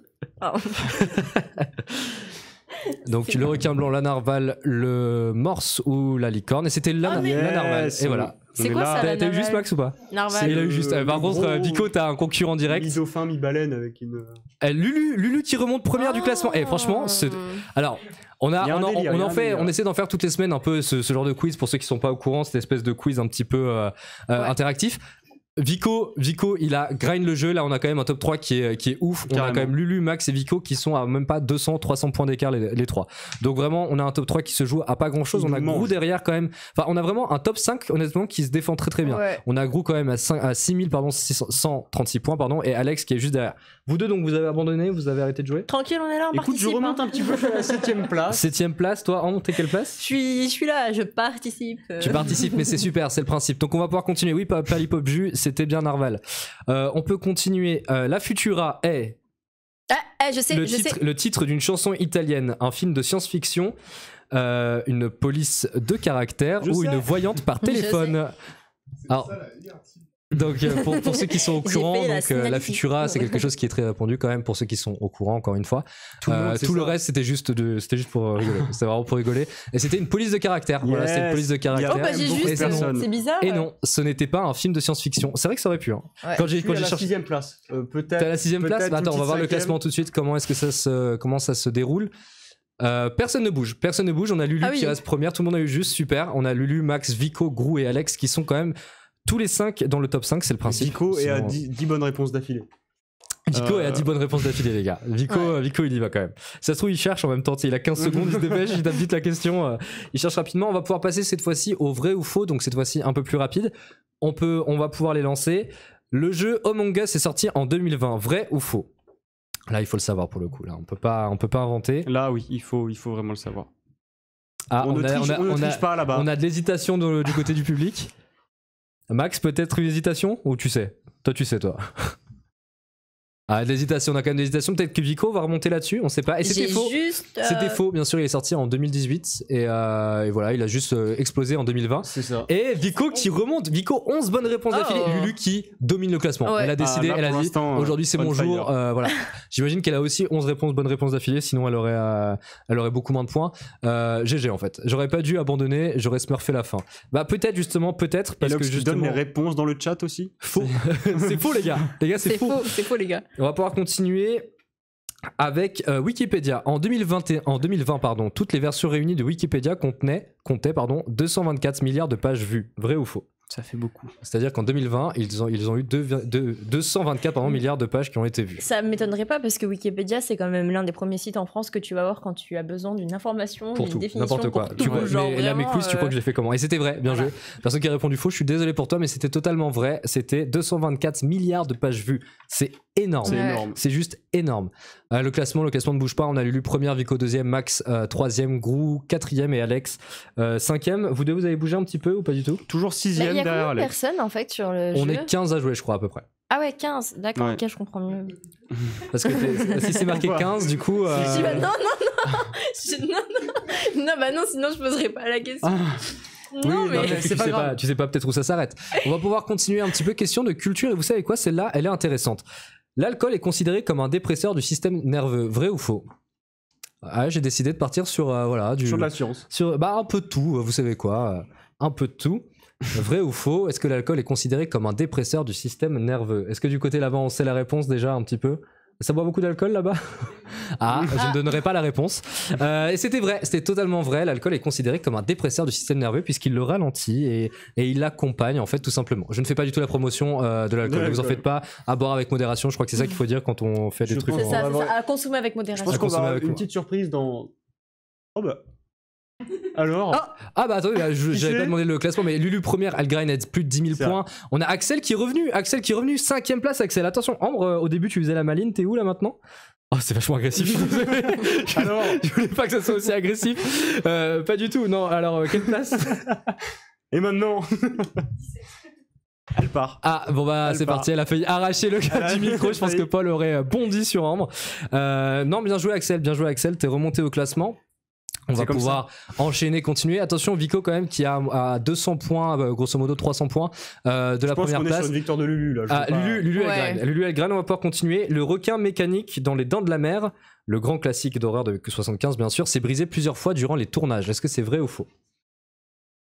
S1: Donc le requin blanc, la narval, le morse ou la licorne? Et c'était la narval. Et voilà.
S5: C'est quoi ça,
S1: T'as eu juste Max ou pas?
S5: Narval.
S1: Il a eu juste. Par contre, Vico, t'as un concurrent direct.
S2: Mi-dauphin, mi-baleine avec une.
S1: Lulu qui remonte première du classement. Et franchement, alors. On essaie d'en faire toutes les semaines un peu ce genre de quiz pour ceux qui sont pas au courant, cette espèce de quiz un petit peu interactif. Vico, il a grind le jeu. Là, on a quand même un top 3 qui est ouf. On a quand même Lulu, Max et Vico qui sont à même pas 200-300 points d'écart les trois. Donc vraiment, on a un top 3 qui se joue à pas grand chose. On a Grou derrière quand même. Enfin, on a vraiment un top 5 honnêtement qui se défend très bien. Ouais. On a Grou quand même à 636 points et Alex qui est juste derrière. Vous deux, donc vous avez abandonné, vous avez arrêté de jouer?
S5: Tranquille, on est là, on
S2: Écoute,
S5: participe.
S2: je remonte un petit peu, je suis à la 7ème place.
S1: 7ème place, toi, Anne, t'es quelle place?
S5: Je suis là, je participe.
S1: Tu participes, mais c'est super, c'est le principe. Donc on va pouvoir continuer. Oui, Palipop Jus, c'était bien Narval. On peut continuer. La Futura est le titre d'une chanson italienne, un film de science-fiction, une police de caractère ou une voyante par téléphone. Alors, donc pour ceux qui sont au courant, la Futura c'est quelque chose qui est très répandu quand même pour ceux qui sont au courant encore une fois. Tout le reste c'était juste pour rigoler. C'était vraiment pour rigoler. Et c'était une police de caractère. Voilà, c'est une police de caractère.
S5: C'est bizarre.
S1: Et non, ce n'était pas un film de science-fiction. C'est vrai que ça aurait pu. Hein.
S2: Ouais. Quand j'ai cherché 6ème place. Peut-être.
S1: T'es à la 6ème place. Bah, attends, on va voir le classement tout de suite. Comment ça se déroule? Personne ne bouge. On a Lulu qui reste première. Tout le monde a eu juste super. On a Lulu, Max, Vico, Grou et Alex qui sont quand même tous les 5 dans le top 5, c'est le principe.
S2: Vico est à 10 bonnes réponses d'affilée.
S1: Vico est à 10 bonnes réponses d'affilée, les gars. Vico, il y va quand même. Ça se trouve, il cherche en même temps. Il a 15 secondes, il se dépêche, il tape vite la question. Il cherche rapidement. On va pouvoir passer cette fois-ci au vrai ou faux, donc cette fois-ci un peu plus rapide. On va pouvoir les lancer. Le jeu Among Us est sorti en 2020. Vrai ou faux? Là, il faut le savoir pour le coup. Là, on peut pas inventer.
S2: Là, oui, il faut vraiment le savoir.
S1: Ah, on ne triche pas là-bas. On a de l'hésitation du côté du public. Max, peut-être une hésitation? Ou tu sais? Toi, tu sais, toi. Ah, de l'hésitation, on a quand même de l'hésitation. Peut-être que Vico va remonter là-dessus, on sait pas. Et c'était faux. C'était faux, bien sûr, il est sorti en 2018. Et voilà, il a juste explosé en 2020.
S2: C'est ça.
S1: Et Vico qui remonte. Vico, 11 bonnes réponses d'affilée. Lulu qui domine le classement. Ouais. Elle a décidé, elle a dit aujourd'hui c'est mon jour. Voilà. J'imagine qu'elle a aussi 11 bonnes réponses d'affilée, sinon elle aurait beaucoup moins de points. GG en fait. J'aurais pas dû abandonner, j'aurais smurfé la fin. Bah peut-être parce que
S2: je donne les réponses dans le chat aussi.
S1: Faux. C'est faux les gars. Les gars, c'est faux.
S5: C'est faux les gars.
S1: On va pouvoir continuer avec Wikipédia. En 2020, toutes les versions réunies de Wikipédia comptaient 224 milliards de pages vues. Vrai ou faux?
S2: Ça fait beaucoup.
S1: C'est-à-dire qu'en 2020, ils ont eu 224 milliards de pages qui ont été vues.
S5: Ça m'étonnerait pas parce que Wikipédia, c'est quand même l'un des premiers sites en France que tu vas voir quand tu as besoin d'une information, d'une définition.
S1: N'importe quoi.
S5: Pour tout, genre
S1: mais là, mes quiz, tu crois que je l'ai fait comment? Et c'était vrai, bien joué. Personne qui a répondu faux, je suis désolé pour toi, mais c'était totalement vrai. C'était 224 milliards de pages vues. C'est énorme.
S2: C'est énorme.
S1: C'est juste énorme. Le classement ne bouge pas. On a Lulu première, Vico deuxième, Max troisième, Grou quatrième et Alex cinquième. Vous deux, vous avez bougé un petit peu ou pas du tout?
S2: Toujours sixième derrière Alex.
S5: Il y a combien de personnes en fait sur le jeu?
S1: On est 15 à jouer, je crois, à peu près.
S5: Ah ouais, 15, d'accord,
S2: ouais.
S5: Ok, je comprends mieux.
S1: Parce que si c'est marqué 15, du coup...
S5: Non, bah non, sinon je poserais pas la question. Non,
S1: oui,
S5: mais
S1: c'est pas grave. Tu sais pas peut-être où ça s'arrête. On va pouvoir continuer un petit peu. Question de culture. Et vous savez quoi? Celle-là, elle est intéressante. L'alcool est considéré comme un dépresseur du système nerveux. Vrai ou faux? J'ai décidé de partir sur
S2: sur de la science.
S1: Un peu de tout. Vous savez quoi? Un peu de tout. Vrai ou faux? Est-ce que l'alcool est considéré comme un dépresseur du système nerveux? Est-ce que du côté là-bas, on sait la réponse déjà un petit peu? Ça boit beaucoup d'alcool là-bas? Je ne donnerai pas la réponse. Et c'était vrai, c'était totalement vrai. L'alcool est considéré comme un dépresseur du système nerveux puisqu'il le ralentit et il l'accompagne en fait tout simplement. Je ne fais pas du tout la promotion de l'alcool. Ne vous en faites pas. À boire avec modération. Je crois que c'est ça qu'il faut dire quand on fait des trucs.
S5: C'est ça, à consommer avec modération.
S2: Je pense qu'on va avoir une petite surprise dans. Oh bah. Alors
S1: attendez, j'avais pas demandé le classement, mais Lulu première, elle grind à plus de 10 000 points. On a Axel qui est revenu, 5ème place. Axel, attention, Ambre, au début tu faisais la maline, t'es où là maintenant? Oh, c'est vachement agressif.
S2: Alors,
S1: je voulais pas que ça soit aussi agressif. Pas du tout, non. Alors, quelle place?
S2: Et maintenant elle part.
S1: C'est parti, elle a failli arracher le câble du micro. Je pense que Paul aurait bondi sur Ambre. Non, bien joué Axel, t'es remonté au classement. On va pouvoir enchaîner, continuer. Attention, Vico quand même qui a à 200 points, grosso modo 300 points de la première place. Je pense qu'on est sur
S2: une victoire de Lulu là.
S1: Lulu elle graine. On va pouvoir continuer. Le requin mécanique dans Les Dents de la Mer, le grand classique d'horreur de 75 bien sûr, s'est brisé plusieurs fois durant les tournages. Est-ce que c'est vrai ou faux?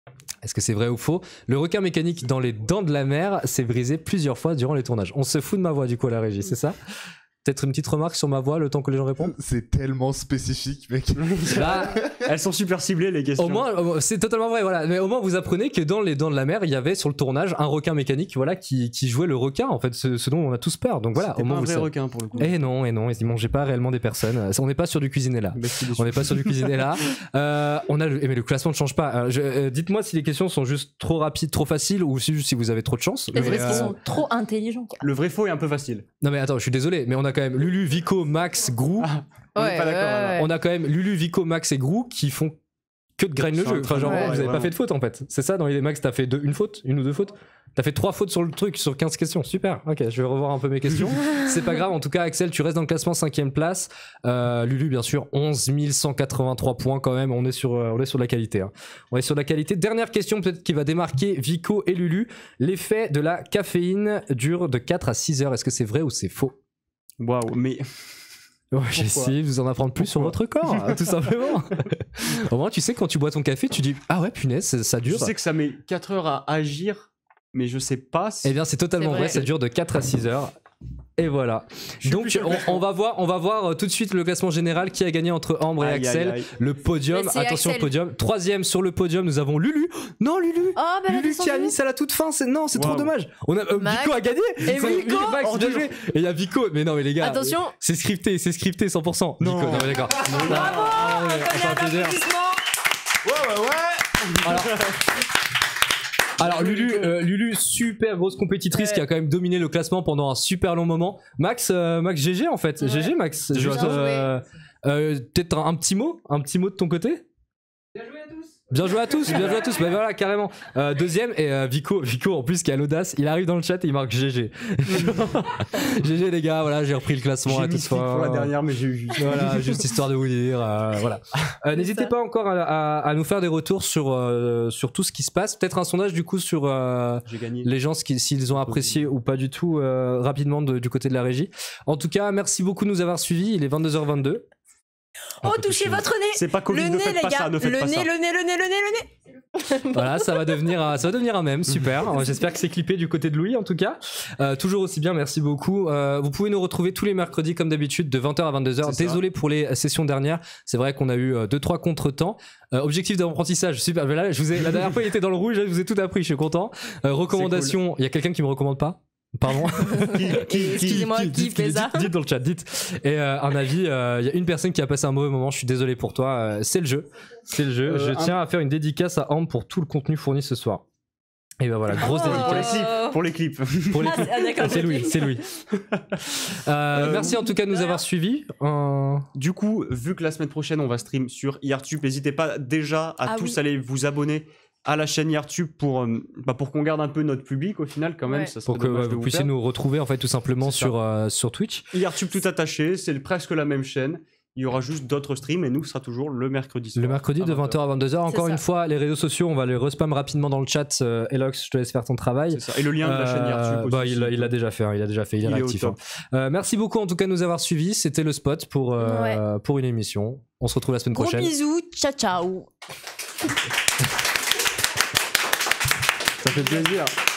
S1: Est-ce que c'est vrai ou faux? Le requin mécanique dans les dents de la mer s'est brisé plusieurs fois durant les tournages. On se fout de ma voix du coup à la régie, c'est ça? Peut-être une petite remarque sur ma voix, le temps que les gens répondent.
S6: C'est tellement spécifique, mec.
S2: Là, elles sont super ciblées, les questions.
S1: Au moins, c'est totalement vrai, voilà. Mais au moins, vous apprenez que dans les dents de la mer, il y avait sur le tournage un requin mécanique, voilà, qui jouait le requin, en fait, ce dont on a tous peur. Donc voilà,
S2: C'était
S1: au moins
S2: pas un
S1: vous
S2: vrai
S1: savez.
S2: requin pour le coup.
S1: Et non, ils mangeaient pas réellement des personnes. On n'est pas sur du cuisiné là. On n'est pas sur du cuisiné là. Mais le classement ne change pas. Dites-moi si les questions sont juste trop rapides, trop faciles, ou si vous avez trop de chance.
S3: Parce qu'ils sont trop intelligents. Quoi.
S2: Le vrai faux est un peu facile.
S1: Non mais attends, je suis désolé, mais on a quand même Lulu, Vico, Max, Grou.
S2: On est pas d'accord. Alors.
S1: On a quand même Lulu, Vico, Max et Grou qui font que de graine le jeu. Enfin, genre, vous avez pas fait de faute en fait. C'est ça, dans les Max, t'as fait une ou deux fautes. T'as fait 3 fautes sur le truc, sur 15 questions. Super. Ok, je vais revoir un peu mes questions. C'est pas grave. En tout cas, Axel, tu restes dans le classement 5ème place. Lulu, bien sûr, 11 183 points quand même. On est sur de la qualité. Hein. On est sur de la qualité. Dernière question, peut-être qui va démarquer Vico et Lulu. L'effet de la caféine dure de 4 à 6 heures. Est-ce que c'est vrai ou c'est faux?
S2: Waouh, mais.
S1: J'ai essayé de vous en apprendre plus sur votre corps, tout simplement. Au moins, tu sais, quand tu bois ton café, tu dis ah ouais, punaise, ça dure.
S2: Je sais que ça met 4 heures à agir, mais je sais pas si.
S1: Eh bien, c'est totalement vrai, ça dure de 4 à 6 heures. Et voilà. Donc on va voir tout de suite le classement général qui a gagné entre Ambre et Axel. Le podium, attention au podium. 3ème sur le podium, nous avons Lulu. Non Lulu.
S5: Oh, bah,
S1: Lulu qui a mis ça à la toute fin. C'est trop dommage. On a Vico a gagné.
S5: Et Vico.
S1: Et il y a Vico. Mais non mais les gars.
S5: Attention.
S1: C'est scripté 100%.
S2: Non.
S1: Vico, non mais d'accord.
S5: Bravo.
S1: Ouais. Alors Lulu, super grosse compétitrice qui a quand même dominé le classement pendant un super long moment. Max GG en fait. GG Max. Peut-être un petit mot de ton côté. Bien joué à tous, bah voilà, carrément. Deuxième, et Vico en plus qui a l'audace, il arrive dans le chat et il marque GG. GG les gars, voilà, j'ai repris le classement à toute fois.
S2: Pour la dernière, mais j'ai eu juste.
S1: Voilà, juste histoire de vous dire, voilà. N'hésitez pas encore à nous faire des retours sur tout ce qui se passe. Peut-être un sondage du coup sur les gens s'ils ont apprécié ou pas du tout rapidement du côté de la régie. En tout cas, merci beaucoup de nous avoir suivis. Il est 22h22.
S3: Oh, touchez votre nez.
S2: C'est pas Covid, ne faites pas ça, ne faites pas ça.
S3: Le nez.
S1: Voilà, ça va devenir un mème, super. J'espère que c'est clippé du côté de Louis en tout cas. Toujours aussi bien, merci beaucoup. Vous pouvez nous retrouver tous les mercredis comme d'habitude de 20h à 22h. Désolé pour les sessions dernières, c'est vrai qu'on a eu 2-3 contretemps. Objectif d'apprentissage, super. Mais là, la dernière fois il était dans le rouge, je vous ai tout appris, je suis content. Recommandation, il y a quelqu'un qui me recommande pas? Pardon.
S3: Excusez-moi, qui fait ça?
S1: Dites dans le chat, dites. Et un avis, il y a une personne qui a passé un mauvais moment, je suis désolé pour toi. C'est le jeu. Je tiens à faire une dédicace à Ambre pour tout le contenu fourni ce soir. Et ben voilà, grosse dédicace.
S2: Pour les clips.
S1: C'est Louis. Merci en tout cas de nous avoir suivis.
S2: Du coup, vu que la semaine prochaine on va stream sur IRTube, n'hésitez pas déjà à aller vous abonner à la chaîne IRTube pour qu'on garde un peu notre public au final quand même.
S5: Ouais.
S2: Ça
S1: pour que vous puissiez nous retrouver en fait tout simplement sur Twitch.
S2: IRTube tout attaché, c'est presque la même chaîne. Il y aura juste d'autres streams et nous, ce sera toujours le mercredi soir.
S1: Le mercredi de 20h à 22h. Encore une fois, les réseaux sociaux, on va les respam rapidement dans le chat. Elox, je te laisse faire ton travail.
S2: C'est ça. Et le lien de la chaîne IRTube aussi.
S1: Il l'a déjà fait, il est actif. Merci beaucoup en tout cas de nous avoir suivis. C'était le spot pour une émission. On se retrouve la semaine prochaine.
S5: Gros bisous, ciao.
S2: Ça fait plaisir.